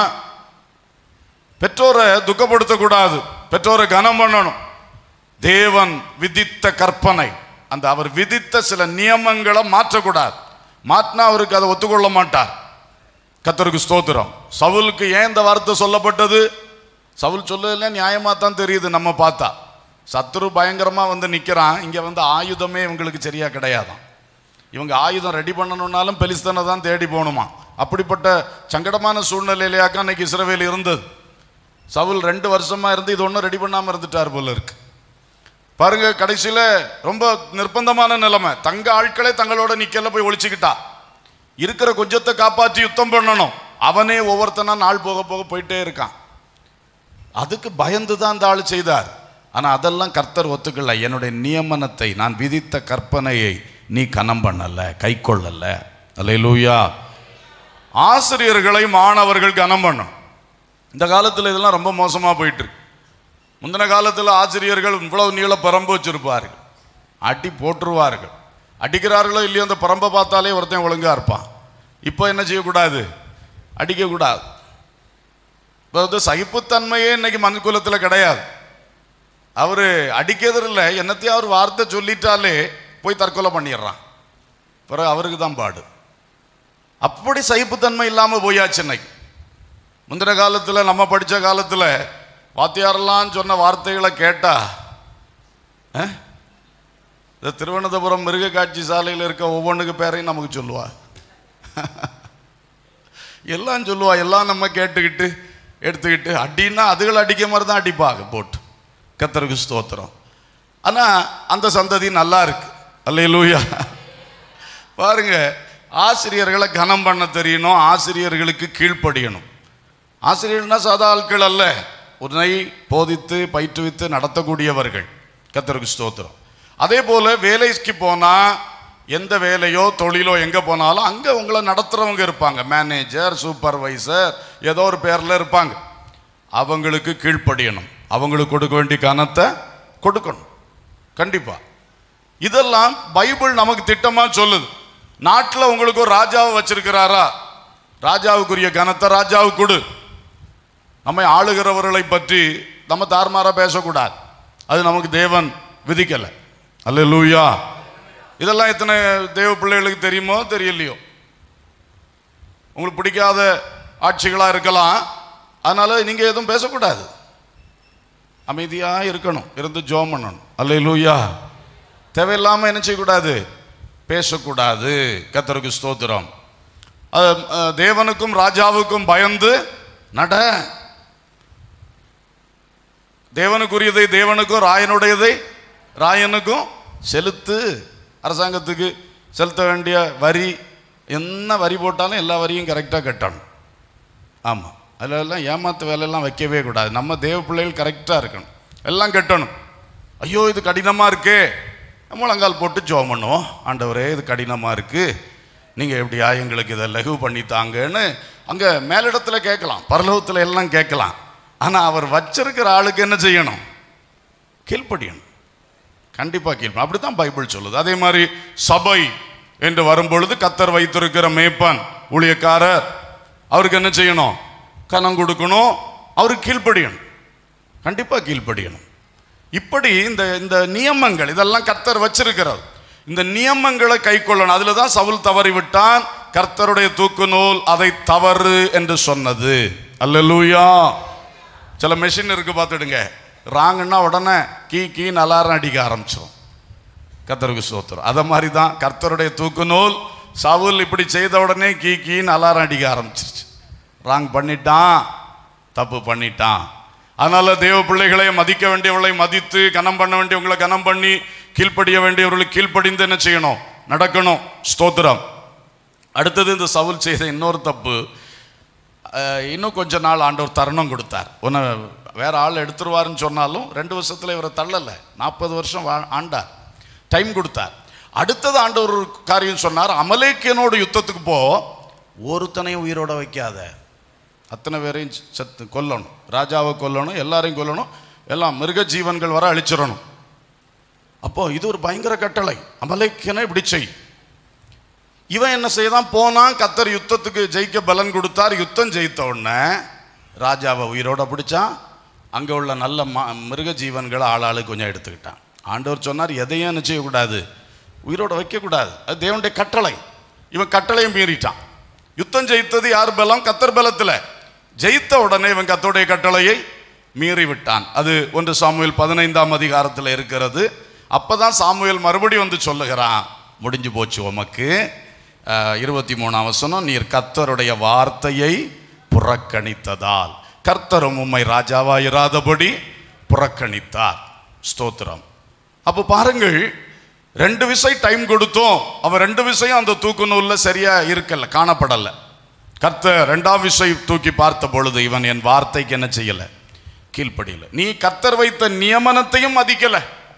பெற்றோரை துக்கப்படுத்தக்கூடாது, பெற்றோரை கனம் பண்ணணும். தேவன் விதித்த கற்பனை, அந்த அவர் விதித்த சில நியமங்களை மாற்றக்கூடாது. மாற்றினா அவருக்கு அதை ஒத்துக்கொள்ள மாட்டார். கர்த்தருக்கு ஸ்தோத்திரம். சவுலுக்கு ஏன் இந்த வார்த்தை சொல்லப்பட்டது? சவுல் சொல்லல நியாயமா தான் தெரியுது நம்ம பார்த்தா. சத்துரு பயங்கரமா வந்து நிற்கிறான், இங்க வந்து ஆயுதமே இவங்களுக்கு சரியா கிடையாதான். இவங்க ஆயுதம் ரெடி பண்ணணும்னாலும் பெலிஸ்தனை தான் தேடி போகணுமா. அப்படிப்பட்ட சங்கடமான சூழ்நிலையிலேயாக்கா இன்னைக்கு இஸ்ரவேல் இருந்தது. சவுல் ரெண்டு வருஷமா இருந்து இது ஒன்றும் ரெடி பண்ணாமல் இருந்துட்டார் போல இருக்கு. பாருங்க, கடைசியில ரொம்ப நிர்பந்தமான நிலைமை. தங்க ஆட்களே தங்களோட நிக்கல போய் ஒழிச்சுக்கிட்டா. இருக்கிற கொஞ்சத்தை காப்பாற்றி யுத்தம் பண்ணணும். அவனே ஒவ்வொருத்தனா நாள் போக போக போயிட்டே இருக்கான். அதுக்கு பயந்து தான் அந்த ஆள் செய்தார். ஆனா அதெல்லாம் கர்த்தர் ஒத்துக்கல. என்னுடைய நியமனத்தை, நான் விதித்த கற்பனையை நீ கனம் பண்ணல, கை கொள்ளல. அல்லேலூயா. ஆசிரியர்களை மாணவர்கள் கனம் பண்ணும். இந்த காலத்தில் இதெல்லாம் ரொம்ப மோசமாக போயிட்டு இருக்கு. முந்தின காலத்தில் ஆசிரியர்கள் இவ்வளவு நீள பரம்பு வச்சிருப்பார்கள், அடி போட்டுருவார்கள். அடிக்கிறார்களோ இல்லையோ அந்த பரம்பை பார்த்தாலே ஒருத்தன் ஒழுங்கா இருப்பான். இப்போ என்ன செய்யக்கூடாது? அடிக்கக்கூடாது. அதாவது சகிப்புத்தன்மையே இன்னைக்கு மனுக்குலத்தில் கிடையாது. அவரு அடிக்கிறதில்ல, என்னத்தையும் அவர் வார்த்தை சொல்லிட்டாலே போய் தற்கொலை பண்ணிடுறான். பிறகு அவருக்கு தான் பாடு. அப்படி சகிப்புத்தன்மை இல்லாமல் போயாச்சு இன்னைக்கு. முந்தின காலத்தில், நம்ம படித்த காலத்தில் வாத்தியாரெல்லாம் சொன்ன வார்த்தைகளை கேட்டா, இந்த திருவனந்தபுரம் மிருக காட்சி சாலையில் இருக்க ஒவ்வொன்றுக்கு பேரையும் நமக்கு சொல்லுவா, எல்லாம் சொல்லுவா. எல்லாம் நம்ம கேட்டுக்கிட்டு எடுத்துக்கிட்டு அடின்னா அதுகள் அடிக்க மாதிரி தான் அடிப்பாங்க போட்டு. கர்த்தருக்கு ஸ்தோத்திரம். ஆனால் அந்த சந்ததி நல்லா இருக்கு. அல்லேலூயா. பாருங்க, ஆசிரியர்களை கனம் பண்ண தெரியணும், ஆசிரியர்களுக்கு கீழ்ப்படியணும். ஆசிரியர்னா சாதா ஆட்கள் அல்ல, உன்னை போதித்து பயிற்றுவித்து நடத்தக்கூடியவர்கள். கர்த்தருக்கு ஸ்தோத்திரம். அதே போல வேலைக்கு போனா எந்த வேலையோ தொழிலோ எங்க போனாலும் அங்க உங்களை நடத்துறவங்க இருப்பாங்க, மேனேஜர், சூப்பர்வைசர், ஏதோ ஒரு பேர்ல இருப்பாங்க. அவங்களுக்கு கீழ்ப்படியணும், அவங்களுக்கு கொடுக்க வேண்டிய கனத்தை கொடுக்கணும் கண்டிப்பா. இதெல்லாம் பைபிள் நமக்கு திட்டமா சொல்லுது. நாட்டில் உங்களுக்கு ஒரு ராஜாவை வச்சிருக்கிறாரா, ராஜாவுக்குரிய கனத்தை ராஜாவுக்கு கொடு. நம்மை ஆளுகிறவர்களை பற்றி நம்ம தார்மாரா பேசக்கூடாது, அது நமக்கு தேவன் விதிக்கல. அல்லேலூயா. இதெல்லாம் எத்தனை தேவ பிள்ளைகளுக்கு தெரியுமோ தெரியலையோ. உங்களுக்கு பிடிக்காத ஆட்சிகளா இருக்கலாம், அதனால நீங்க எதுவும் பேசக்கூடாது, அமைதியா இருக்கணும், இருந்து ஜெபம் பண்ணணும். அல்லேலூயா. தேவையில்லாம என்ன செய்யக்கூடாது, பேசக்கூடாது. கர்த்தருக்கு ஸ்தோத்திரம். தேவனுக்கும் ராஜாவுக்கும் பயந்து நட. தேவனுக்குரியதை தேவனுக்கும், ராயனுடையதை ராயனுக்கும் செலுத்து. அரசாங்கத்துக்கு செலுத்த வேண்டிய வரி என்ன வரி போட்டாலும் எல்லா வரியும் கரெக்டாக கட்டணும். ஆமாம், அதிலெல்லாம் ஏமாத்து வேலையெல்லாம் வைக்கவே கூடாது. நம்ம தேவ பிள்ளைகள் கரெக்டாக இருக்கணும், எல்லாம் கட்டணும். ஐயோ இது கடினமாக இருக்கே, முழங்கால் போட்டு ஜெபம் பண்ணுவோம், ஆண்டவரே இது கடினமாக இருக்குது, நீங்கள் எப்படியா எங்களுக்கு இதை லகு பண்ணித்தாங்கன்னு அங்கே மேலிடத்தில் கேட்கலாம், பரலோகத்தில் எல்லாம் கேட்கலாம். ஆனால் அவர் வச்சிருக்கிற ஆளுக்கு என்ன செய்யணும், கீழ்ப்படியணும், கண்டிப்பாக கீழ்ப்படியணும். அப்படி தான் பைபிள் சொல்லுது. அதே மாதிரி சபை என்று வரும்பொழுது கர்த்தர் வைத்திருக்கிற மேய்ப்பன், ஊழியக்காரர், அவருக்கு என்ன செய்யணும், கனம் கொடுக்கணும், அவருக்கு கீழ்ப்படியணும், கண்டிப்பாக கீழ்ப்படியணும். இப்படி இந்த இந்த நியமங்கள் இதெல்லாம் கர்த்தர் வச்சிருக்கிறார். இந்த நியமங்களை கை கொள்ளணும். அதில் தான் சவுல் தவறி விட்டான். கர்த்தருடைய தூக்கு நூல் அதை தவறு என்று சொன்னது. அல்லேலூயா. சில மெஷின் இருக்கு பார்த்துடுங்க, ராங்கன்னா உடனே கீ கீன்னு அலாரம் அடிக்க ஆரம்பிச்சிடும். கர்த்தருக்கு ஸ்தோத்திரம். அதை மாதிரி தான் கர்த்தருடைய தூக்கு நூல் சவுல் இப்படி செய்த உடனே கீ கீன்னு அலாரம் அடிக்க ஆரம்பிச்சிருச்சு. ராங் பண்ணிட்டான், தப்பு பண்ணிட்டான். அதனால தேவ பிள்ளைகளை மதிக்க வேண்டியவர்களை மதித்து, கனம் பண்ண வேண்டியவங்களை கனம் பண்ணி, கீழ்ப்படிய வேண்டியவர்களை கீழ்ப்படிந்து என்ன செய்யணும், நடக்கணும். ஸ்தோத்திரம். அடுத்தது இந்த சவுல் செய்த இன்னொரு தப்பு, இன்னும் கொஞ்ச நாள் ஆண்டவர் தருணம் கொடுத்தார். ஒன்று வேற ஆள் எடுத்துருவாருன்னு சொன்னாலும் ரெண்டு வருஷத்துல இவரை தள்ளலை, நாற்பது வருஷம் ஆண்டார், டைம் கொடுத்தார். அடுத்தது ஆண்டவர் ஒரு காரியம் சொன்னார், அமலேக்கியனோட யுத்தத்துக்கு போ, ஒருத்தனையும் உயிரோட வைக்காத, அத்தனை பேரையும் செத்து கொல்லணும், ராஜாவை கொல்லணும், எல்லாரையும் கொல்லணும், எல்லாம் மிருக ஜீவன்கள் வர அழிச்சிடணும். அப்போ இது ஒரு பயங்கர கட்டளை, அமலேக்கியனை இப்படி செய். இவன் என்ன செய்தான், போனான், கர்த்தர் யுத்தத்துக்கு ஜெயிக்க பலன் கொடுத்தார். யுத்தம் ஜெயித்த உடனே ராஜாவை உயிரோட பிடிச்சான், அங்கே உள்ள நல்ல மா மிருக ஜீவன்களை ஆளாளு கொஞ்சம் எடுத்துக்கிட்டான். ஆண்டவர் சொன்னார், எதையும் என்ன செய்யக்கூடாது, உயிரோட வைக்கக்கூடாது, அது தேவனுடைய கட்டளை. இவன் கட்டளையும் மீறிட்டான். யுத்தம் ஜெயித்தது யார் பலம், கர்த்தர் பலத்தில். ஜெயித்த உடனே இவன் கர்த்தருடைய கட்டளையை மீறி விட்டான். அது ஒன்று சாமுவேல் பதினைந்தாம் அதிகாரத்தில் இருக்கிறது. அப்பதான் சாமுவேல் மறுபடியும் வந்து சொல்லுகிறான், முடிஞ்சு போச்சு உமக்கு. இருபத்தி மூணாம் வசனம், நீர் கர்த்தருடைய வார்த்தையை புறக்கணித்ததால் கர்த்தரும் உம்மை ராஜாவாயிராதபடி புறக்கணித்தார். ஸ்தோத்திரம். அப்போ பாருங்கள், ரெண்டு விஷயம் டைம் கொடுத்தோம், அவன் ரெண்டு விஷயம் அந்த தூக்கு நூல்ல சரியா இருக்கல, காணப்படல. கர்த்தர் ரெண்டாம் விஷயம் தூக்கி பார்த்த பொழுது இவன் என் வார்த்தைக்கு என்ன செய்யல, கீழ்ப்படியல. நீ கர்த்தர் வைத்த நியமனத்தையும் மதிக்கல,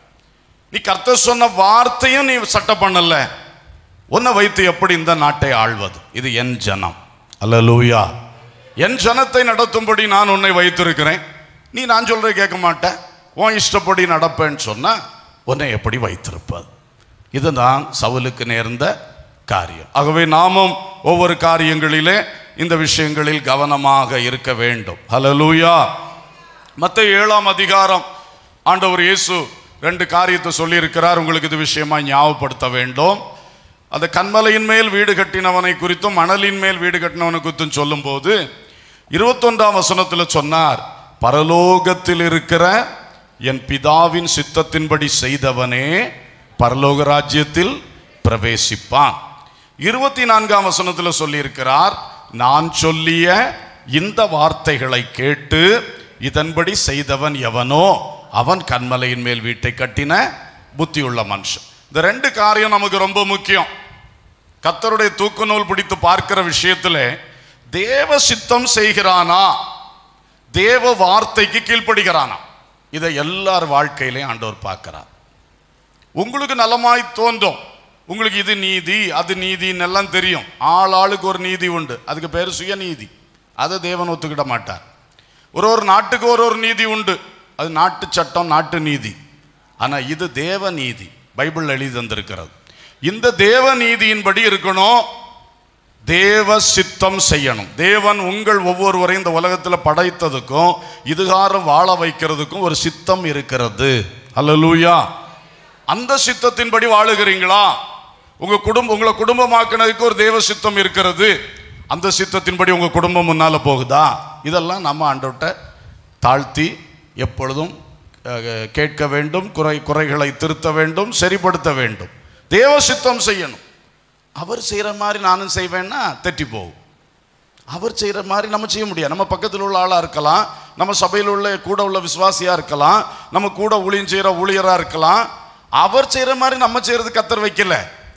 நீ கர்த்தர் சொன்ன வார்த்தையும் நீ சட்டை பண்ணல, உன்னை வைத்து எப்படி இந்த நாட்டை ஆள்வது? இது என் ஜனம். அல்லேலூயா. என் ஜனத்தை நடத்தும்படி நான் உன்னை வைத்திருக்கிறேன், நீ நான் சொல்றதை கேட்க மாட்டேன், உன் இஷ்டப்படி நடப்பேன்னு சொன்னா உன்னை எப்படி வைத்திருப்பது? இதுதான் சவுலுக்கு நேர்ந்த காரியம். ஆகவே நாமும் ஒவ்வொரு காரியங்களிலே இந்த விஷயங்களில் கவனமாக இருக்க வேண்டும். ஹல்லேலூயா. மத்தேயு ஏழாம் அதிகாரம் ஆண்டவர் இயேசு ரெண்டு காரியத்தை சொல்லி இருக்கிறார், உங்களுக்கு இது விஷயமா ஞாபகப்படுத்த வேண்டும். அந்த கன்மலையின் மேல் வீடு கட்டினவனை குறித்தும் மணலின் மேல் வீடு கட்டினவனை குறித்தும் சொல்லும் போது இருபத்தொன்றாம் வசனத்தில் சொன்னார், பரலோகத்தில் இருக்கிற என் பிதாவின் சித்தத்தின்படி செய்தவனே பரலோக ராஜ்யத்தில் பிரவேசிப்பான். இருபத்தி நான்காம் வசனத்தில் சொல்லி இருக்கிறார், நான் சொல்லிய இந்த வார்த்தைகளை கேட்டு இதன்படி செய்தவன் எவனோ அவன் கன்மலையின் மேல் வீட்டை கட்டின புத்தியுள்ள மனுஷன். இந்த ரெண்டு காரியம் நமக்கு ரொம்ப முக்கியம். கர்த்தருடைய தூக்கு நூல் பிடித்து பார்க்கிற விஷயத்துல தேவ சித்தம் செய்கிறானா, தேவ வார்த்தைக்கு கீழ்ப்படுகிறானா, இதை எல்லார் வாழ்க்கையிலையும் ஆண்டவர் பார்க்கிறார். உங்களுக்கு நலமாய் தோன்றும், உங்களுக்கு இது நீதி அது நீதின்னு எல்லாம் தெரியும். ஆள் ஆளுக்கு ஒரு நீதி உண்டு, அதுக்கு பேர் சுயநீதி. அதை தேவன் ஒத்துக்கிட மாட்டார். ஒரு ஒரு நாட்டுக்கு ஒரு ஒரு நீதி உண்டு, அது நாட்டு சட்டம், நாட்டு நீதி. ஆனால் இது தேவ நீதி, பைபிள் எழுதி தந்திருக்கிறது. இந்த தேவ நீதியின்படி இருக்கணும், தேவ சித்தம் செய்யணும். தேவன் உங்கள் ஒவ்வொருவரையும் இந்த உலகத்தில் படைத்ததுக்கும் இதுகாரம் வாழ வைக்கிறதுக்கும் ஒரு சித்தம் இருக்கிறது. அல்லேலூயா. அந்த சித்தத்தின்படி வாழுகிறீங்களா? உங்க குடும்பம் உங்களை குடும்பமாக்குனதுக்கு ஒரு தேவ சித்தம் இருக்கிறது, அந்த சித்தத்தின்படி உங்க குடும்பம் முன்னால போகுதா? இதெல்லாம் நம்ம ஆண்டவர்கிட்ட தாழ்த்தி எப்பொழுதும் கேட்க வேண்டும், குறை குறைகளை திருத்த வேண்டும், சரிப்படுத்த வேண்டும், தேவ சித்தம் செய்யணும். அவர் செய்கிற மாதிரி நானும் செய்வேன்னா தெட்டி போகும். அவர் செய்கிற மாதிரி நம்ம செய்ய முடியாது. நம்ம பக்கத்தில் உள்ள ஆளாக இருக்கலாம், நம்ம சபையில் உள்ள கூட உள்ள விசுவாசியாக இருக்கலாம், நம்ம கூட ஊழியம் செய்கிற ஊழியராக இருக்கலாம். அவர் செய்கிற மாதிரி நம்ம செய்கிறது கர்த்தர் வைக்கல.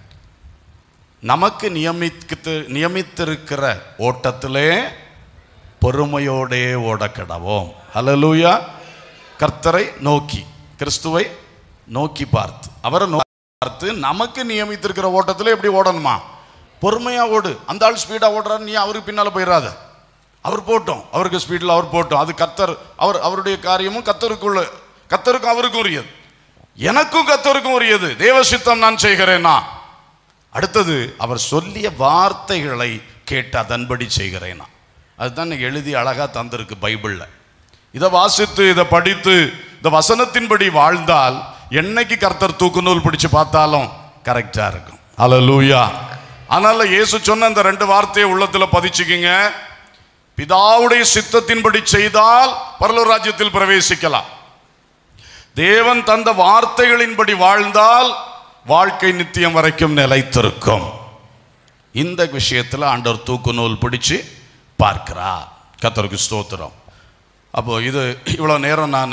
நமக்கு நியமித்து நியமித்திருக்கிற ஓட்டத்திலே பொறுமையோடே ஓட கடவோம். ஹல்லேலூயா. கர்த்தரை நோக்கி, கிறிஸ்துவை நோக்கி பார்த்து, அவரை நோக்கி பார்த்து நமக்கு நியமித்திருக்கிற ஓட்டத்தில் எப்படி ஓடணுமா? பொறுமையா ஓடு. அந்த ஆள் ஸ்பீடா ஓடுறாரு, நீ அவருக்கு பின்னால போயிடாத. அவர் போட்டோம், அவருக்கு ஸ்பீடில் அவர் போட்டோம். அது கர்த்தர், அவர் அவருடைய காரியமும் கர்த்தருக்குள்ள, கர்த்தருக்கும் அவருக்கும் உரியது, எனக்கும் கர்த்தருக்கும் உரியது. தேவ சித்தம் நான் செய்கிறேனா? அடுத்தது அவர் சொல்லிய வார்த்தைகளை கேட்டு அதன்படி செய்கிறேனா? அதுதான் எழுதி அழகா தந்திருக்கு பைபிள்ல. இதை வாசித்து இதை படித்து இந்த வசனத்தின்படி வாழ்ந்தால் என்னைக்கு கர்த்தர் தூக்கு நூல் பிடிச்சு பார்த்தாலும் கரெக்டா இருக்கும். அல்லேலூயா. அதனால இயேசு சொன்ன அந்த ரெண்டு வார்த்தையை உள்ளத்துல பதிச்சுக்கிங்க. பிதாவுடைய சித்தத்தின்படி செய்தால் பரலோக ராஜ்யத்தில் பிரவேசிக்கலாம். தேவன் தந்த வார்த்தைகளின்படி வாழ்ந்தால் வாழ்க்கை நித்தியம் வரைக்கும் நிலைத்திருக்கும். இந்த விஷயத்தில் ஆண்டவர் தூக்கு நூல் பிடிச்சு பார்க்கிறார். கர்த்தருக்கு ஸ்தோத்திரம். அப்போ இது இவ்வளோ நேரம் நான்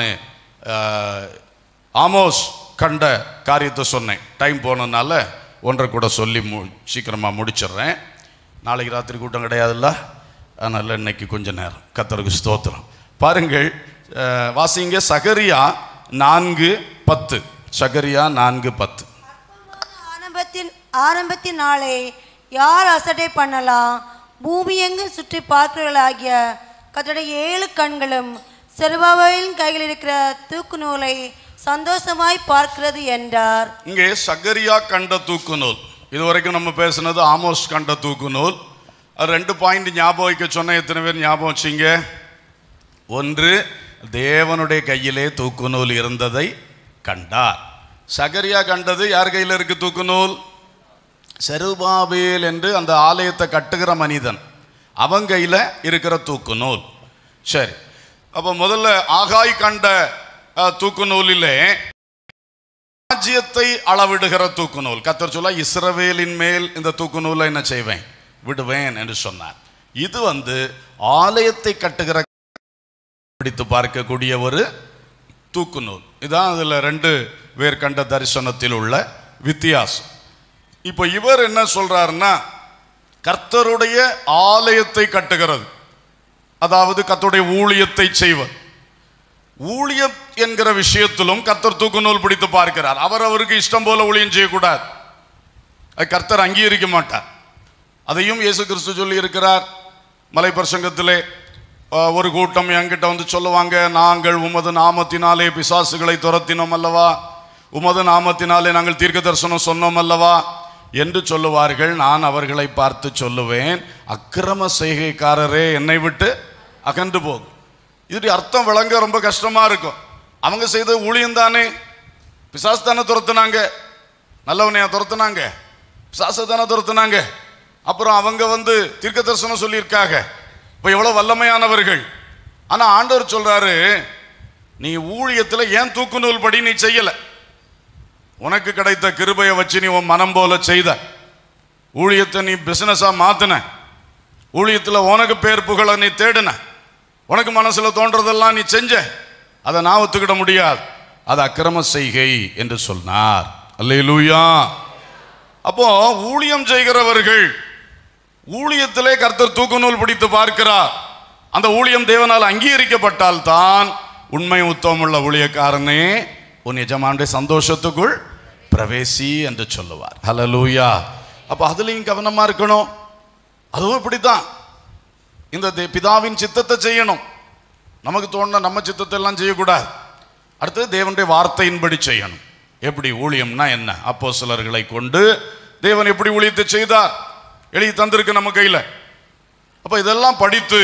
ஆமோஸ் கண்ட காரியத்தை சொன்னேன். டைம் போனதுனால ஒன்றை கூட சொல்லி மு சீக்கிரமாக முடிச்சிடுறேன். நாளைக்கு ராத்திரி கூட்டம் கிடையாதுல்ல, அதனால் இன்னைக்கு கொஞ்சம் நேரம். கர்த்தருக்கு ஸ்தோத்திரம். பாருங்கள், வாசிங்க சகரியா நான்கு பத்து. சகரியா நான்கு பத்து. ஆரம்பத்தின் ஆரம்பத்தின் நாளை யார் அசட்டை பண்ணலாம்? பூமி எங்கும் சுற்றி பார்க்கிறவர்களாகிய கர்த்தருடைய ஏழு கண்களும் செருபாபேலின் கையில் இருக்கிற தூக்கு நூலை சந்தோஷமாய் பார்க்கிறது என்றார். இங்கே சகரியா கண்ட தூக்கு நூல். இதுவரைக்கும் நம்ம பேசுனது ஆமோஸ் கண்ட தூக்கு நூல். அது ரெண்டு பாயிண்ட் ஞாபகம் வைக்க சொன்ன எத்தனை பேர் ஞாபகம் வச்சிங்க? ஒன்று, தேவனுடைய கையிலே தூக்கு நூல் இருந்ததை கண்டார். சகரியா கண்டது யார் கையில் இருக்கு தூக்கு நூல்? செருபாபேல் என்று அந்த ஆலயத்தை கட்டுகிற மனிதன், அவன் கையில் இருக்கிற தூக்கு நூல். சரி, அப்போ முதல்ல ஆகாய் கண்ட தூக்கு நூலிலே ராஜ்யத்தை அளவிடுகிற தூக்கு நூல். கர்த்தர் சொல்ல, இஸ்ரவேலின் மேல் இந்த தூக்கு நூலை என்ன செய்வேன்? விடுவேன் என்று சொன்னார். இது வந்து ஆலயத்தை கட்டுகிற பிடித்து பார்க்கக்கூடிய ஒரு தூக்கு நூல். இதான் அதில் ரெண்டு பேர் கண்ட தரிசனத்தில் உள்ள வித்தியாசம். இப்போ இவர் என்ன சொல்றாருன்னா, கர்த்தருடைய ஆலயத்தை கட்டுகிறது, அதாவது கர்த்தருடைய ஊழியத்தை செய்வது. ஊழியம் என்கிற விஷயத்திலும் கர்த்தர் தூக்கு நூல் பிடித்து பார்க்கிறார். அவர் அவருக்கு இஷ்டம் போல ஊழியம் செய்யக்கூடாது, அது கர்த்தர் அங்கீகரிக்க மாட்டார். அதையும் இயேசு கிறிஸ்து சொல்லி இருக்கிறார். மலை பிரசங்கத்திலே ஒரு கூட்டம் என்கிட்ட வந்து சொல்லுவாங்க, நாங்கள் உமது நாமத்தினாலே பிசாசுகளை துரத்தினோம் அல்லவா, உமது நாமத்தினாலே நாங்கள் தீர்க்க தரிசனம் சொன்னோம் அல்லவா என்று சொல்லுவார்கள். நான் அவர்களை பார்த்து சொல்லுவேன், அக்கிரம செய்கைக்காரரே என்னை விட்டு அகன்று போகும். இது அர்த்தம் விளங்க ரொம்ப கஷ்டமா இருக்கும். அவங்க செய்த ஊழியம் தானே, பிசாசு தானே துரத்துனாங்க, நல்லவனையா துரத்துனாங்க, பிசாசை தானே துரத்துனாங்க. அப்புறம் அவங்க வந்து தீர்க்க தரிசனம் சொல்லியிருக்காங்க, இப்போ எவ்வளோ வல்லமையானவர்கள். ஆனால் ஆண்டவர் சொல்றாரு, நீ ஊழியத்தில் ஏன் தூக்கு நூல் படி நீ செய்யலை, உனக்கு கிடைத்த கிருபையை வச்சு நீ உன் மனம் போல செய்த ஊழியத்தை நீ பிசினஸாக மாத்தின, ஊழியத்தில் உனக்கு பேர் புகழ நீ தேடின, உனக்கு மனசில் தோன்றதெல்லாம் நீ செஞ்ச, அதை நான் ஒத்துக்கிட முடியாது, அது அக்கிரம செய்கை என்று சொன்னார். அல்லேலூயா. அப்போ ஊழியம் செய்கிறவர்கள் ஊழியத்திலே கர்த்தர் தூக்கு நூல் பிடித்து பார்க்கிறார். அந்த ஊழியம் தேவனால் அங்கீகரிக்கப்பட்டால் தான் உண்மை உத்தமமுள்ள ஊழியக்காரனே உன் எஜமானுடைய சந்தோஷத்துக்குள் பிரவேசி என்று சொல்லுவார். ஹல்லேலூயா. அப்போ அதுலேயும் கவனமாக இருக்கணும். அதுவும் இப்படித்தான், இந்த பிதாவின் சித்தத்தை செய்யணும். நமக்கு தோணுன நம்ம சித்தத்தை எல்லாம் செய்யக்கூடாது. அடுத்தது தேவனுடைய வார்த்தையின்படி செய்யணும். எப்படி ஊழியம்னா என்ன? அப்போஸ்தலர்களை கொண்டு தேவன் எப்படி ஊழியத்தை செய்தார் எழுதி தந்திருக்கு நம்ம கையில். அப்போ இதெல்லாம் படித்து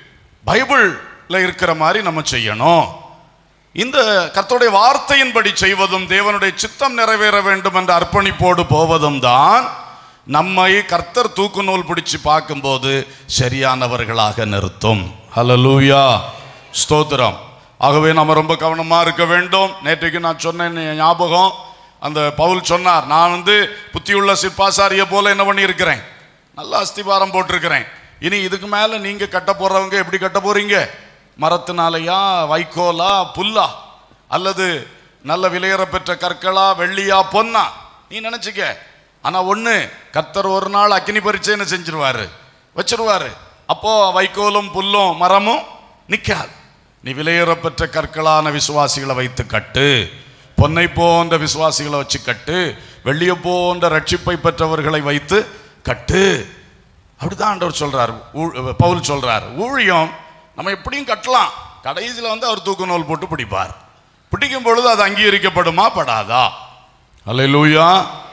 பைபிளில் இருக்கிற மாதிரி நம்ம செய்யணும். இந்த கர்த்தருடைய வார்த்தையின்படி செய்வதும் தேவனுடைய சித்தம் நிறைவேற வேண்டும் என்ற அர்ப்பணிப்போடு போவதும் தான் நம்மை கர்த்தர் தூக்கு நூல் பிடிச்சு பார்க்கும்போது சரியானவர்களாக நிறுத்தும். ஹல்லேலூயா, ஸ்தோத்திரம். ஆகவே நம்ம ரொம்ப கவனமாக இருக்க வேண்டும். நேற்றைக்கு நான் சொன்னேன் ஞாபகம், அந்த பவுல் சொன்னார், நான் வந்து புத்தியுள்ள சிற்பாசாரிய போல என்ன பண்ணியிருக்கிறேன், நல்ல அஸ்திபாரம் போட்டிருக்கிறேன். இனி இதுக்கு மேலே நீங்கள் கட்ட போகிறவங்க எப்படி கட்ட போகிறீங்க? மரத்தினாலையா, வைக்கோலா, புல்லா, அல்லது நல்ல விலையேற பெற்ற கற்களா, வெள்ளியா, பொன்னா, நீ நினச்சிக்க. ஆனால் ஒன்று, கர்த்தர் ஒரு நாள் அக்கினி பரீட்சை செஞ்சிருவாரு, வச்சிருவாரு. அப்போ வைக்கோலும் புல்லும் மரமும் நிற்காது. நீ விலையேற பெற்ற கற்களான விசுவாசிகளை வைத்து கட்டு, பொன்னை போன்ற விசுவாசிகளை வச்சு கட்டு, வெள்ளியை போன்ற ரட்சிப்பை பெற்றவர்களை வைத்து கட்டு. அப்படிதான் ஆண்டவர் சொல்றார், பவுல் சொல்றார். ஊழியம் நம்ம எப்படியும் கட்டலாம், கடைசியில் வந்து அவர் தூக்கு நூல் போட்டு பிடிப்பார். பிடிக்கும் பொழுது அது அங்கீகரிக்கப்படுமா படாதா? அல்லேலூயா.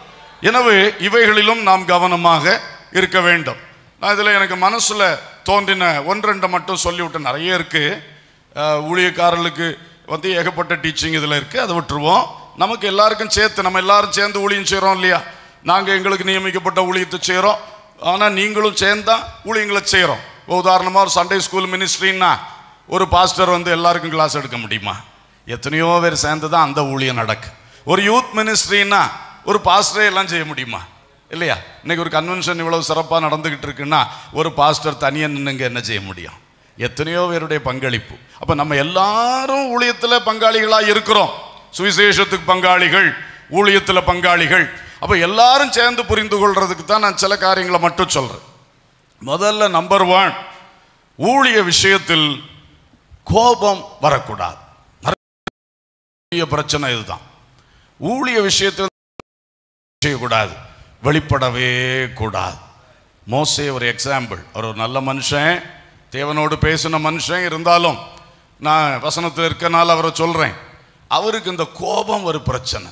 எனவே இவைகளிலும் நாம் கவனமாக இருக்க வேண்டும். நான் இதில் எனக்கு மனசில் தோன்றின ஒன்றெண்டை மட்டும் சொல்லிவிட்டு, நிறைய இருக்குது. ஊழியக்காரர்களுக்கு வந்து ஏகப்பட்ட டீச்சிங் இதில் இருக்குது, அதை விட்டுருவோம். நமக்கு எல்லாருக்கும் சேர்த்து, நம்ம எல்லாரும் சேர்ந்து ஊழியம் செய்கிறோம் இல்லையா? நாங்கள் எங்களுக்கு நியமிக்கப்பட்ட ஊழியத்தை செய்கிறோம், ஆனால் நீங்களும் சேர்ந்தான் ஊழியங்களை செய்கிறோம். உதாரணமாக ஒரு சண்டே ஸ்கூல் மினிஸ்ட்ரின்னா ஒரு பாஸ்டர் வந்து எல்லாருக்கும் கிளாஸ் எடுக்க முடியுமா? எத்தனையோ பேர் சேர்ந்து தான் அந்த ஊழியம் நடக்கு. ஒரு யூத் மினிஸ்ட்ரின்னா ஒரு பாஸ்டரே எல்லாம் செய்ய முடியுமா? இல்லையா? இன்னைக்கு ஒரு கன்வென்ஷன் இவ்வளவு சிறப்பாக நடந்துகிட்டு இருக்குன்னா ஒரு பாஸ்டர் தனியாக நின்னுங்க என்ன செய்ய முடியும்? எத்தனையோ பேருடைய பங்களிப்பு. அப்போ நம்ம எல்லாரும் ஊழியத்தில் பங்காளிகளாக இருக்கிறோம். சுவிசேஷத்துக்கு பங்காளிகள், ஊழியத்தில் பங்காளிகள். அப்போ எல்லாரும் சேர்ந்து புரிந்து கொள்றதுக்கு தான் நான் சில காரியங்களை மட்டும் சொல்கிறேன். முதல்ல நம்பர் ஒன், ஊழிய விஷயத்தில் கோபம் வரக்கூடாது. நிறைய பிரச்சனை இதுதான். ஊழிய விஷயத்தில் செய்யக்கூடாது, வெளிப்படவே கூடாது. மோசே ஒரு எக்ஸாம்பிள். அவர் ஒரு நல்ல மனுஷன், தேவனோடு பேசின மனுஷன். இருந்தாலும் நான் வசனத்தில் இருக்கனால அவரை சொல்கிறேன். அவருக்கு இந்த கோபம் ஒரு பிரச்சனை.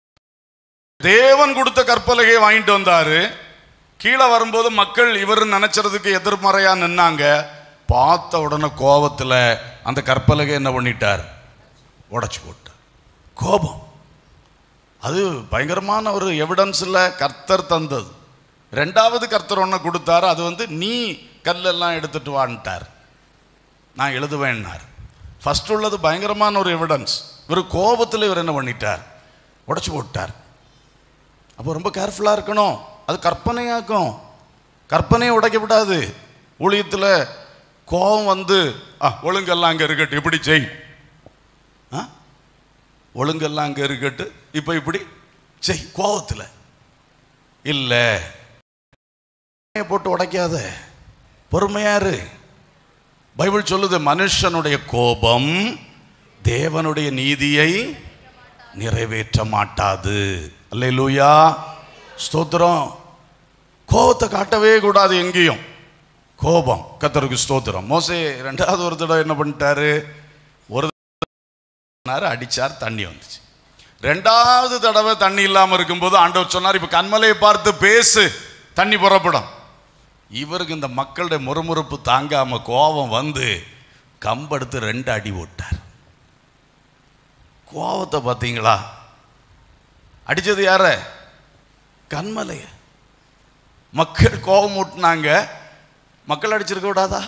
தேவன் கொடுத்த கற்பலகையை வாங்கிட்டு வந்தாரு. கீழே வரும்போது மக்கள் இவர் நினைச்சதுக்கு எதிர்மறையாக நின்னாங்க. பார்த்த உடனே கோபத்தில் அந்த கற்பலகை என்ன பண்ணிட்டார்? உடைச்சு போட்டார். கோபம் அது பயங்கரமான ஒரு எவிடன்ஸில் கர்த்தர் தந்தது. ரெண்டாவது கர்த்தர் ஒன்று கொடுத்தாரு, அது வந்து நீ கல்லெல்லாம் எடுத்துட்டு வான்ட்டார், நான் எழுதுவேன்னார். ஃபர்ஸ்ட் உள்ளது பயங்கரமான ஒரு எவிடன்ஸ். இவர் கோபத்தில் இவர் என்ன பண்ணிட்டார்? உடைச்சு போட்டார். அப்போ ரொம்ப கேர்ஃபுல்லாக இருக்கணும். அது கற்பனையாக்கும், கற்பனையை உடைக்க விடாது. ஊழியத்தில் கோபம் வந்து ஆ ஒழுங்கெல்லாம் அங்கே இருக்கட்டும், இப்படி செய், ஆ ஒழுங்கெல்லாம் அங்கே இருக்கட்டு, இப்போ இப்படி செய். கோபத்தில் இல்லை, போட்டு உடைக்காத, பொறுமையாரு. பைபிள் சொல்லுது, மனுஷனுடைய கோபம் தேவனுடைய நீதியை நிறைவேற்ற மாட்டாது. அல்லேலூயா, ஸ்தோத்திரம். கோபத்தை காட்டவே கூடாது எங்கேயும். கோபம் கர்த்தருக்கு ஸ்தோத்திரம். மோசே ரெண்டாவது ஒரு தடவை என்ன பண்ணிட்டாரு? ஒரு அடிச்சார், தண்ணி வந்துச்சு. ரெண்டாவது தடவை தண்ணி இல்லாமல் இருக்கும்போது ஆண்டவர் சொன்னார், இப்போ கண்மலையை பார்த்து பேசு, தண்ணி புறப்படும். இவருக்கு இந்த மக்களுடைய முறுமுறுப்பு தாங்காம கோபம் வந்து கம்பெடுத்து ரெண்டு அடி போட்டார். கோபத்தை பார்த்தீங்களா? அடிச்சது யார? கண்மலைய. மக்கள் கோபம் ஊட்டினாங்க, மக்கள் அடிச்சிருக்க விடாதா?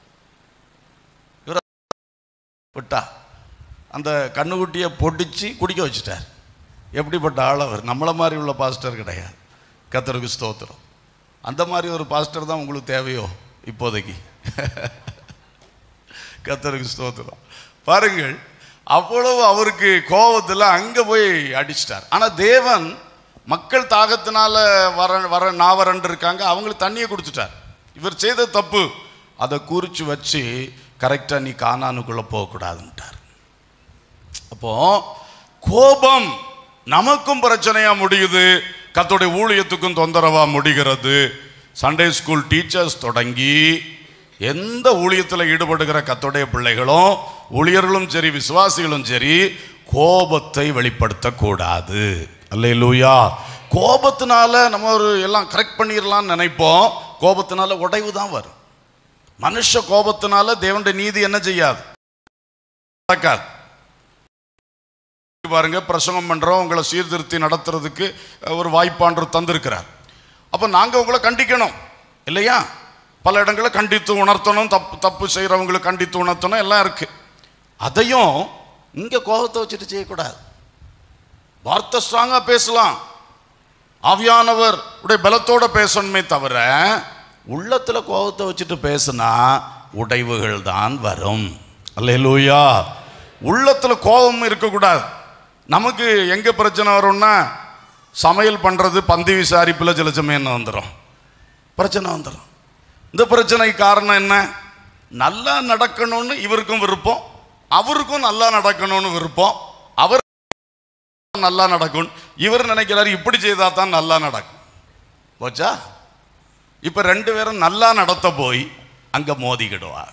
விட்டா அந்த கண்ணுக்குட்டியை பொடிச்சு குடிக்க வச்சுட்டார். எப்படிப்பட்ட ஆள் அவர்! நம்மளை மாதிரி உள்ள பாஸ்டர் கிடையாது. கர்த்தருக்கு ஸ்தோத்திரம். அந்த மாதிரி ஒரு பாஸ்டர் தான் உங்களுக்கு தேவையோ இப்போதைக்கு? கர்த்தருக்கு ஸ்தோத்திரம். பாருங்கள், அவ்வளவு அவருக்கு கோபத்தில் அங்கே போய் அடிச்சிட்டார். ஆனால் தேவன் மக்கள் தாகத்தினால வர வர நாவரண்டு இருக்காங்க, அவங்களுக்கு தண்ணியை கொடுத்துட்டார். இவர் செய்த தப்பு, அதை குறித்து வச்சு கரெக்டாக நீ கானானுக்குள்ளே போகக்கூடாதுன்ட்டார். அப்போ கோபம் நமக்கும் பிரச்சனையாக முடியுது, கர்த்தருடைய ஊழியத்துக்கும் தொந்தரவாக முடிகிறது. சண்டே ஸ்கூல் டீச்சர்ஸ் தொடங்கி எந்த ஊழியத்தில் ஈடுபடுகிற கர்த்தருடைய பிள்ளைகளும் ஊழியர்களும் சரி விசுவாசிகளும் சரி கோபத்தை வெளிப்படுத்தக்கூடாது. அல்லேலூயா. கோபத்தினால நம்ம ஒரு எல்லாம் கரெக்ட் பண்ணிடலாம்னு நினைப்போம், கோபத்தினால உடைவு தான் வரும். மனுஷ கோபத்தினால தேவனுடைய நீதி என்ன செய்யாது, நடக்காது. பாருங்க, பிரசங்கம் பண்றோம், உங்களை சீர்திருத்தி நடத்துறதுக்கு ஒரு வாய்ப்பான்று தந்திருக்கிறார். அப்போ நாங்கள் உங்களை கண்டிக்கணும் இல்லையா? பல இடங்களை கண்டித்து உணர்த்தணும், தப்பு தப்பு செய்கிறவங்களை கண்டித்து உணர்த்தணும், எல்லாம் இருக்கு. அதையும் இங்கே கோபத்தை வச்சுட்டு செய்யக்கூடாது. வார்த்தை ஸ்ட்ராங்காக பேசலாம், ஆவியானவர் உடைய பலத்தோட பேசணுமே தவிர உள்ளத்தில் கோபத்தை வச்சுட்டு பேசினா உடைவுகள் தான் வரும். அல்லேலூயா. உள்ளத்தில் கோபம் இருக்கக்கூடாது. நமக்கு எங்கே பிரச்சனை வரும்னா, சமையல் பண்ணுறது பந்தி விசாரிப்பில் சில சமயம் வந்துடும், பிரச்சனை வந்துடும். இந்த பிரச்சனைக்கு காரணம் என்ன? நல்லா நடக்கணும்னு இவருக்கும் விருப்பம், அவருக்கும் நல்லா நடக்கணும்னு விருப்பம். அவர் நல்லா நடக்கும், இவர் நினைக்கிறாரு இப்படி செய்தா தான் நல்லா நடக்கும். போச்சா? இப்போ ரெண்டு பேரும் நல்லா நடத்த போய் அங்கே மோதிக்கிடுவார்.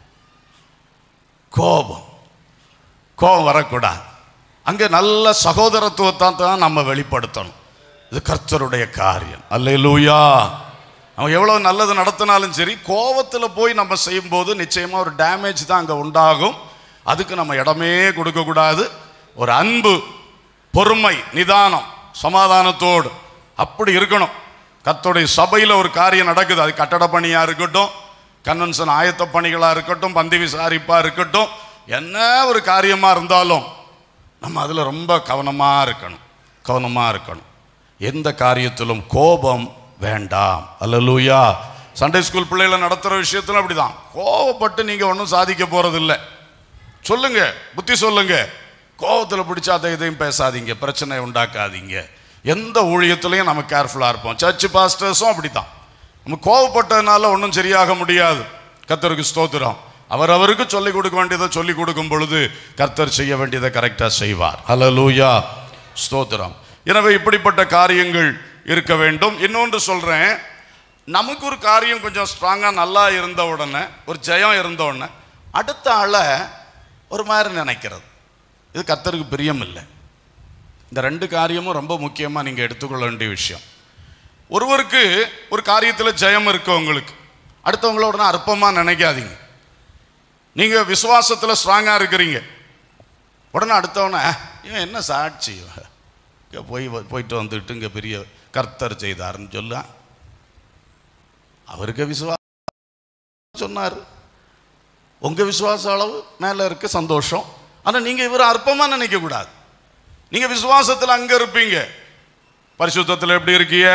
கோபம் கோபம் வரக்கூடாது. அங்கே நல்ல சகோதரத்துவத்தான் தான் நம்ம வெளிப்படுத்தணும். இது கர்த்தருடைய காரியம். அல்லேலூயா. அவன் எவ்வளோ நல்லது நடத்தினாலும் சரி, கோபத்தில் போய் நம்ம செய்யும்போது நிச்சயமாக ஒரு டேமேஜ் தான் அங்கே உண்டாகும். அதுக்கு நம்ம இடமே கொடுக்கக்கூடாது. ஒரு அன்பு, பொறுமை, நிதானம், சமாதானத்தோடு அப்படி இருக்கணும். கர்த்தருடைய சபையில் ஒரு காரியம் நடக்குது, அது கட்டட பணியாக இருக்கட்டும், கன்வென்ஷன் ஆயத்த பணிகளாக இருக்கட்டும், பந்தி விசாரிப்பாக இருக்கட்டும், என்ன ஒரு காரியமாக இருந்தாலும் நம்ம அதில் ரொம்ப கவனமாக இருக்கணும் கவனமாக இருக்கணும் எந்த காரியத்திலும் கோபம் வேண்டாம். அல்லேலூயா. சண்டே ஸ்கூல் பிள்ளைகளை நடத்துகிற விஷயத்தில் அப்படிதான். கோபப்பட்டு நீங்கள் ஒன்றும் சாதிக்க போகிறதில்லை. சொல்லுங்க, புத்தி சொல்லுங்க. கோபத்தில் பிடிச்சா அதை இதையும் பேசாதீங்க, பிரச்சனை உண்டாக்காதீங்க. எந்த ஊழியத்திலையும் நம்ம கேர்ஃபுல்லாக இருப்போம். சர்ச் பாஸ்டர்ஸும் அப்படி தான். நம்ம கோபப்பட்டதுனால ஒன்றும் சரியாக முடியாது. கர்த்தருக்கு ஸ்தோத்திரம். அவர் அவருக்கு சொல்லிக் கொடுக்க வேண்டியதை சொல்லிக் கொடுக்கும் பொழுது கர்த்தர் செய்ய வேண்டியதை கரெக்டாக செய்வார். ஹல்லேலூயா. ஸ்தோத்திரம். எனவே இப்படிப்பட்ட காரியங்கள் இருக்க வேண்டும். இன்னொன்று சொல்கிறேன், நமக்கு ஒரு காரியம் கொஞ்சம் ஸ்ட்ராங்காக நல்லா இருந்த உடனே, ஒரு ஜெயம் இருந்த உடனே அடுத்த ஆளை ஒரு மாதிரி நினைக்கிறது, இது கர்த்தருக்கு பிரியம் இல்லை. இந்த ரெண்டு காரியமும் ரொம்ப முக்கியமாக நீங்கள் எடுத்துக்கொள்ள வேண்டிய விஷயம். ஒருவருக்கு ஒரு காரியத்தில் ஜெயம் இருக்கு, உங்களுக்கு அடுத்தவங்களோட அற்பமாக நினைக்காதீங்க. நீங்கள் விசுவாசத்தில் ஸ்ட்ராங்காக இருக்கிறீங்க, உடனே அடுத்தவன இவன் என்ன சாட்சி, போய் போயிட்டு வந்துட்டு இங்கே பெரிய கர்த்தர் செய்தார்னு சொல்ல, அவருக்கு விசுவாசம் சொன்னார், உங்கள் விசுவாச அளவு மேலே இருக்க சந்தோஷம். ஆனால் நீங்கள் இவரை அற்பமாக நினைக்கக்கூடாது. நீங்கள் விசுவாசத்தில் அங்கே இருப்பீங்க. பரிசுத்தத்தில் எப்படி இருக்கீங்க?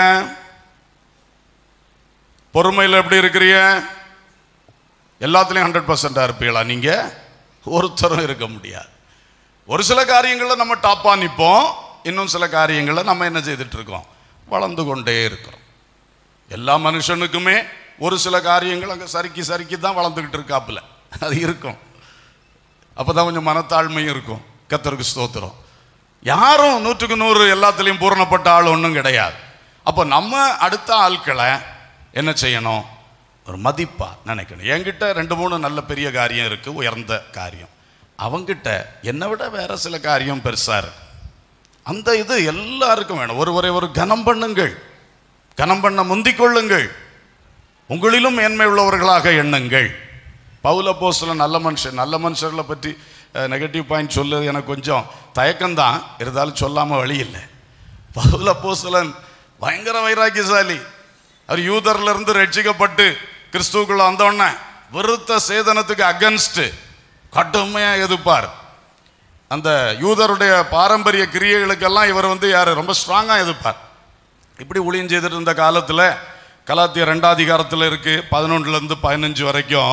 பொறுமையில் எப்படி இருக்கிறீங்க? எல்லாத்துலேயும் ஹண்ட்ரட் பர்சன்டாக இருப்பீங்களா? நீங்கள் ஒருத்தரும் இருக்க முடியாது. ஒரு சில காரியங்களில் நம்ம டாப்பாக நிற்போம், இன்னும் சில காரியங்களில் நம்ம என்ன செய்துட்டு இருக்கோம், வளர்ந்து கொண்டே இருக்கிறோம். எல்லா மனுஷனுக்குமே ஒரு சில காரியங்கள் அங்கே சறுக்கி சறுக்கி தான் வளர்ந்துக்கிட்டு இருக்காப்புல, அது இருக்கும். அப்போ தான் கொஞ்சம் மனத்தாழ்மையும் இருக்கும். கர்த்தருக்கு ஸ்தோத்திரம். யாரும் நூற்றுக்கு நூறு எல்லாத்துலேயும் பூரணப்பட்ட ஆள் ஒன்றும் கிடையாது. அப்போ நம்ம அடுத்த ஆட்களை என்ன செய்யணும், ஒரு மதிப்பாக நினைக்கணும். என்கிட்ட ரெண்டு மூணு நல்ல பெரிய காரியம் இருக்குது, உயர்ந்த காரியம். அவங்கிட்ட என்னை விட வேற சில காரியம் பெருசாக இருக்கு. அந்த இது எல்லாருக்கும் வேணும். ஒருவரை ஒரு கனம் பண்ணுங்கள், கனம் பண்ண முந்திக் கொள்ளுங்கள், உங்களிலும் மேன்மை உள்ளவர்களாக எண்ணுங்கள். பவுல் அப்போஸ்தலன் நல்ல மனுஷன். நல்ல மனுஷர்களை பற்றி நெகட்டிவ் பாயிண்ட் சொல்லுறது எனக்கு கொஞ்சம் தயக்கம்தான், இருந்தாலும் சொல்லாமல் வழி இல்லை. பவுல் அப்போஸ்தலன் பயங்கர வைராக்கியசாலி. அவர் யூதர்லேருந்து ரட்சிக்கப்பட்டு கிறிஸ்துவுக்குள்ள வந்தோடனே விருத்த சேதனத்துக்கு அகன்ஸ்ட் கடுமையாக எதிர்ப்பார். அந்த யூதருடைய பாரம்பரிய கிரியைகளுக்கெல்லாம் இவர் வந்து யார் ரொம்ப ஸ்ட்ராங்காக எதிர்ப்பார். இப்படி ஊழியம் செய்துட்டு இருந்த காலத்தில் கலாத்திய ரெண்டாம் அதிகாரத்தில் இருக்குது, பதினொன்றுலேருந்து பதினஞ்சு வரைக்கும்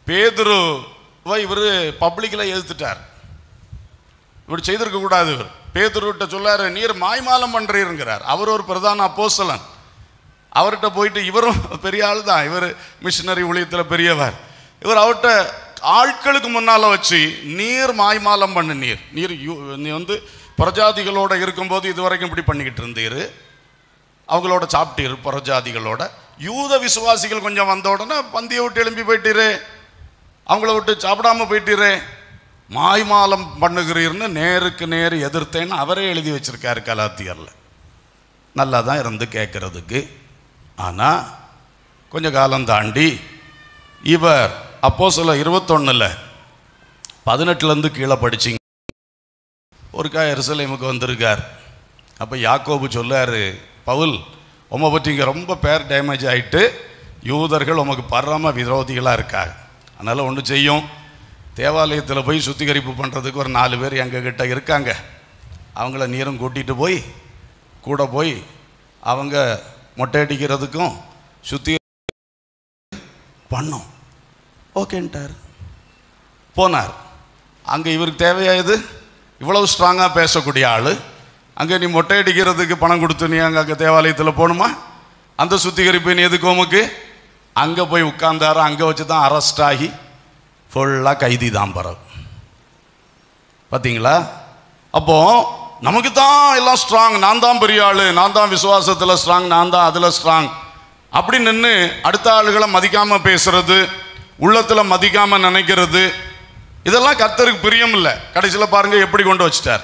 பேதுருவை இவர் பப்ளிக்கில் எதிர்த்துட்டார். இப்படி செய்திருக்கக்கூடாது. இவர் பேதுருட்ட சொல்லாரு, நீர் மாய்மாலம் பண்றீருங்கிறார். அவர் ஒரு பிரதான அப்போஸ்தலன். அவர்கிட்ட போயிட்டு, இவரும் பெரிய ஆள் தான், இவர் மிஷினரி ஊழியத்தில் பெரியவர். இவர் அவர்கிட்ட ஆட்களுக்கு முன்னால் வச்சு, நீர் மாய்மாலம் பண்ணு, நீர் நீர் நீ வந்து பிரஜாதிகளோட இருக்கும்போது இதுவரைக்கும் இப்படி பண்ணிக்கிட்டு இருந்தீர், அவங்களோட சாப்பிட்டீர் பிரஜாதிகளோட. யூத விசுவாசிகள் கொஞ்சம் வந்த உடனே பந்தியை விட்டு எழும்பி போயிட்டீரே, அவங்கள விட்டு சாப்பிடாம போயிட்டீரே, மாய்மாலம் பண்ணுகிறீர்னு நேருக்கு நேர் எதிர்த்தேன்னு அவரே எழுதி வச்சிருக்காரு கலாத்தியர்ல. நல்லா தான் இருந்து கேட்கறதுக்கு. ஆனால் கொஞ்ச காலம் தாண்டி இவர் அப்போஸ்தலர் இருபத்தொன்னுல பதினெட்டுலேருந்து கீழே படிச்சிங்க, ஒருக்கா எருசலேமுக்கு வந்திருக்கார். அப்போ யாக்கோபு சொல்லார், பவுல் உம்மை பற்றி இங்கே ரொம்ப பேர் டேமேஜ் ஆகிட்டு யூதர்கள் உமக்கு பரம விரோதிகளாக இருக்காங்க. அதனால் ஒன்று செய்யும், தேவாலயத்தில் போய் சுத்திகரிப்பு பண்ணுறதுக்கு ஒரு நாலு பேர் எங்ககிட்ட இருக்காங்க, அவங்கள நீரும் கூட்டிகிட்டு போய் கூட போய் அவங்க மொட்டை அடிக்கிறதுக்கும் சுத்தி பண்ணோம். ஓகேன்ட்டார். போனார். அங்கே இவருக்கு தேவையாயது இவ்வளவு ஸ்ட்ராங்காக பேசக்கூடிய ஆள். அங்கே நீ மொட்டை அடிக்கிறதுக்கு பணம் கொடுத்து நீ அங்கே அங்கே தேவாலயத்தில் போகணுமா? அந்த சுத்திகரிப்பு நீ எதுக்கு உமக்கு? அங்கே போய் உட்கார்ந்தாரு. அங்கே வச்சு தான் அரெஸ்ட் ஆகி ஃபுல்லாக கைதி தான் பரவு. பார்த்தீங்களா? அப்போ நமக்கு தான் எல்லாம் ஸ்ட்ராங், நான் தான் பெரிய ஆள், நான் தான் விசுவாசத்தில் ஸ்ட்ராங், நான் தான் அதில் ஸ்ட்ராங் அப்படி நின்று அடுத்த ஆளுகளை மதிக்காமல் பேசுறது, உள்ளத்தில் மதிக்காமல் நினைக்கிறது, இதெல்லாம் கர்த்தருக்கு பிரியம் இல்லை. கடைசியில் பாருங்க எப்படி கொண்டு வச்சிட்டார்.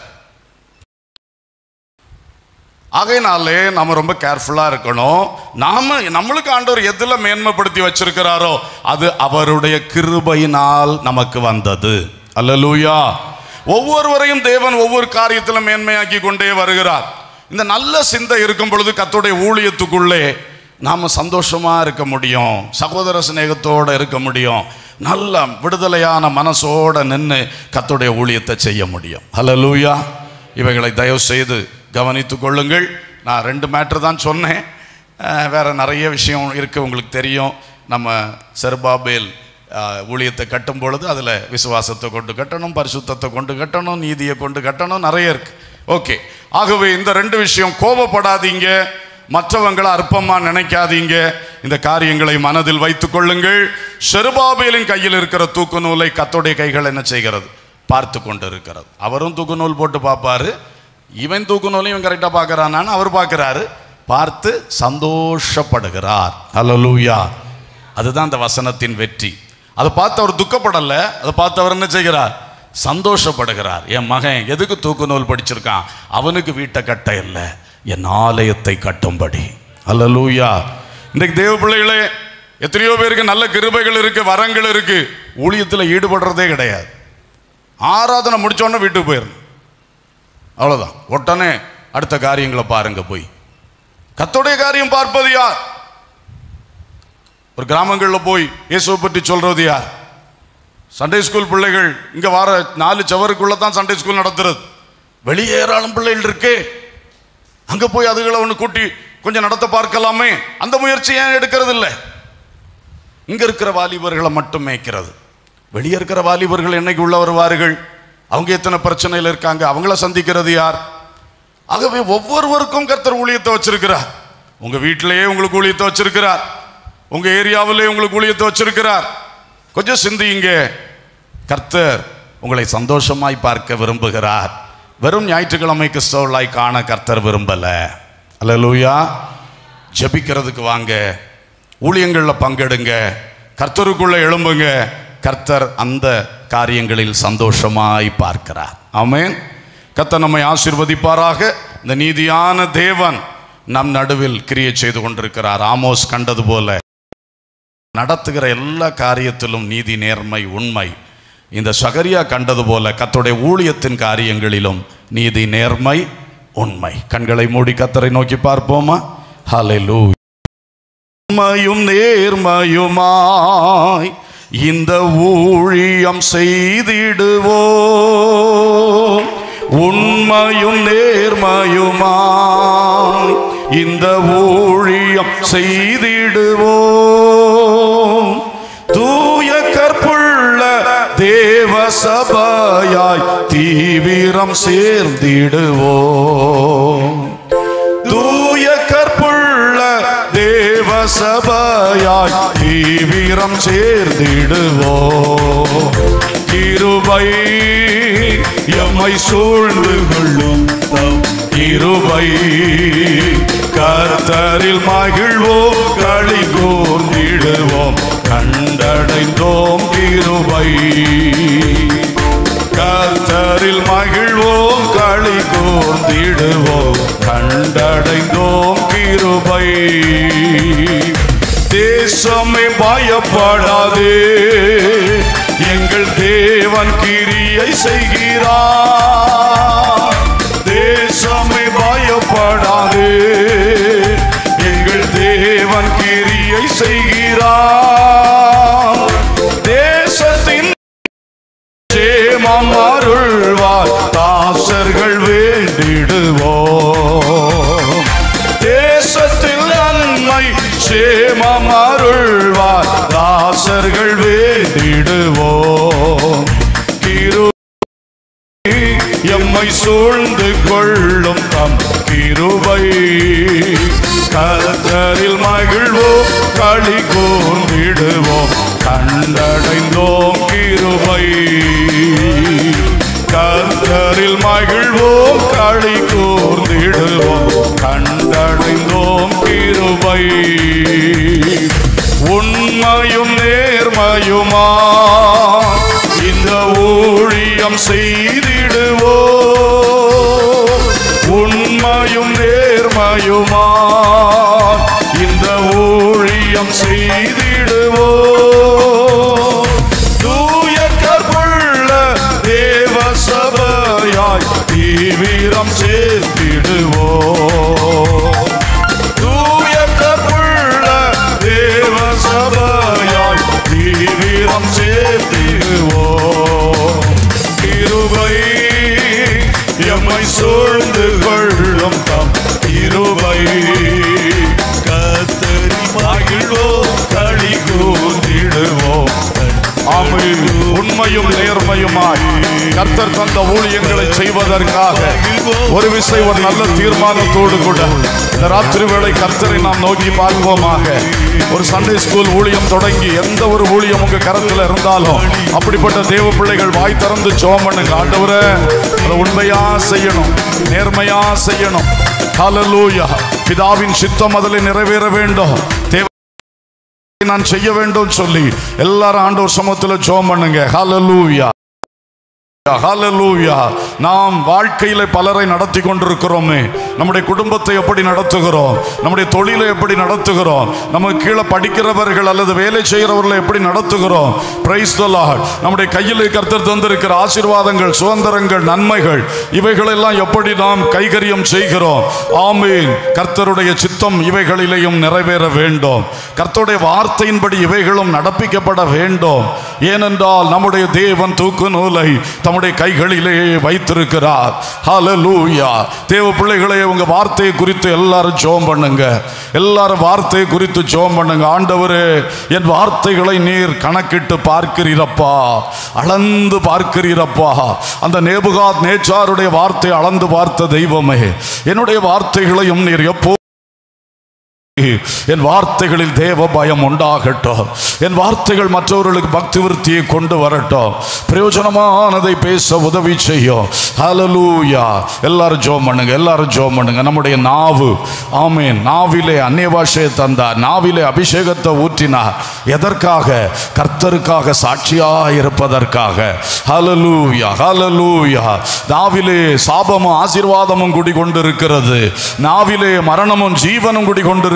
ஆகையினாலே நம்ம ரொம்ப கேர்ஃபுல்லாக இருக்கணும். நாம நம்மளுக்கு ஆண்டவர் எதில் மேன்மைப்படுத்தி வச்சிருக்கிறாரோ அது அவருடைய கிருபையினால் நமக்கு வந்தது. அல்லேலூயா. ஒவ்வொருவரையும் தேவன் ஒவ்வொரு காரியத்திலும் மேன்மையாக்கி கொண்டே வருகிறார். இந்த நல்ல சிந்தை இருக்கும் பொழுது கர்த்தருடைய ஊழியத்துக்குள்ளே நாம் சந்தோஷமாக இருக்க முடியும், சகோதர சிநேகத்தோடு இருக்க முடியும், நல்ல விடுதலையான மனசோடு நின்று கர்த்தருடைய ஊழியத்தை செய்ய முடியும். அல்லேலூயா. இவைகளை தயவு செய்து கவனித்து கொள்ளுங்கள். நான் ரெண்டு மேட்ரு தான் சொன்னேன், வேறு நிறைய விஷயம் இருக்குது. உங்களுக்கு தெரியும், நம்ம செருபாபேல் ஊழியத்தை கட்டும் பொழுது அதில் விசுவாசத்தை கொண்டு கட்டணும், பரிசுத்தத்தை கொண்டு கட்டணும், நீதியை கொண்டு கட்டணும், நிறைய இருக்குது. ஓகே. ஆகவே இந்த ரெண்டு விஷயம், கோபப்படாதீங்க, மற்றவங்களை அற்பமாக நினைக்காதீங்க, இந்த காரியங்களை மனதில் வைத்துக் கொள்ளுங்கள். செருபாபேலின் கையில் இருக்கிற தூக்கு நூலை கர்த்தருடைய கைகள் என்ன செய்கிறது? பார்த்து கொண்டு இருக்கிறது. அவரும் தூக்கு நூல் போட்டு பார்ப்பாரு, இவன் தூக்கு நூலையும் இவன் கரெக்டாக பார்க்குறான்னு அவர் பார்க்குறாரு, பார்த்து சந்தோஷப்படுகிறார். அல்லேலூயா. அதுதான் அந்த வசனத்தின் வெற்றி. அதை பார்த்து அவர் துக்கப்படலை, அதை பார்த்து அவர் என்ன செய்கிறார்? சந்தோஷப்படுகிறார். என் மகன் எதுக்கு தூக்கு நூல் படிச்சிருக்கான்? அவனுக்கு வீட்டை கட்ட இல்லை, என் ஆலயத்தை கட்டும்படி. அல்லேலூயா. இன்றைக்கு தேவ பிள்ளைகளே, எத்தனையோ பேருக்கு நல்ல கிருபைகள் இருக்கு, வரங்கள் இருக்கு, ஊழியத்தில் ஈடுபடுறதே கிடையாது. ஆராதனை முடிச்சோடனே வீட்டுக்கு போயிடணும், அவ்வளோதான். உடனே அடுத்த காரியங்களை பாருங்க. போய் கர்த்தருடைய காரியம் பார்ப்பது யார்? ஒரு கிராமங்களில் போய் இயேசுவை பற்றி சொல்றது யார்? சண்டே ஸ்கூல் பிள்ளைகள். இங்கே வர நாலு சவருக்குள்ள தான் சண்டே ஸ்கூல் நடத்துறது. வெளியே ஏராளம் பிள்ளைகள் இருக்கு, அங்கே போய் அதுகளை ஒன்று கூட்டி கொஞ்சம் நடத்த பார்க்கலாமே, அந்த முயற்சி ஏன் எடுக்கிறது இல்லை? இங்கே இருக்கிற வாலிபர்களை மட்டும் மேய்க்கிறது. வெளியே இருக்கிற வாலிபர்கள் என்னைக்கு உள்ள வருவார்கள்? அவங்க எத்தனை பிரச்சனையில் இருக்காங்க, அவங்கள சந்திக்கிறது யார்? ஆகவே ஒவ்வொருவருக்கும் கர்த்தர் ஊழியத்தை வச்சிருக்கிறார். உங்க வீட்டிலேயே உங்களுக்கு ஊழியத்தை வச்சிருக்கிறார், உங்க ஏரியாவிலே உங்களுக்கு ஊழியத்தை வச்சிருக்கிறார். கொஞ்சம் சிந்தியுங்க. கர்த்தர் உங்களை சந்தோஷமாய் பார்க்க விரும்புகிறார். வெறும் ஞாயிற்றுக்கிழமை கிறிஸ்தவர்களாய் காண கர்த்தர் விரும்பல. அல்லேலூயா. ஜெபிக்கிறதுக்கு வாங்க, ஊழியங்களில் பங்கெடுங்க, கர்த்தருக்குள்ள எழும்புங்க. கர்த்தர் அந்த காரியங்களில் சந்தோஷமாய் பார்க்கிறார். ஆமென். கர்த்தர் நம்மை ஆசீர்வதிப்பாராக. இந்த நீதியான தேவன் நம் நடுவில் கிரியை செய்து கொண்டிருக்கிறார். ஆமோஸ் கண்டது போல நடத்துகிற எல்லா காரியத்திலும் நீதி, நேர்மை, உண்மை. இந்த சகரியா கண்டது போல கர்த்தருடைய ஊழியத்தின் காரியங்களிலும் நீதி, நேர்மை, உண்மை. கண்களை மூடி கர்த்தரை நோக்கி பார்ப்போமா? ஹல்லேலூயா. உண்மையும் நேர்மையுமாய் இந்த ஊழியம் செய்திடுவோம். உண்மையும் நேர்மையுமாய் இந்த ஊழியம் செய்திடுவோம். தூய கற்புள்ள தேவ சபையாய் தீவிர தீவிரம் சேர்ந்திடுவோம். தூய கற்புள்ள தேவ சபையாய் தீவிரம் சேர்ந்திடுவோம். கிருபை எம்மை சூழ்ந்து கொள்ளும் கிருபை கர்த்தரில் மகிழ்வோம் களி கூர்ந்திடுவோம். கண்டடைந்தோம் கிருபை கர்த்தரில் மகிழ்வோம் களி கூர்ந்திடுவோம். கண்டடைந்தோம் கிருபை. தேசமே பயப்படாதே, எங்கள் தேவன் கிரியை செய்கிறார். தேசமே பயப்படாதே, எங்கள் தேவன் கிரியை செய்கிறார். தேசத்தின் சேமம் அருள்வார் தாசர்கள் வேண்டிடுவோம். தேசத்தில் நன்மை சேமம் அருள்வார் தாசர்கள் வேண்டிடுவோம். கிருபை எம்மை சூழ்ந்து கொள்ளும் தம் கிருபை கர்த்தரில் மகிழ்வோம் களி கூர்ந்திடுவோம். கண்டடைந்தோம் கிருபை கர்த்தரில் மகிழ்வோம் களி கூர்ந்திடுவோம். கண்டடைந்தோம் கிருபை. உண்மையும் நேர்மையுமா இந்த ஊழியம் செய்திடுவோம். உண்மையும் நேர்மையுமா இந்த ஊழியம் செய்திடுவோம். தூய கற்புள்ள தேவ சபையாய் தீவிரம் சேர்த்திடுவோம். தூய கற்புள்ள தேவ சபையாய் தீவிரம் சேர்த்திடுவோம். கிருபை எம்மை சூழ்ந்து கொள்ளும் தம் கிருபை கர்த்தரில் மகிழ்வோம் களி கூர்ந்திடுவோம். ஆமென். உண்மையும் நேர்மையுமாய் கர்த்தர் தந்த ஊழியங்களை செய்வதற்காக ஒரு விசை ஒரு நல்ல தீர்மானத்தோடு கூட இந்த ராத்திரி வேளை கர்த்தரை நாம் நோக்கி பார்ப்போமாக. ஒரு சண்டே ஸ்கூல் ஊழியம் தொடங்கி எந்த ஒரு ஊழியம் உங்க கரத்தில் இருந்தாலும் அப்படிப்பட்ட தேவ பிள்ளைகள் வாய் திறந்து ஜெபம் பண்ணுங்க. ஆண்டவரே, அதை உண்மையா செய்யணும், நேர்மையா செய்யணும். ஹல்லேலூயா. பிதாவின் சித்தம் அதில் நிறைவேற வேண்டும், நான் செய்ய வேண்டும் சொல்லி எல்லாரும் ஆண்டவர் சமூகத்தில் ஜெபம் பண்ணுங்க. ஹல்லேலூயா. ஹல்லேலூயா. நாம் வாழ்க்கையில பலரை நடத்தி கொண்டிருக்கிறோமே, நம்முடைய குடும்பத்தை எப்படி நடத்துகிறோம், நம்முடைய தொழிலை எப்படி நடத்துகிறோம், நமக்கு கீழே படிக்கிறவர்கள் அல்லது வேலை செய்கிறவர்களை எப்படி நடத்துகிறோம். Praise the lord. நம்முடைய கையில் கர்த்தர் தந்திருக்கிற ஆசீர்வாதங்கள், சுதந்திரங்கள், நன்மைகள் இவைகளெல்லாம் எப்படி நாம் கைகரியம் செய்கிறோம். ஆமென். கர்த்தருடைய சித்தம் இவைகளிலேயும் நிறைவேற வேண்டும். கர்த்தருடைய வார்த்தையின்படி இவைகளும் நடப்பிக்கப்பட வேண்டும். ஏனென்றால் நம்முடைய தேவன் தூக்கு நூலை தம்முடைய கைகளிலே வைத்திருக்கிறார். ஹல்லேலூயா. தேவ பிள்ளைகளே, உங்க வார்த்தையை குறித்து எல்லாரும் ஜெபம் பண்ணுங்க. எல்லாரும் வார்த்தையை குறித்து ஜெபம் பண்ணுங்க. ஆண்டவரே, என் வார்த்தைகளை நீர் கணக்கிட்டு பார்க்கிறீரப்பா, அளந்து பார்க்கிறீரப்பா. அந்த நேபுகாத் நேச்சாருடைய வார்த்தை அளந்து பார்த்த தெய்வமே, என்னுடைய வார்த்தைகளையும் நீர் எப்போ என் வார்த்தைகளில் தேவ பயம் உண்டாகட்டும். என் வார்த்தைகள் மற்றவர்களுக்கு பக்தி விருத்தியை கொண்டு வரட்டும், பிரயோஜனமானதை பேச உதவி செய்யும். ஹல்லேலூயா. எல்லாரும் ஜெபம் பண்ணுங்க, எல்லாரும் ஜெபம் பண்ணுங்க. நம்முடைய நாவு, ஆமென், நாவிலே அந்நிய பாஷையை தந்தார், நாவிலே அபிஷேகத்தை ஊற்றினார். எதற்காக? கர்த்தருக்காக, சாட்சியாக இருப்பதற்காக. ஹல்லேலூயா, ஹல்லேலூயா. நாவிலே சாபமும் ஆசீர்வாதமும் குடிகொண்டிருக்கிறது, நாவிலே மரணமும் ஜீவனும் குடிகொண்டிருக்கிறது.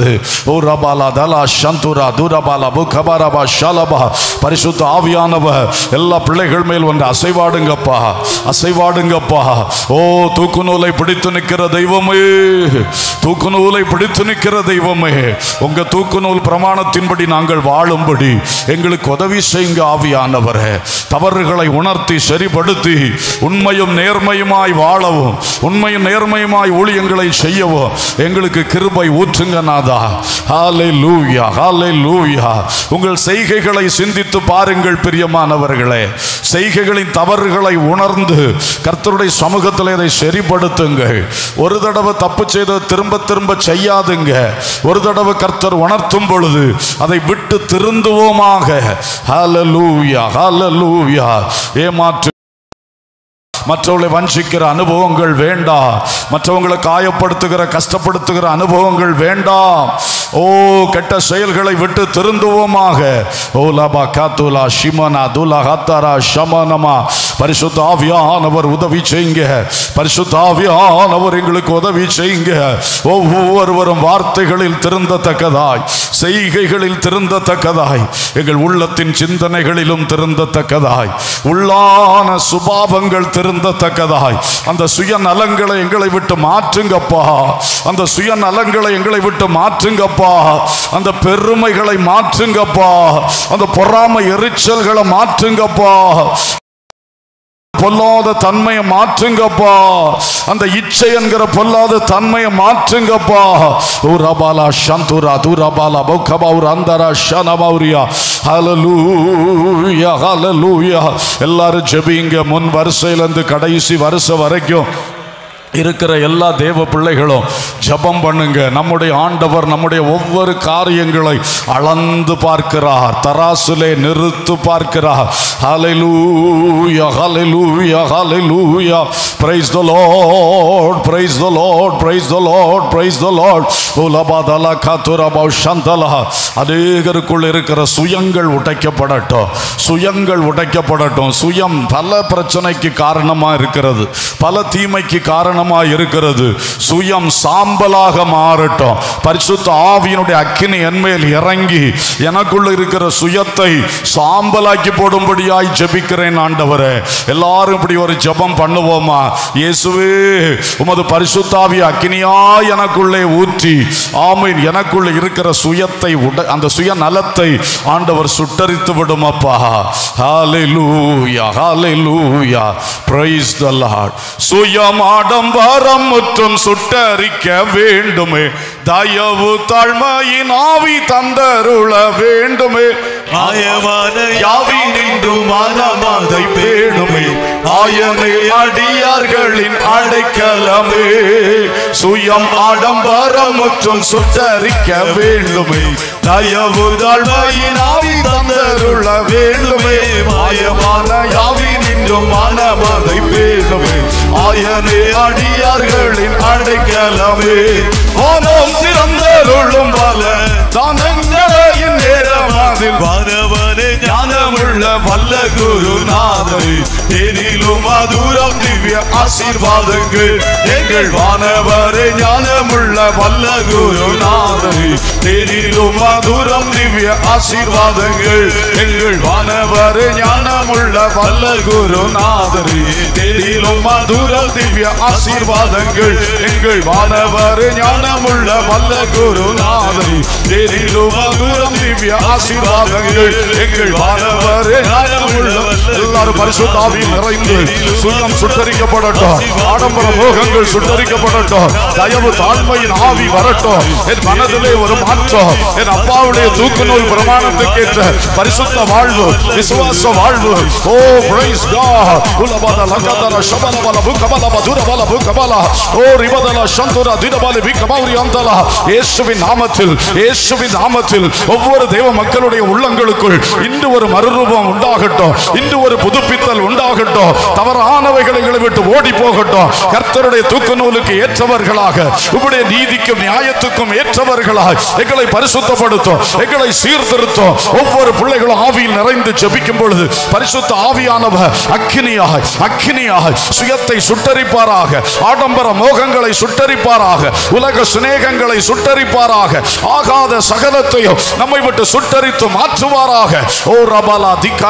பரிசுத்த ஆவியானவர் எல்லா பிள்ளைகள் மேல் வந்து அசைவாடுங்கப்பா, அசைவாடுங்கப்பா. ஓ, தூக்கு நூலை பிடித்து நிற்கிற தெய்வமே, தூக்கு நூலை பிடித்து நிற்கிற தெய்வமே, உங்க தூக்கு நூல் பிரமாணத்தின்படி நாங்கள் வாழும்படி எங்களுக்கு உதவி செய்யுங்க ஆவியானவரே. தவறுகளை உணர்த்தி சரிப்படுத்தி உண்மையும் நேர்மையுமாய் வாழவும், உண்மையும் நேர்மையுமாய் ஊழியங்களை செய்யவும் எங்களுக்கு கிருபை ஊற்றுங்க சொல்லுங்க நாதா. ஹல்லேலூயா, ஹல்லேலூயா. உங்கள் செய்கைகளை சிந்தித்து பாருங்கள் பிரியமானவர்களே. செய்கைகளின் தவறுகளை உணர்ந்து கர்த்தருடைய சமூகத்தில் இதை சரிப்படுத்துங்கள். ஒரு தடவை தப்பு செய்த திரும்ப திரும்ப செய்யாதுங்க. ஒரு தடவை கர்த்தர் உணர்த்தும் பொழுது அதை விட்டு திருந்துவோமாக. ஹல்லேலூயா, ஹல்லேலூயா. ஏமாற்று மற்றவர்களை வஞ்சிக்கிற அனுபவங்கள் வேண்டாம். மற்றவங்களை காயப்படுத்துகிற கஷ்டப்படுத்துகிற அனுபவங்கள் வேண்டாம். ஓ, கெட்ட செயல்களை விட்டு திருந்துவோமாக. ஓ லபா காத்துலா ஷிமனா துலா ஹத்தாரா ஷமனமா. பரிசுத்த ஆவியானவர் உதவி செய்யுங்க. பரிசுத்த ஆவியானவர் எங்களுக்கு உதவி செய்யுங்க. ஒவ்வொருவரும் வார்த்தைகளில் திருந்தத்தக்கதாய், செய்கைகளில் திருந்தத்தக்கதாய், எங்கள் உள்ளத்தின் சிந்தனைகளிலும் திருந்தத்தக்கதாய், உள்ளான சுபாவங்கள் திருந்தத்தக்கதாய், அந்த சுயநலங்களை எங்களை விட்டு மாற்றுங்கப்பா. அந்த சுயநலங்களை எங்களை விட்டு மாற்றுங்கப்பா. அந்த பெருமைகளை மாற்றுங்கப்பா. அந்த பொறாமை எரிச்சல்களை மாற்றுங்கப்பா. பொல்லாத தன்மையை மாற்றுங்கப்பா. அந்த இச்சை என்கிற பொல்லாத தன்மையை மாற்றுங்கப்பா. ஊரபாலா சந்துரா தூரபாலா பௌகபௌர் அந்தரா ஷனபௌரியா. ஹல்லேலூயா, ஹல்லேலூயா. எல்லாரும் ஜெபிங்க. முன் வரிசையிலிருந்து கடைசி வரிசை வரைக்கும் இருக்கிற எல்லா தேவ பிள்ளைகளும் ஜெபம் பண்ணுங்க. நம்முடைய ஆண்டவர் நம்முடைய ஒவ்வொரு காரியங்களை அளந்து பார்க்கிறார், தராசிலே நிறுத்து பார்க்கிறார். ஹல்லேலூயா, ஹல்லேலூயா, ஹல்லேலூயா. Praise the Lord, praise the Lord, praise the Lord, praise the Lord. உலபாதலா காத்துரபௌ சந்தலா. அநேகருக்குள் இருக்கிற சுயங்கள் உடைக்கப்படட்டும், சுயங்கள் உடைக்கப்படட்டும். சுயம் பல பிரச்சனைக்கு காரணமா இருக்கிறது, பல தீமைக்கு காரணம் இருக்கிறது. சுயம் சாம்பலாக மாறட்டும். பரிசுத்த ஆவியினுடைய அக்கினி என்மேல் இறங்கி எனக்குள்ள இருக்கிற சுயத்தை சாம்பலாக்கி போடும்படியாய் ஜெபிக்கிறேன் ஆண்டவரே. எல்லாரும் இப்படி ஒரு ஜெபம் பண்ணுவோமா? இயேசுவே, உமது பரிசுத்த ஆவி அக்கினியாய் எனக்குள்ளே ஊற்றி, ஆமென், எனக்குள்ள இருக்கிற சுயத்தை, அந்த சுய நலத்தை ஆண்டவர் சுட்டரித்து விடும் அப்பா. ஹல்லேலூயா, ஹல்லேலூயா. Praise the Lord. சுயமாடம் வரம் முற்றும் சுட்டரிக்க வேண்டுமே, தயவு தாழ்மையின் ஆவி தந்தருள வேண்டுமே. ஆயமான யாவி நின்று மனமாதை பேணுமே, ஆயனை அடியார்களின் அடைக்கலமே. சுயம் ஆடம்பரம் முற்றும் சுட்டரிக்க வேண்டுமே, தயவு தாழ்மையின் ஆவி தந்தருள வேண்டுமே. ஆயமான யாவி நின்று மனமாதை பேணுமே, ஆயனை அடியார்களின் அடைக்கலமே. வானம் திறந்தருளும் பல தானங்களின் நேரமாதில் வானவனே ஞானமுள்ள வல்ல குருநாதரை தேனிலும் மதுரம் திவ்ய ஆசீர்வாதங்கள். எங்கள் வானவரே ஞானமுள்ள வல்ல குருநாதரை தேனிலும் மதுரம் திவ்ய ஆசீர்வாதங்கள். எங்கள் வானவரே ஞானமுள்ள வல்ல குருநாதரை தேனிலும் மதுரம் திவ்ய ஆசீர்வாதங்கள். எங்கள் வானவரே ஞானமுள்ள வல்ல குருநாதரை தேனிலும் மதுரம் திவ்ய ஆசீர்வாதங்கள். எங்கள் வானவரே ஞானமுள்ள. எல்லாரும் பரிசுத்த ஆவியில் நிறைந்து சுயம் சுட்டரிக்கப்படட்டும், ஆடம்பர மோகங்கள் சுட்டரிக்கப்படட்டும், தயவு தாழ்மையின் ஆவி வரட்டும். என் மனதிலே ஒரு மாற்றம், என் அப்பாவுடைய தூக்கு நூல் பிரமாணத்துக்கேற்ற பரிசுத்த வாழ்வு, விசுவாச வாழ்வு. Oh praise God. உலபத லகதர ஷபலபல புகபல மதுரபல புகபல ஓ ரிபதல சந்துர தினபல விகபௌரி அந்தல. இயேசுவின் நாமத்தில், இயேசுவின் நாமத்தில் ஒவ்வொரு தேவ மக்களுடைய உள்ளங்களுக்குள் இன்று ஒரு மறுரூபம் உண்டாகட்டும், இன்று ஒரு புதுப்பித்தல் உண்டாகட்டும். தவறானவைகளை விட்டு ஓடி போகட்டும். கர்த்தருடைய தூக்கு நூலுக்கு ஏற்றவர்களாக, உம்முடைய நீதிக்கும் நியாயத்துக்கும் ஏற்றவர்களாக எங்களை பரிசுத்தப்படுத்தும், எங்களை சீர்திருத்தும். ஒவ்வொரு பிள்ளைகளும் ஆவியில் நிறைந்து ஜெபிக்கும் பொழுது பரிசுத்த ஆவியானவர் அக்கினியாக, அக்கினியாக சுயத்தை சுட்டரிப்பாராக, ஆடம்பர மோகங்களை சுட்டரிப்பாராக, உலக சிநேகங்களை சுட்டரிப்பாராக, ஆகாத சகலத்தையும் நம்மை விட்டு சுட்டரித்து மாற்றுவாராக. ஓ ரபாலா திகா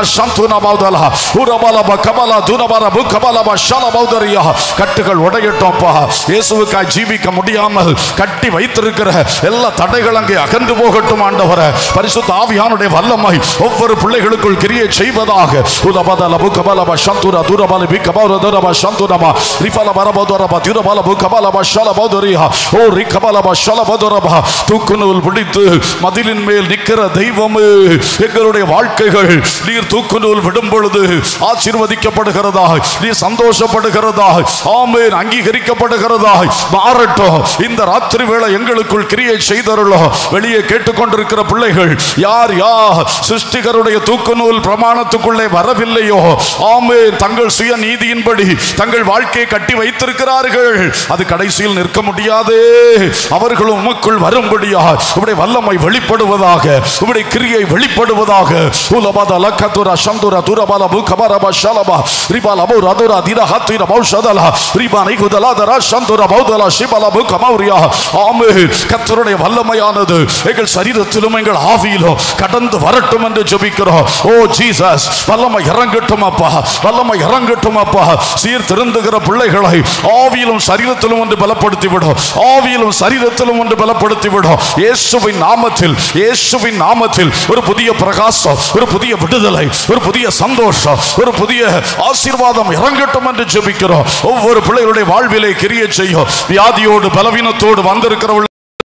சந்துன பௌதலா உரபலப கபலா துனபரபு கபலப ஷலபௌதரியா. கட்டுகள் உடையட்டோம்ப்பா. இயேசுவுக்காய் ஜீவிக்க முடியாமல் கட்டி வைத்திருக்கிற எல்லா தடைகள் அங்கே அகன்று போகட்டும் ஆண்டவரே. பரிசுத்த ஆவியானுடைய வல்லமை ஒவ்வொரு பிள்ளைகளுக்குள் கிரியை செய்வதாக. உதபதலபு கபலப சந்துர துரபலபி கபௌதரப சந்துனமா ரிபலபரபௌதரப துரபலபு கபலப ஷலபௌதரியா. ஓ ரிகபலப ஷலபௌதரப. தூக்குநூல் பிடித்து மதிலின் மேல் நிற்கிற தெய்வமே, எங்களுடைய வாழ்க்கைகள் நீர் தூக்குநூல் விடும் பொழுது ஆசீர்வதிக்கப்படுகிறதா, நீர் சந்தோஷப்படுகிறதா, ஆமென், அங்கீகரிக்கப்படுகிறதா மாறட்டும். இந்த ராத்திரி வேளை எங்களுக்குள் கிரியை செய்தருளோ. வெளியே கேட்டுக்கொண்டிருக்கிற பிள்ளைகள் யார் யார் சிருஷ்டிகருடைய தூக்குநூல் பிரமாணத்துக்குள்ளே வரவில்லையோ, ஆமென், தங்கள் சுய நீதியின்படி தங்கள் வாழ்க்கையை கட்டி வைத்திருக்கிறார்கள், அது கடைசியில் நிற்க முடியாதே. அவர்களும் உமக்குள் வரும்படியா உம்முடைய வல்லமை வெளிப்படுவதாக, உம்முடைய கிரியை வெளிப்படுவதாக. உலபதல கதுர சந்துர துரபல புகபரப ஷலப ரிபலபு ரதுர திரஹத்திர பௌஷதல ரிபனை குதலதர சந்துர பௌதல ஷிபல புகமௌரியா. ஆமென். கர்த்தருடைய வல்லமையானது எங்கள் சரீரத்திலும் எங்கள் ஆவியிலும் கடந்து வரட்டும் என்று ஜெபிக்கிறோம். ஓ ஜீசஸ், வல்லமை இறங்கட்டும் அப்பா, வல்லமை இறங்கட்டும் அப்பா. சீர் திருந்துகிற பிள்ளைகளை ஆவியிலும் சரீரத்திலும் ஒன்று பலப்படுத்தி விடும், ஆவியிலும் சரீரத்திலும் ஒன்று பலப்படுத்தி விடும். இயேசுவின் நாமத்தில், இயேசுவின் நாமத்தில் ஒரு புதிய பிரகாசம், ஒரு புதிய விடுதலை, ஒரு புதிய சந்தோஷம், ஒரு புதிய ஆசீர்வாதம் இறங்கட்டும் என்று ஜெபிக்கிறோம். ஒவ்வொரு பிள்ளைகளுடைய வாழ்விலே கிரியை செய்யும். வியாதியோடு பலவீனத்தோடு வந்திருக்கிறவர்கள்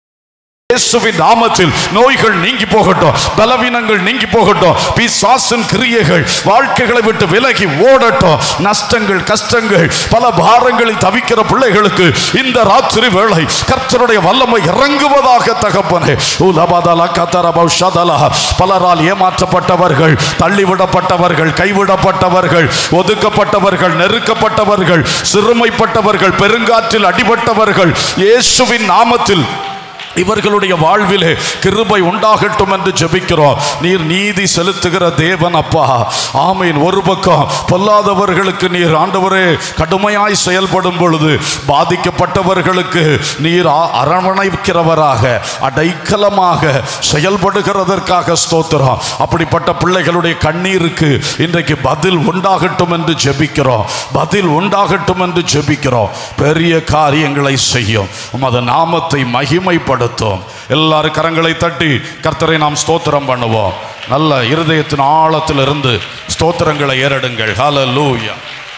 இயேசுவின் நாமத்தில் நோய்கள் நீங்கி போகட்டும், பலவீனங்கள் நீங்கி போகட்டும், பிசாசின் கிரியைகள் வாழ்க்கைகளை விட்டு விலகி ஓடட்டும். நஷ்டங்கள், கஷ்டங்கள், பல பாரங்களில் தவிக்கிற பிள்ளைகளுக்கு இந்த ராத்திரி வேளை கர்த்தருடைய வல்லமை இறங்குவதாக தகப்பனே. உலபதல கதரபௌஷதல. பலரால் ஏமாற்றப்பட்டவர்கள், தள்ளிவிடப்பட்டவர்கள், கைவிடப்பட்டவர்கள், ஒதுக்கப்பட்டவர்கள், நெருக்கப்பட்டவர்கள், சிறுமைப்பட்டவர்கள், பெருங்காற்றில் அடிபட்டவர்கள், இயேசுவின் நாமத்தில் இவர்களுடைய வாழ்விலே கிருபை உண்டாகட்டும் என்று ஜெபிக்கிறோம். நீர் நீதி செலுத்துகிற தேவன் அப்பா. ஆமீன். ஒரு பக்கம் பொல்லாதவர்களுக்கு நீர் ஆண்டவரே கடுமையாய் செயல்படும் பொழுது பாதிக்கப்பட்டவர்களுக்கு நீர் அரவணைக்கிறவராக, அடைக்கலமாக செயல்படுகிறதற்காக ஸ்தோத்திரம். அப்படிப்பட்ட பிள்ளைகளுடைய கண்ணீருக்கு இன்றைக்கு பதில் உண்டாகட்டும் என்று ஜெபிக்கிறோம், பதில் உண்டாகட்டும் என்று ஜெபிக்கிறோம். பெரிய காரியங்களை செய்யும், உமது நாமத்தை மகிமைப்படும். எல்லாரும் கரங்களை தட்டி கர்த்தரை நாம் ஸ்தோத்திரம் பண்ணுவோம். நல்ல இருதயத்தின் ஆழத்தில் இருந்து ஸ்தோத்திரங்களை ஏறெடுங்கள். ஹல்லேலூயா.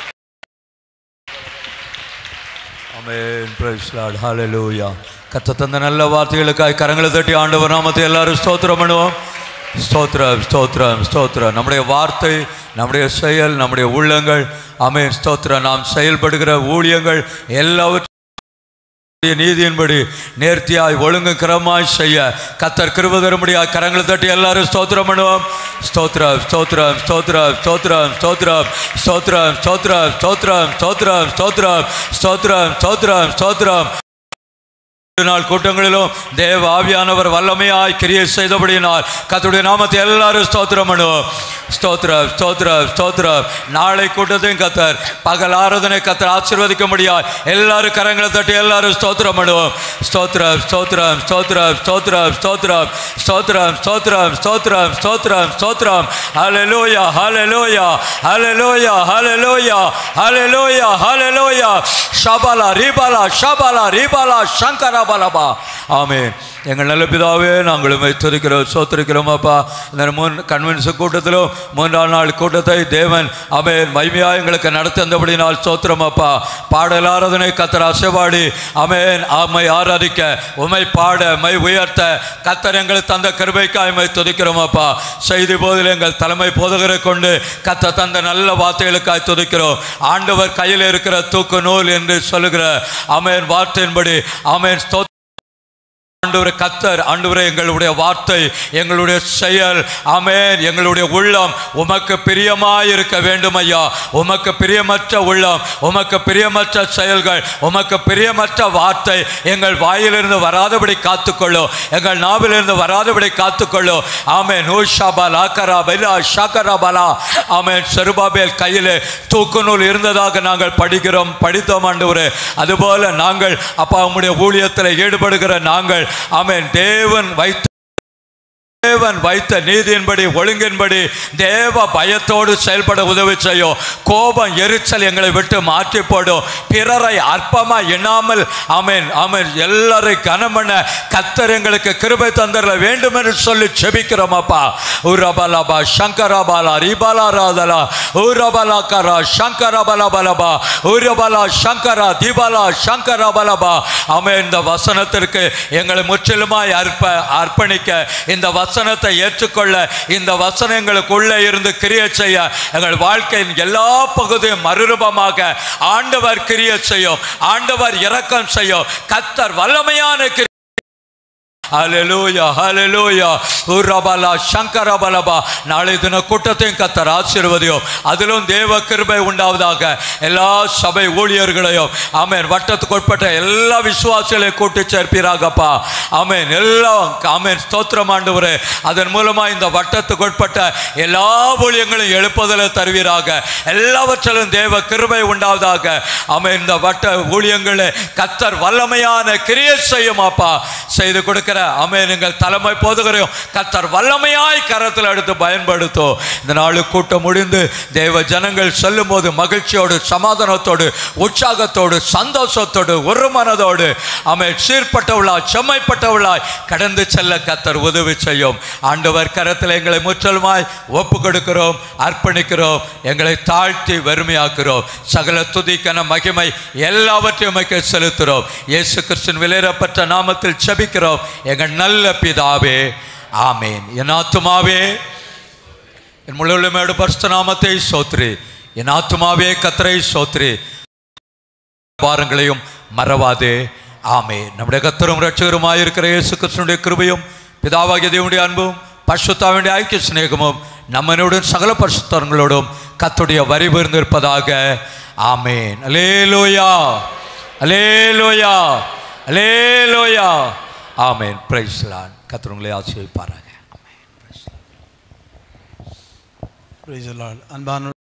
ஆமென். Price Lord. ஹல்லேலூயா. கர்த்தர் தந்த நல்ல வார்த்தைகளுக்காய் கரங்களை தட்டி ஆண்டவர் நாமத்தை எல்லாரும் ஸ்தோத்திரம் பண்ணுவோம். ஸ்தோத்திரம், ஸ்தோத்திரம், ஸ்தோத்திரம். நம்முடைய வார்த்தை, நம்முடைய செயல், நம்முடைய உள்ளங்கள், ஆமென், ஸ்தோத்திரம். நாம் செயல்படுகிற ஊழியங்கள் எல்லாவற்றையும் நீதியின்படி நேர்த்தியாய் ஒழுங்கு கிரமாய் செய்ய கர்த்தர் கிருபை தரும்படியாய் கரங்களை தட்டி எல்லாரும் ஸ்தோத்திரம் பண்ணுவோம். ஸ்தோத்திரம், ஸ்தோத்திரம், ஸ்தோத்திரம், ஸ்தோத்திரம், ஸ்தோத்திரம், ஸ்தோத்திரம், ஸ்தோத்திரம், ஸ்தோத்திரம், ஸ்தோத்திரம், ஸ்தோத்திரம், ஸ்தோத்திரம், ஸ்தோத்திரம், ஸ்தோத்திரம். நாள் கூட்டங்களிலும் தேவ ஆவியானவர் வல்லமையாய் கிரியை செய்தபடியினால் கர்த்தருடைய நாமத்தை எல்லாரும் ஸ்தோத்திரம் பண்ணுவோம். ஸ்தோத்திரம், ஸ்தோத்திரம், ஸ்தோத்திரம். நாளை கூட்டத்தையும் கர்த்தர் பகல் ஆராதனை கர்த்தர் ஆசீர்வதிக்க முடியாது. எல்லாரும் கரங்களை தட்டி எல்லாரும் ஸ்தோத்திரம் பண்ணுவோம். ஸ்தோத்திரம், ஸ்தோத்திரம், ஸ்தோத்திரம், ஸ்தோத்திரம், ஸ்தோத்திரம், ஸ்தோத்திரம், ஸ்தோத்திரம், ஸ்தோத்திரம், ஸ்தோத்திரம், ஸ்தோத்திரம். ஹல்லேலூயா, ஹல்லேலூயா, ஹல்லேலூயா, ஹல்லேலூயா, ஹல்லேலூயா, ஹல்லேலூயா. ஷபாலா ரிபாலா, ஷபாலா ரிபாலா, சங்கரா பலபா. ஆமென். எங்கள் நல்ல பிதாவே, நாங்கள் உம்மை துதிக்கிறோம், ஸ்தோத்திரிக்கிறோம் அப்பா. இந்த முன் கன்வென்ஷன் கூட்டத்திலும் மூன்றாம் நாள் கூட்டத்தை தேவன் ஆமென் மகிமையாக எங்களுக்கு நடத்தி வந்தபடினால் ஸ்தோத்திரம் அப்பா. பாடல் ஆராதனை கர்த்தர் அசைவாடி ஆமென் ஆமை ஆராதிக்க, உம்மை பாட, மை உயர்த்த கர்த்தர் எங்களுக்கு தந்த கிருபைக்காய் உம்மை துதிக்கிறோம் அப்பா. செய்தி போதில் எங்கள் தலைமை போதகரை கொண்டு கர்த்தர் தந்த நல்ல வார்த்தைகளுக்காய் துதிக்கிறோம். ஆண்டவர் கையில் இருக்கிற தூக்கு நூல் என்று சொல்லுகிற ஆமென் வார்த்தையின்படி ஆமென் ஸ்தோத்திரம். ஆண்டவரே கர்த்தர், ஆண்டவரே எங்களுடைய வார்த்தை, எங்களுடைய செயல், ஆமென், எங்களுடைய உள்ளம் உமக்கு பிரியமாய் இருக்க வேண்டும் ஐயா. உமக்கு பிரியமற்ற உள்ளம், உமக்கு பிரியமற்ற செயல்கள், உமக்கு பிரியமற்ற வார்த்தை எங்கள் வாயிலிருந்து வராதபடி காத்துக்கொள்ளும், எங்கள் நாவிலிருந்து வராதபடி காத்துக்கொள்ளும். ஆமென். நூஷாபால் ஆக்கரா பலா ஷாக்கரா பலா. ஆமென். செருபாபேல் கையிலே தூக்கு நூல் இருந்ததாக நாங்கள் படிக்கிறோம், படித்தோம் ஆண்டவரே. அதுபோல நாங்கள் அப்பா உம்முடைய ஊழியத்தில் ஈடுபடுகிற நாங்கள் ஆமென் தேவன் வைத்த தேவன் வைத்த நீதியின்படி ஒழுங்கின்படி தேவ பயத்தோடு செயல்பட உதவி செய்யும். கோபம் எரிச்சல் எங்களை விட்டு மாற்றி போடும். பிறரை அற்பமா எண்ணாமல் ஆமென் ஆமென் எல்லாரையும் கனம் பண்ண கர்த்தர் எங்களுக்கு கிருபை தந்தர வேண்டும் என்று சொல்லி செபிக்கிறோம் அப்பா. உரபலபா சங்கரபாலா ரிபலாராதலா உரபலகரா சங்கரபலபலபா உரபலா சங்கரா திபலா சங்கரபலபா. ஆமென். இந்த வசனத்திற்கு எங்களை முற்றிலுமாய் அர்ப்ப அர்ப்பணிக்க, இந்த வசனத்தை ஏற்றுக்கொள்ள, இந்த வசனங்களுக்குள்ளே இருந்து கிரியை செய்ய, எங்கள் வாழ்க்கையின் எல்லா பகுதியும் மறுரூபமாக ஆண்டவர் கிரியை செய்யும். ஆண்டவர் இரக்கம் செய்யும். கர்த்தர் வல்லமையான கிரியை. ஹல்லேலூயா ஹல்லேலூயா. உரபலா சங்கரபலபா. நாளை தின கூட்டத்தையும் கர்த்தர் ஆசீர்வதியும். அதிலும் தேவ கிருபை உண்டாவதாக. எல்லா சபை ஊழியர்களையும் ஆமென் வட்டத்துக்கு உட்பட்ட எல்லா விசுவாசிகளையும் கூட்டி சேர்ப்பீராகப்பா. ஆமென். எல்லாம் ஆமென் ஸ்தோத்திரம் ஆண்டவரே. அதன் மூலமாக இந்த வட்டத்துக்கு உட்பட்ட எல்லா ஊழியங்களையும் எழுப்புதலை தருவீராக. எல்லாவற்றிலும் தேவ கிருபை உண்டாவதாக. ஆமென். இந்த வட்ட ஊழியங்களை கர்த்தர் வல்லமையான கிரியை செய்யும் அப்பா. செய்து கொடுக்கிற ஆமென் எங்கள் தலைமை போதுகரையும் கர்த்தர் வல்லமையாய் கரத்தில் எடுத்து பயன்படுத்தும். இந்த நாள் கூட்டம் முடிந்து தேவ ஜனங்கள் செல்லும் போது மகிழ்ச்சியோடு சமாதானத்தோடு உற்சாகத்தோடு சந்தோஷத்தோடு ஒரு மனதோடு ஆமென் சீர்பட்டவளாய் செம்மைப்பட்டவளாய் கடந்து செல்ல கர்த்தர் உதவி செய்யும். ஆண்டவர் கரத்தில் எங்களை முற்றலுமாய் ஒப்பு கொடுக்கிறோம், அர்ப்பணிக்கிறோம். எங்களை தாழ்த்தி வெறுமையாக்குறோம். சகல துதிக்கான மகிமை எல்லாவற்றையும் செலுத்துகிறோம். இயேசு கிறிஸ்துவின் விலையேறப்பட்ட நாமத்தில் செபிக்கிறோம் எங்கள் நல்ல பிதாவே, ஆமேன். என் ஆத்துமாவே என் முழுமையோடு பரிசுத்த நாமத்தை சோத்ரி. என் ஆத்துமாவே கர்த்தரை சோத்ரி. பாரங்களையும் மறவாதே. ஆமேன். நம்முடைய கர்த்தரும் இரட்சகருமாயிருக்கிற இயேசு கிறிஸ்துவினுடைய கிருபையும் பிதாவாகிய தேவனுடைய அன்பும் பரிசுத்தாவினுடைய ஐக்கிய சிநேகமும் நம்மனோடும் சகல பரிசுத்தங்களோடும் கர்த்தருடைய வரிவு இருந்திருப்பதாக. ஆமேன். அல்லேலூயா அல்லேலூயா அல்லேலூயா. ஆமென். Praise the Lord. கர்த்தர் உங்களை ஆசீர்வதிப்பாராக. ஆமென். Praise the lord. அன்பான